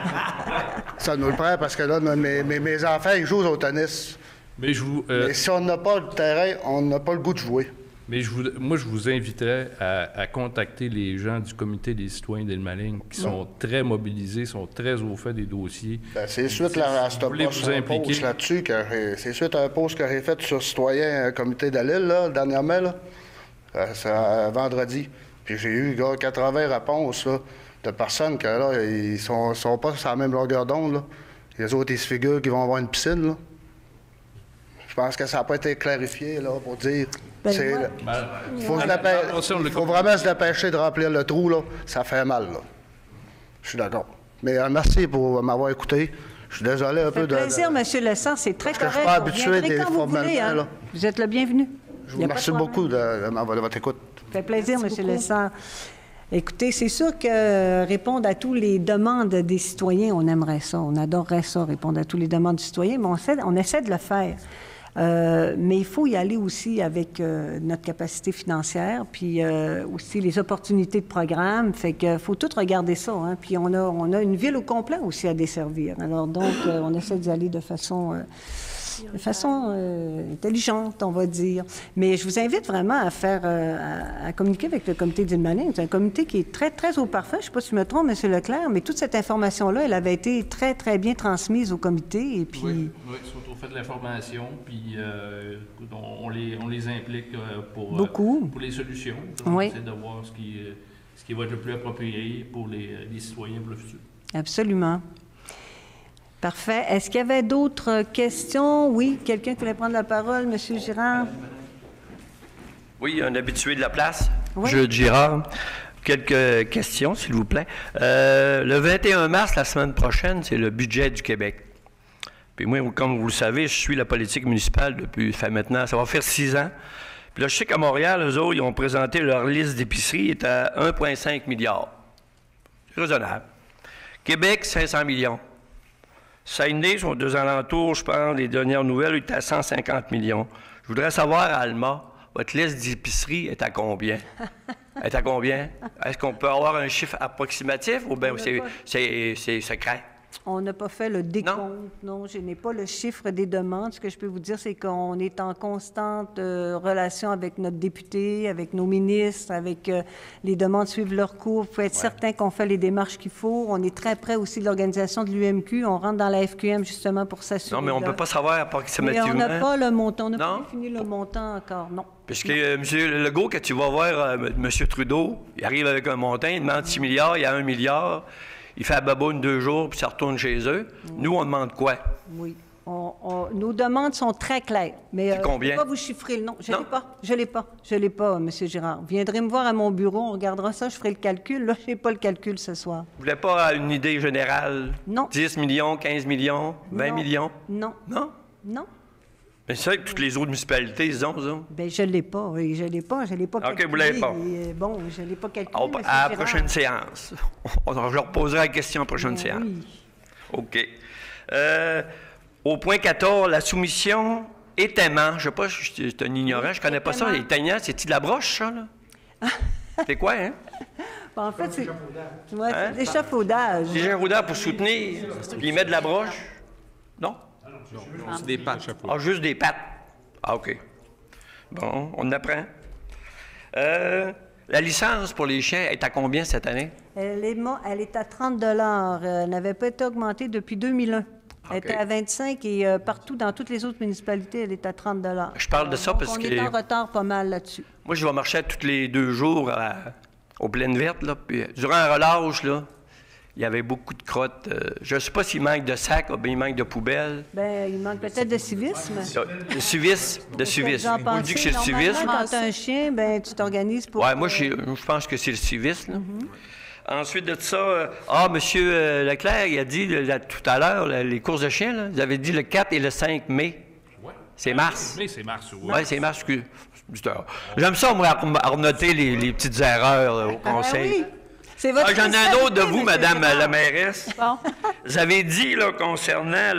ça nous le prend, parce que là, mes enfants, ils jouent au tennis. Mais si on n'a pas le terrain, on n'a pas le goût de jouer. Mais moi, je vous inviterais à contacter les gens du comité des citoyens d'Ilmaling qui sont très mobilisés, sont très au fait des dossiers. Ben, c'est suite à ce post là-dessus, c'est suite à un post que j'ai fait sur citoyen comité de l'île, là, dernièrement, là, c'est vendredi. Puis j'ai eu 80 réponses là, de personnes que là, ils sont pas sur la même longueur d'onde. Là. Les autres, ils se figurent qu'ils vont avoir une piscine. Là. Je pense que ça n'a pas été clarifié là, pour dire. Il faut vraiment se dépêcher de remplir le trou, là. Ça fait mal, là. Je suis d'accord. Mais merci pour m'avoir écouté. Je suis désolé un peu de... Ça fait plaisir, M. Lessard, c'est très correct. Je ne suis pas habitué des formalités, là. Vous êtes le bienvenu. Je vous remercie beaucoup de votre écoute. Ça fait plaisir, M. Lessard. Écoutez, c'est sûr que répondre à toutes les demandes des citoyens, on aimerait ça. On adorerait ça, répondre à toutes les demandes des citoyens, mais on essaie de le faire. Mais il faut y aller aussi avec notre capacité financière, puis aussi les opportunités de programme. Fait qu'il faut tout regarder ça. Hein. Puis on a une ville au complet aussi à desservir. Alors donc, on essaie d'y aller de façon intelligente, on va dire. Mais je vous invite vraiment à communiquer avec le comité d'Ilmaling. C'est un comité qui est très, très au parfait. Je ne sais pas si je me trompe, M. Leclerc, mais toute cette information-là, elle avait été très, très bien transmise au comité. Et puis... Oui, surtout au fait de l'information, puis on les implique pour les solutions. On essaie de voir ce qui va être le plus approprié pour les citoyens pour le futur. Absolument. Parfait. Est-ce qu'il y avait d'autres questions? Oui, quelqu'un qui voulait prendre la parole, M. Girard? Oui, un habitué de la place, oui. Jules Girard. Quelques questions, s'il vous plaît. Le 21 mars, la semaine prochaine, c'est le budget du Québec. Puis moi, comme vous le savez, je suis la politique municipale depuis, maintenant, ça va faire 6 ans. Puis là, je sais qu'à Montréal, eux autres, ils ont présenté leur liste d'épicerie, est à 1,5 milliard. C'est raisonnable. Québec, 500 millions. Saguenay, sont 2 alentours, je pense, les dernières nouvelles, est à 150 millions. Je voudrais savoir, à Alma, votre liste d'épicerie est à combien? Est-ce qu'on peut avoir un chiffre approximatif ou bien c'est secret? On n'a pas fait le décompte, non, je n'ai pas le chiffre des demandes. Ce que je peux vous dire, c'est qu'on est en constante relation avec notre député, avec nos ministres, avec les demandes suivent leur cours. Vous pouvez être certain qu'on fait les démarches qu'il faut. On est très près aussi de l'organisation de l'UMQ. On rentre dans la FQM justement pour s'assurer. Non, mais on ne peut pas savoir approximativement. Mais on n'a pas le montant. On n'a pas défini le montant encore, non. Parce que M. Legault, quand tu vas voir M. Trudeau, il arrive avec un montant, il demande 6 milliards, il y a 1 milliard. Il fait la baboune 2 jours, puis ça retourne chez eux. Nous, on demande quoi? Oui. Nos demandes sont très claires. Mais combien? Je ne peux pas vous chiffrer le nom. Je ne l'ai pas, M. Girard. Vous viendrez me voir à mon bureau, on regardera ça, je ferai le calcul. Là, je n'ai pas le calcul ce soir. Vous voulez pas une idée générale? Non. 10 millions, 15 millions, 20 millions? Non. Non? Non. Mais c'est vrai que toutes les autres municipalités, ils ont ça. Bien, je ne l'ai pas. Oui, je ne l'ai pas. OK, vous ne l'avez pas. Bon, je ne l'ai pas calculé. À la prochaine séance. Je leur poserai la question à la prochaine séance. Oui. OK. Au point 14, la soumission étaiement. Je ne sais pas, je suis un ignorant, je ne connais pas ça. Éteignant, c'est-tu de la broche, ça, là? C'est quoi, hein? Bon, en fait, c'est de l'échafaudage. C'est l'échafaudage pour soutenir, puis ils mettent de la broche? Non? C'est des pattes. Ah, juste des pattes. Ah, OK. Bon, on apprend. La licence pour les chiens est à combien cette année? Elle est à 30 $. Elle n'avait pas été augmentée depuis 2001. Elle était à 25 et partout, dans toutes les autres municipalités, elle est à 30 $. Je parle de ça parce que... On est en retard pas mal là-dessus. Moi, je vais marcher tous les 2 jours aux plaines vertes, là. Puis, durant un relâche, là, il y avait beaucoup de crottes. Je ne sais pas s'il manque de sacs ou bien il manque de poubelles. Bien, il manque peut-être de civisme. De civisme. On dit que c'est le civisme. Quand tu as un chien, ben, tu t'organises pour... Oui, moi, je pense que c'est le civisme. Là. Ensuite de ça, M. Leclerc, il a dit tout à l'heure, les courses de chiens, là, vous avez dit le 4 et le 5 mai. Ouais. C'est mars. Mais c'est mars, oui. Oui, c'est mars. J'aime ça, moi, à renoter les petites erreurs là, au conseil. Oui. C'est votre J'en ai un autre de vous, Madame la mairesse. Bon. Vous avez dit, là, concernant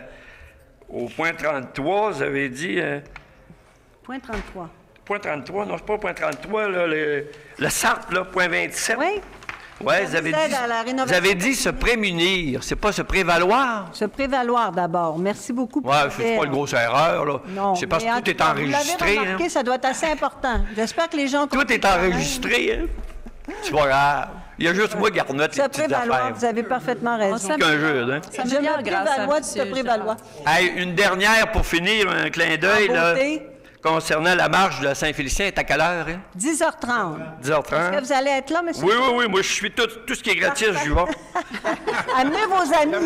au point 33, vous avez dit... Point 33. Point 33, non, c'est pas point 33, là, le Sarthe, là, point 27. Oui. Oui, vous avez dit se prémunir, c'est pas se prévaloir. Se prévaloir d'abord. Merci beaucoup. Oui, c'est pas une grosse erreur, là. Non. C'est parce que tout est enregistré. Vous l'avez remarqué, ça doit être assez important. J'espère que les gens... Tout est enregistré, hein. C'est pas grave. Il y a juste moi qui renote les petites affaires. Vous avez parfaitement raison. C'est qu'un jeu, hein. Je me prévalois de te prévaloir. Hey, une dernière pour finir, un clin d'œil, là. Concernant la marche de Saint-Félicien, est à quelle heure? Hein? 10h30. 10h30. Est-ce que vous allez être là, monsieur? Oui. Moi, je suis tout ce qui est gratis, j'y vais. Amenez vos amis.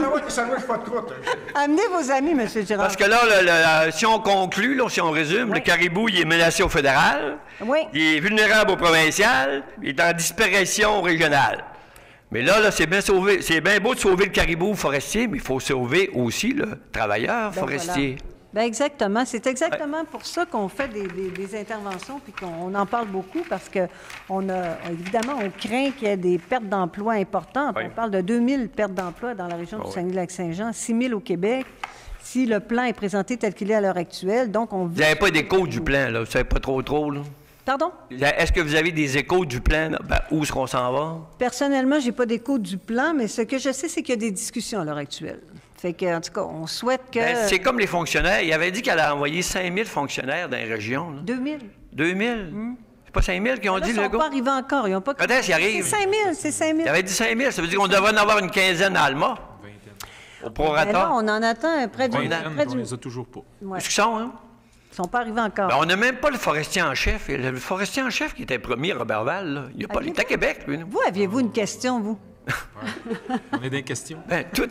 Amenez vos amis, monsieur Girard. Parce que là, si on conclut, là, si on résume, le caribou, il est menacé au fédéral. Oui. Il est vulnérable au provincial. Il est en disparition au régional. Mais là, c'est bien beau de sauver le caribou forestier, mais il faut sauver aussi le travailleur forestier. Voilà. Bien, exactement. C'est exactement pour ça qu'on fait des interventions puis qu'on en parle beaucoup parce que évidemment, on craint qu'il y ait des pertes d'emplois importantes. Oui. On parle de 2000 pertes d'emplois dans la région du Saguenay-Lac-Saint-Jean, 6000 au Québec. Si le plan est présenté tel qu'il est à l'heure actuelle, donc on... Vous n'avez pas d'écho du plan, là? Vous ne savez pas trop, là? Pardon? Est-ce que vous avez des échos du plan? Là? Ben, où est-ce qu'on s'en va? Personnellement, je n'ai pas d'écho du plan, mais ce que je sais, c'est qu'il y a des discussions à l'heure actuelle. Fait que, en tout cas, on souhaite que... Ben, c'est comme les fonctionnaires. Il avait dit qu'elle a envoyé 5000 fonctionnaires dans les régions. Là. 2000. 2000? C'est pas 5000 qui ont dit, le gars? Ils ne sont pas arrivés encore. Ils ont pas... Quand est-ce qu'ils arrivent? C'est 5000. Il avait dit 5000. Ça veut dire qu'on devrait en avoir une quinzaine à Alma. Au prorata. Ben là, on en attend près du... On les a toujours pas. Ouais. Où-ce qu'ils sont, hein? Ils ne sont pas arrivés encore. Ben, on n'a même pas le forestier en chef. Le forestier en chef qui était premier, Robert Val, là. Il est à Québec, lui. Vous, aviez-vous une question, vous? On est dans les questions. Ben, tout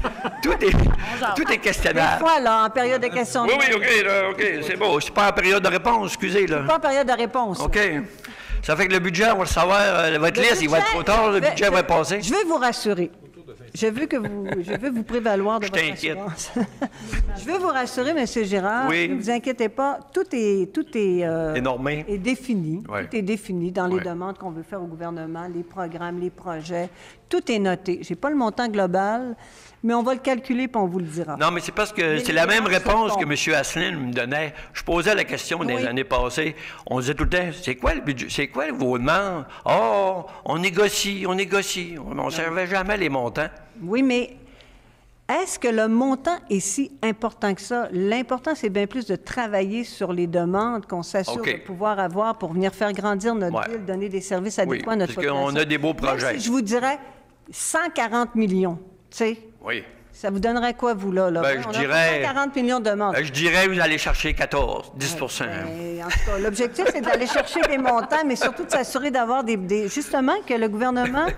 est questionnable. Des fois, là, en période de questions. Oui, OK, c'est bon. C'est pas en période de réponse, excusez, là. Pas en période de réponse. OK. Ça fait que le budget, on va le savoir. Votre liste, il va être trop tard, le budget va passer. Je vais vous rassurer. Je veux vous prévaloir de votre assurance. Je veux vous rassurer, M. Girard. Oui. Ne vous inquiétez pas. Tout est normé. est défini. Ouais. Tout est défini dans les demandes qu'on veut faire au gouvernement, les programmes, les projets. Tout est noté. Je n'ai pas le montant global, mais on va le calculer puis on vous le dira. Non, mais c'est parce que c'est la même réponse que M. Asselin me donnait. Je posais la question des années passées. On disait tout le temps, c'est quoi le budget? C'est quoi vos demandes? Oh, on négocie. On ne servait jamais les montants. Oui, mais Est-ce que le montant est si important que ça? L'important, c'est bien plus de travailler sur les demandes qu'on s'assure de pouvoir avoir pour venir faire grandir notre ville, donner des services adéquats à notre population. Parce qu'on a des beaux projets. Même si je vous dirais 140 millions, tu sais. Oui. Ça vous donnerait quoi, vous, là? Ben, on a 140 millions de demandes. Je dirais, vous allez chercher 10 en tout cas, l'objectif, c'est d'aller chercher des montants, mais surtout de s'assurer d'avoir justement, que le gouvernement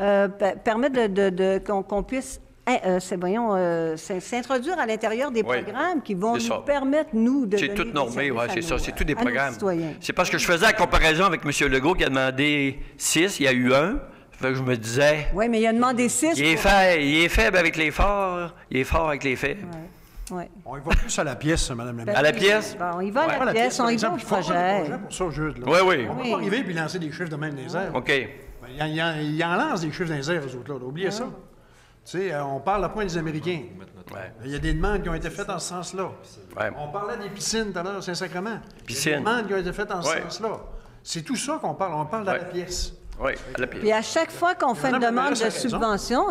permette qu'on puisse s'introduire à l'intérieur des programmes qui vont nous permettre, nous, de c'est tout normé, oui, c'est ça. C'est tous des programmes. Citoyens. C'est parce que je faisais la comparaison avec M. Legault qui a demandé 6, il y a eu 1. Fait que je me disais... Oui, mais il a demandé 6. Il est faible avec les forts, il est fort avec les faibles. Ouais. On y va plus à la pièce, Mme la ministre. À la pièce? Bon, on y va à la pièce, on y va au projet. Pour ça, juste, là. Oui. On va pas arriver et lancer des chiffres de même dans les airs. OK. Ils en lancent des chiffres dans les airs, eux autres, là. Oubliez ça. Tu sais, on parle à point des Américains. Il y a des demandes qui ont été faites en ce sens-là. On parlait des piscines tout à l'heure, Saint-Sacrement. Piscines. Des demandes qui ont été faites en ce sens-là. C'est tout ça qu'on parle. On parle de la pièce. Oui, à la pièce. Puis à chaque fois qu'on fait une demande de subvention,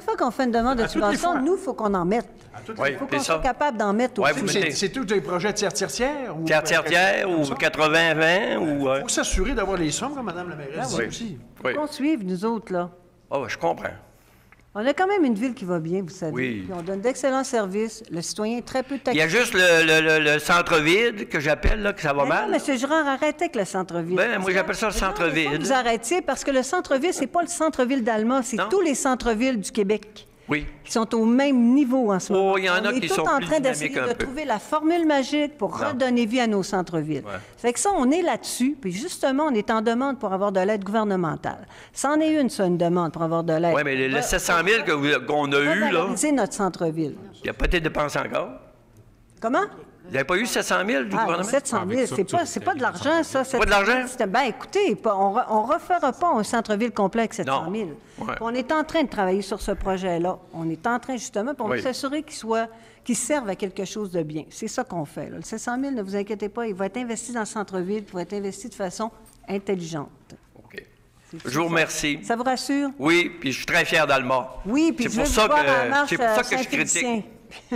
nous, il faut qu'on en mette. Il faut qu'on soit capable d'en mettre aussi. C'est tous des projets tiers-tiers? Tiers-tiers ou 80-20 ou... Il faut s'assurer d'avoir les sommes, comme Mme la mairesse dit aussi. Il faut qu'on suive, nous autres, là. Oh, je comprends. On a quand même une ville qui va bien, vous savez. Oui. Puis on donne d'excellents services. Le citoyen est très peu taxé. Il y a juste le centre-ville que j'appelle, là, que ça va mal. Non, M. Girard, arrêtez avec le centre-ville. Ben, moi, j'appelle ça le centre-ville. Il faut que vous arrêtiez, parce que le centre-ville, c'est pas le centre-ville d'Alma, c'est tous les centres-villes du Québec. Oui. Qui sont au même niveau en ce moment. Oh, il y en a qui sont plus dynamiques un peu. On est tout en train d'essayer de trouver la formule magique pour redonner vie à nos centres-villes. Fait que ça, on est là-dessus. Puis justement, on est en demande pour avoir de l'aide gouvernementale. C'en est une demande pour avoir de l'aide. Oui, mais le 700 000 qu'on a eu, là... C'est notre centre-ville. Il n'a pas été dépensé encore. Comment? Vous n'avez pas eu 700 000 du gouvernement? 700 000, c'est pas de l'argent, ça. Pas de l'argent? Ben, écoutez, on ne refera pas un centre-ville complet avec 700 000. On est en train de travailler sur ce projet-là. On est en train, justement, pour s'assurer qu'il serve à quelque chose de bien. C'est ça qu'on fait. Là. Le 700 000, ne vous inquiétez pas, il va être investi dans le centre-ville, il va être investi de façon intelligente. OK. Je vous remercie. Ça vous rassure? Oui, puis je suis très fier d'Alma. Oui, puis c'est pour ça que je critique.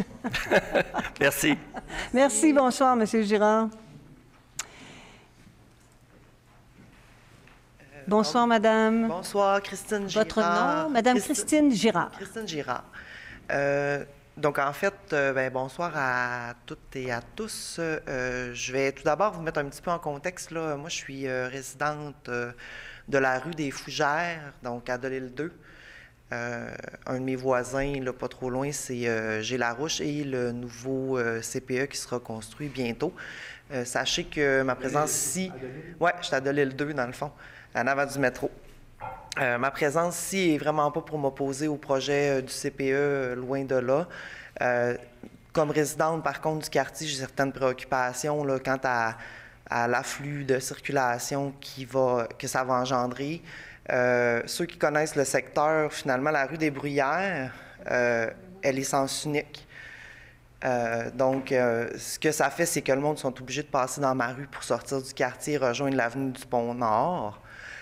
Merci. Merci. Bonsoir, M. Girard. Bonsoir, madame. Bonsoir, Christine Girard. Votre nom? Madame Christine Girard. Christine Girard. Donc, en fait, bonsoir à toutes et à tous. Je vais tout d'abord vous mettre un petit peu en contexte. Là. Moi, je suis résidente de la rue des Fougères, donc à Delisle 2. Un de mes voisins, là, pas trop loin, c'est Gélarouche et le nouveau CPE qui sera construit bientôt. Sachez que ma présence ici... Oui, je suis à Delisle 2, dans le fond, en avant du métro. Ma présence ici est vraiment pas pour m'opposer au projet du CPE, loin de là. Comme résidente, par contre, du quartier, j'ai certaines préoccupations là, quant à l'afflux de circulation que ça va engendrer. Ceux qui connaissent le secteur, finalement, la rue des Bruyères, elle est sens unique. Donc, ce que ça fait, c'est que le monde sont obligés de passer dans ma rue pour sortir du quartier et rejoindre l'avenue du Pont-Nord.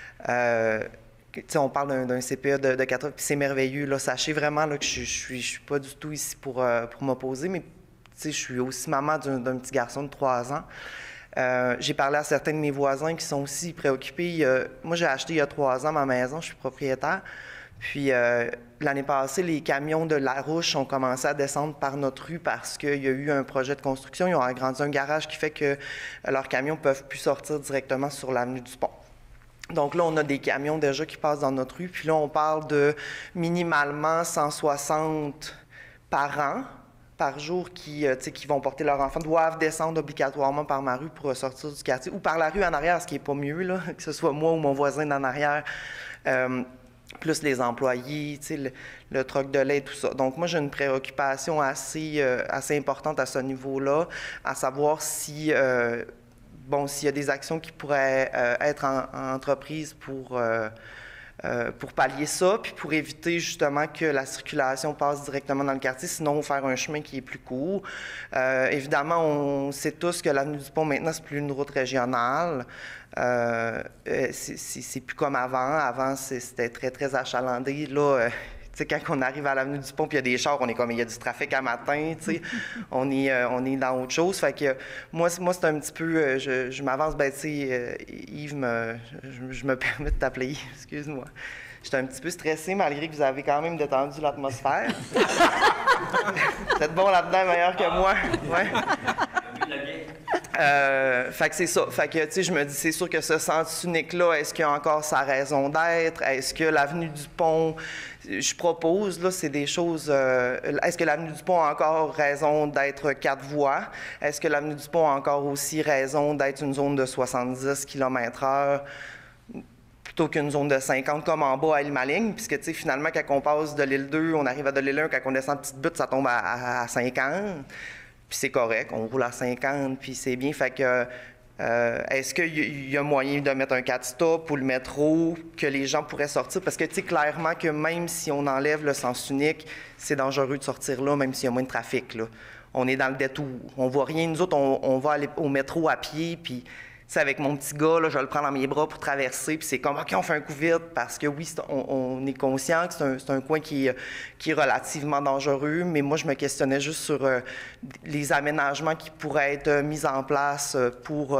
On parle d'un CPE de 4 ans, puis c'est merveilleux. Là. Sachez vraiment là, que je suis pas du tout ici pour m'opposer, mais je suis aussi maman d'un petit garçon de 3 ans. J'ai parlé à certains de mes voisins qui sont aussi préoccupés. Moi, j'ai acheté il y a 3 ans ma maison, je suis propriétaire. Puis l'année passée, les camions de Larouche ont commencé à descendre par notre rue parce qu'il y a eu un projet de construction. Ils ont agrandi un garage qui fait que leurs camions ne peuvent plus sortir directement sur l'avenue du Pont. Donc là, on a des camions déjà qui passent dans notre rue. Puis là, on parle de minimalement 160 par an, par jour, qui vont porter leur enfant, doivent descendre obligatoirement par ma rue pour sortir du quartier, ou par la rue en arrière, ce qui n'est pas mieux, là, que ce soit moi ou mon voisin d'en arrière, plus les employés, le troc de lait, tout ça. Donc moi, j'ai une préoccupation assez importante à ce niveau-là, à savoir si... s'il y a des actions qui pourraient être en entreprise pour pallier ça, puis pour éviter justement que la circulation passe directement dans le quartier, sinon faire un chemin qui est plus court. Évidemment, on sait tous que l'avenue du Pont, maintenant, c'est plus une route régionale. C'est plus comme avant. Avant, c'était très, très achalandé. Là, sais, quand on arrive à l'avenue du Pont, puis il y a des chars, on est comme, il y a du trafic à matin, tu sais, on est dans autre chose. Fait que moi c'est un petit peu, je m'avance, ben tu sais, Yves, je me permets de t'appeler Yves, excuse-moi. J'étais un petit peu stressée, malgré que vous avez quand même détendu l'atmosphère. Vous êtes bon là-dedans, meilleur que moi. Ouais. Fait que c'est ça. Fait que, tu sais, je me dis, c'est sûr que ce sens unique-là, est-ce qu'il a encore sa raison d'être? Est-ce que l'avenue du Pont, je propose, là, c'est des choses... est-ce que l'avenue du Pont a encore raison d'être 4 voies? Est-ce que l'avenue du Pont a encore aussi raison d'être une zone de 70 km/h? Plutôt qu'une zone de 50 comme en bas à Île-Maligne, puisque, tu sais, finalement, quand on passe de l'île 2, on arrive à de l'île 1, quand on descend Petite Butte, ça tombe à 50. Puis c'est correct, on roule à 50, puis c'est bien. Fait que, est-ce qu'il y a moyen de mettre un 4-stop ou le métro, que les gens pourraient sortir? Parce que, tu sais, clairement que même si on enlève le sens unique, c'est dangereux de sortir là, même s'il y a moins de trafic, là. On est dans le détour. On voit rien. Nous autres, on va aller au métro à pied, puis... sais, avec mon petit gars, là, je le prends dans mes bras pour traverser, puis c'est comme, OK, on fait un coup vite, parce que oui, on est conscient que c'est un coin qui est relativement dangereux, mais moi, je me questionnais juste sur les aménagements qui pourraient être mis en place pour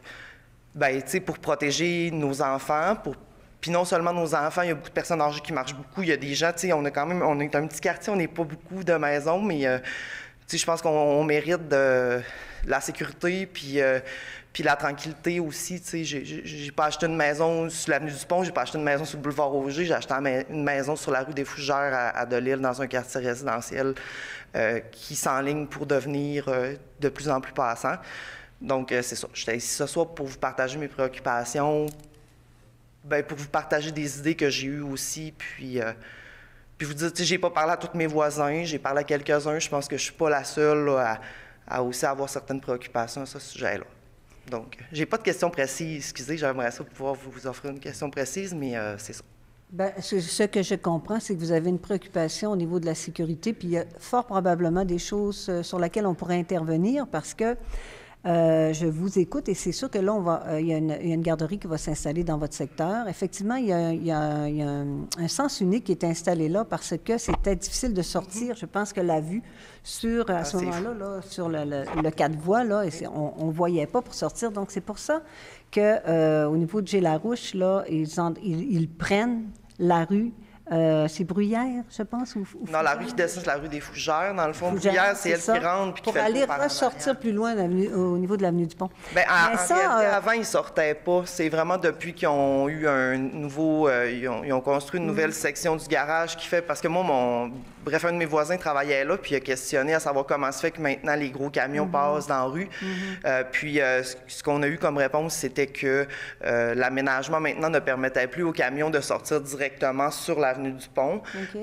protéger nos enfants, puis non seulement nos enfants, il y a beaucoup de personnes âgées qui marchent beaucoup, il y a des gens, tu sais, on est un petit quartier, on n'est pas beaucoup de maisons, mais tu sais, je pense qu'on mérite de la sécurité, puis la tranquillité aussi, tu sais, j'ai pas acheté une maison sur l'avenue du Pont, j'ai pas acheté une maison sur le boulevard Auger, j'ai acheté une maison sur la rue des Fougères à Delisle, dans un quartier résidentiel qui s'enligne pour devenir de plus en plus passant. Donc, c'est ça. J'étais ici ce soir pour vous partager mes préoccupations, pour vous partager des idées que j'ai eues aussi, puis vous dire, tu sais, j'ai pas parlé à tous mes voisins, j'ai parlé à quelques-uns, je pense que je suis pas la seule là, à aussi avoir certaines préoccupations à ce sujet-là. Donc, j'ai pas de questions précises. Excusez, j'aimerais ça pouvoir vous offrir une question précise, mais c'est ça. Bien, ce que je comprends, c'est que vous avez une préoccupation au niveau de la sécurité, puis il y a fort probablement des choses sur lesquelles on pourrait intervenir parce que je vous écoute et c'est sûr que là, il y a une garderie qui va s'installer dans votre secteur. Effectivement, il y a un sens unique qui est installé là parce que c'était difficile de sortir. Je pense que la vue à ce moment-là, là, sur le 4 voies, là, on ne voyait pas pour sortir. Donc, c'est pour ça qu'au niveau de Gélarouche, là, ils prennent la rue. C'est Bruyère, je pense? Non, la rue qui descend, c'est la rue des Fougères. Dans le fond, Bruyère, c'est elle qui rentre. Puis pour aller ressortir plus loin au niveau de l'avenue du Pont. Bien, en réalité, avant, ils ne sortaient pas. C'est vraiment depuis qu'ils ont eu un nouveau... ils ont construit une nouvelle section du garage qui fait... Parce que moi, un de mes voisins travaillait là, puis il a questionné à savoir comment se fait que maintenant les gros camions passent dans la rue. Puis ce qu'on a eu comme réponse, c'était que l'aménagement maintenant ne permettait plus aux camions de sortir directement sur l'avenue du Pont.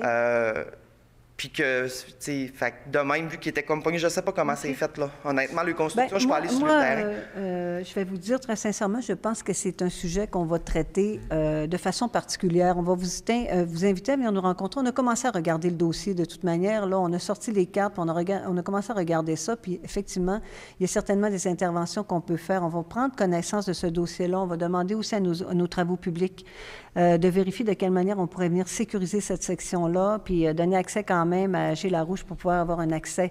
Puis que, tu sais, de même, vu qu'il était comme pogné, je ne sais pas comment c'est fait, là. Honnêtement, les constructions, je peux aller sur le terrain. Je vais vous dire très sincèrement, je pense que c'est un sujet qu'on va traiter de façon particulière. On va vous inviter à venir nous rencontrer. On a commencé à regarder le dossier de toute manière. Là, on a sorti les cartes, on a commencé à regarder ça. Puis, effectivement, il y a certainement des interventions qu'on peut faire. On va prendre connaissance de ce dossier-là. On va demander aussi à nos travaux publics de vérifier de quelle manière on pourrait venir sécuriser cette section-là, puis donner accès quand même à Gélarouche pour pouvoir avoir un accès,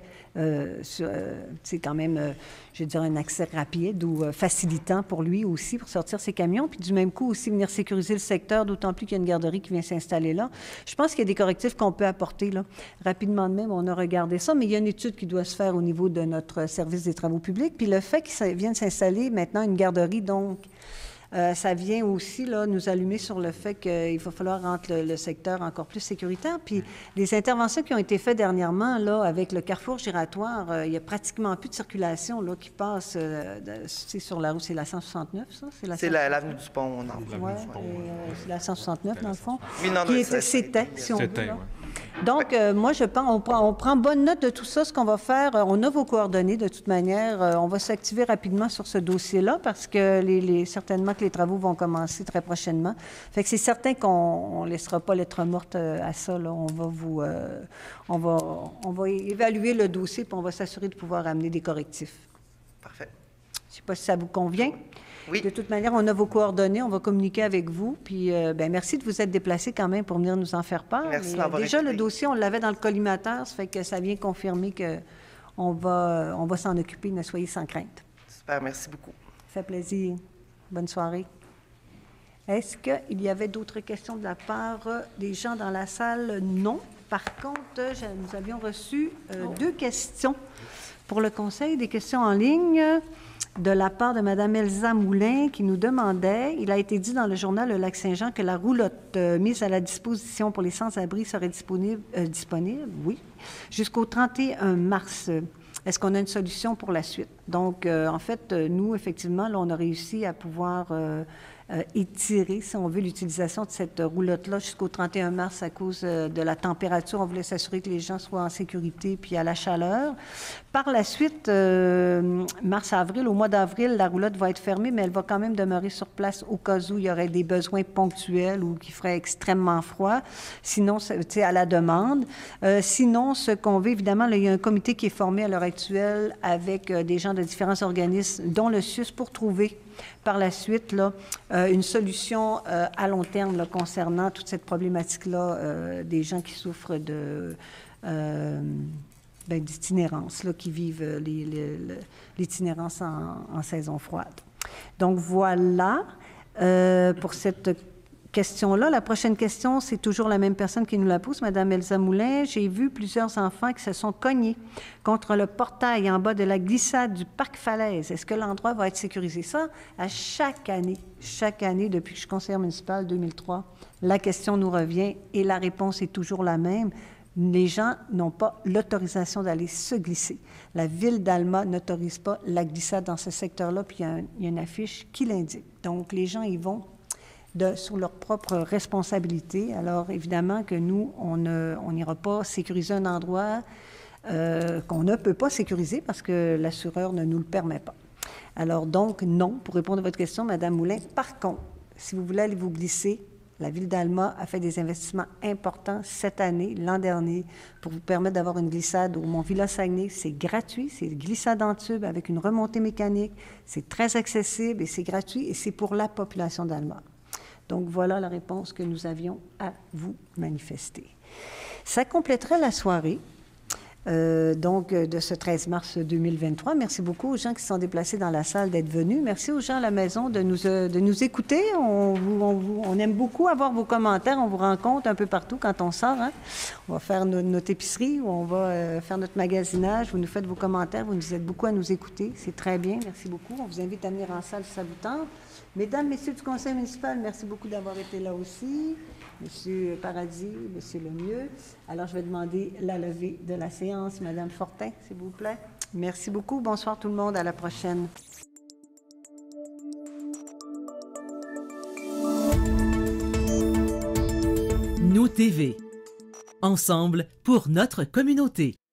quand même, je veux dire, un accès rapide ou facilitant pour lui aussi, pour sortir ses camions, puis du même coup aussi venir sécuriser le secteur, d'autant plus qu'il y a une garderie qui vient s'installer là. Je pense qu'il y a des correctifs qu'on peut apporter, là. Rapidement de même, on a regardé ça, mais il y a une étude qui doit se faire au niveau de notre service des travaux publics, puis le fait qu'il vienne s'installer maintenant une garderie, donc... ça vient aussi là, nous allumer sur le fait qu'il va falloir rendre le secteur encore plus sécuritaire. Puis les interventions qui ont été faites dernièrement, là, avec le carrefour giratoire, il n'y a pratiquement plus de circulation là, qui passe sur la route. C'est la 169, ça? C'est l'avenue du Pont, non? Oui, c'est la 169, dans le fond. Oui, non, c'était, si on veut. Là. Donc, moi, je pense, on prend bonne note de tout ça. Ce qu'on va faire, on a vos coordonnées de toute manière. On va s'activer rapidement sur ce dossier-là parce que certainement que les travaux vont commencer très prochainement. Fait que c'est certain qu'on ne laissera pas lettre morte à ça. Là. On va évaluer le dossier puis on va s'assurer de pouvoir amener des correctifs. Parfait. Je ne sais pas si ça vous convient. Oui. De toute manière, on a vos coordonnées, on va communiquer avec vous. Puis, merci de vous être déplacé quand même pour venir nous en faire part. Merci Mais, d'avoir déjà, écouté. le dossier, on l'avait dans le collimateur, ça fait que ça vient confirmer qu'on va s'en occuper, ne soyez sans crainte. Super, merci beaucoup. Ça fait plaisir. Bonne soirée. Est-ce qu'il y avait d'autres questions de la part des gens dans la salle? Non. Par contre, nous avions reçu 2 questions pour le Conseil, des questions en ligne de la part de Mme Elsa Moulin qui nous demandait, il a été dit dans le journal Le Lac-Saint-Jean que la roulotte mise à la disposition pour les sans-abri serait disponible, oui, jusqu'au 31 mars. Est-ce qu'on a une solution pour la suite? Donc, en fait, nous, effectivement, là, on a réussi à pouvoir étirer, si on veut, l'utilisation de cette roulotte-là jusqu'au 31 mars à cause de la température. On voulait s'assurer que les gens soient en sécurité puis à la chaleur. Par la suite, mars-avril, au mois d'avril, la roulotte va être fermée, mais elle va quand même demeurer sur place au cas où il y aurait des besoins ponctuels ou qu'il ferait extrêmement froid. Sinon, c'est à la demande. Sinon, ce qu'on veut, évidemment, là, il y a un comité qui est formé à l'heure actuelle avec des gens de différents organismes, dont le CIUS, pour trouver par la suite là, une solution à long terme là, concernant toute cette problématique-là des gens qui souffrent d'itinérance, là, qui vivent l'itinérance en saison froide. Donc voilà pour cette question-là. La prochaine question, c'est toujours la même personne qui nous la pose, Mme Elsa Moulin. J'ai vu plusieurs enfants qui se sont cognés contre le portail en bas de la glissade du parc Falaise. Est-ce que l'endroit va être sécurisé? Ça, à chaque année, depuis que je suis conseillère municipale, 2003, la question nous revient et la réponse est toujours la même. Les gens n'ont pas l'autorisation d'aller se glisser. La ville d'Alma n'autorise pas la glissade dans ce secteur-là, puis il y a une affiche qui l'indique. Donc, les gens y vont sur leur propre responsabilité. Alors, évidemment que nous, on n'ira pas sécuriser un endroit qu'on ne peut pas sécuriser parce que l'assureur ne nous le permet pas. Alors, donc, non, pour répondre à votre question, Mme Moulin. Par contre, si vous voulez aller vous glisser, la Ville d'Alma a fait des investissements importants cette année, l'an dernier, pour vous permettre d'avoir une glissade au Mont-Villa-Saguenay. C'est gratuit, c'est une glissade en tube avec une remontée mécanique. C'est très accessible et c'est gratuit et c'est pour la population d'Alma. Donc, voilà la réponse que nous avions à vous manifester. Ça compléterait la soirée, de ce 13 mars 2023. Merci beaucoup aux gens qui se sont déplacés dans la salle d'être venus. Merci aux gens à la maison de nous écouter. On aime beaucoup avoir vos commentaires. On vous rencontre un peu partout quand on sort. Hein? On va faire notre épicerie ou on va faire notre magasinage. Vous nous faites vos commentaires. Vous nous aidez beaucoup à nous écouter. C'est très bien. Merci beaucoup. On vous invite à venir en salle si ça vous tente. Mesdames, Messieurs du Conseil municipal, merci beaucoup d'avoir été là aussi. Monsieur Paradis, Monsieur Lemieux. Alors, je vais demander la levée de la séance. Madame Fortin, s'il vous plaît. Merci beaucoup. Bonsoir tout le monde. À la prochaine. Nous TV. Ensemble pour notre communauté.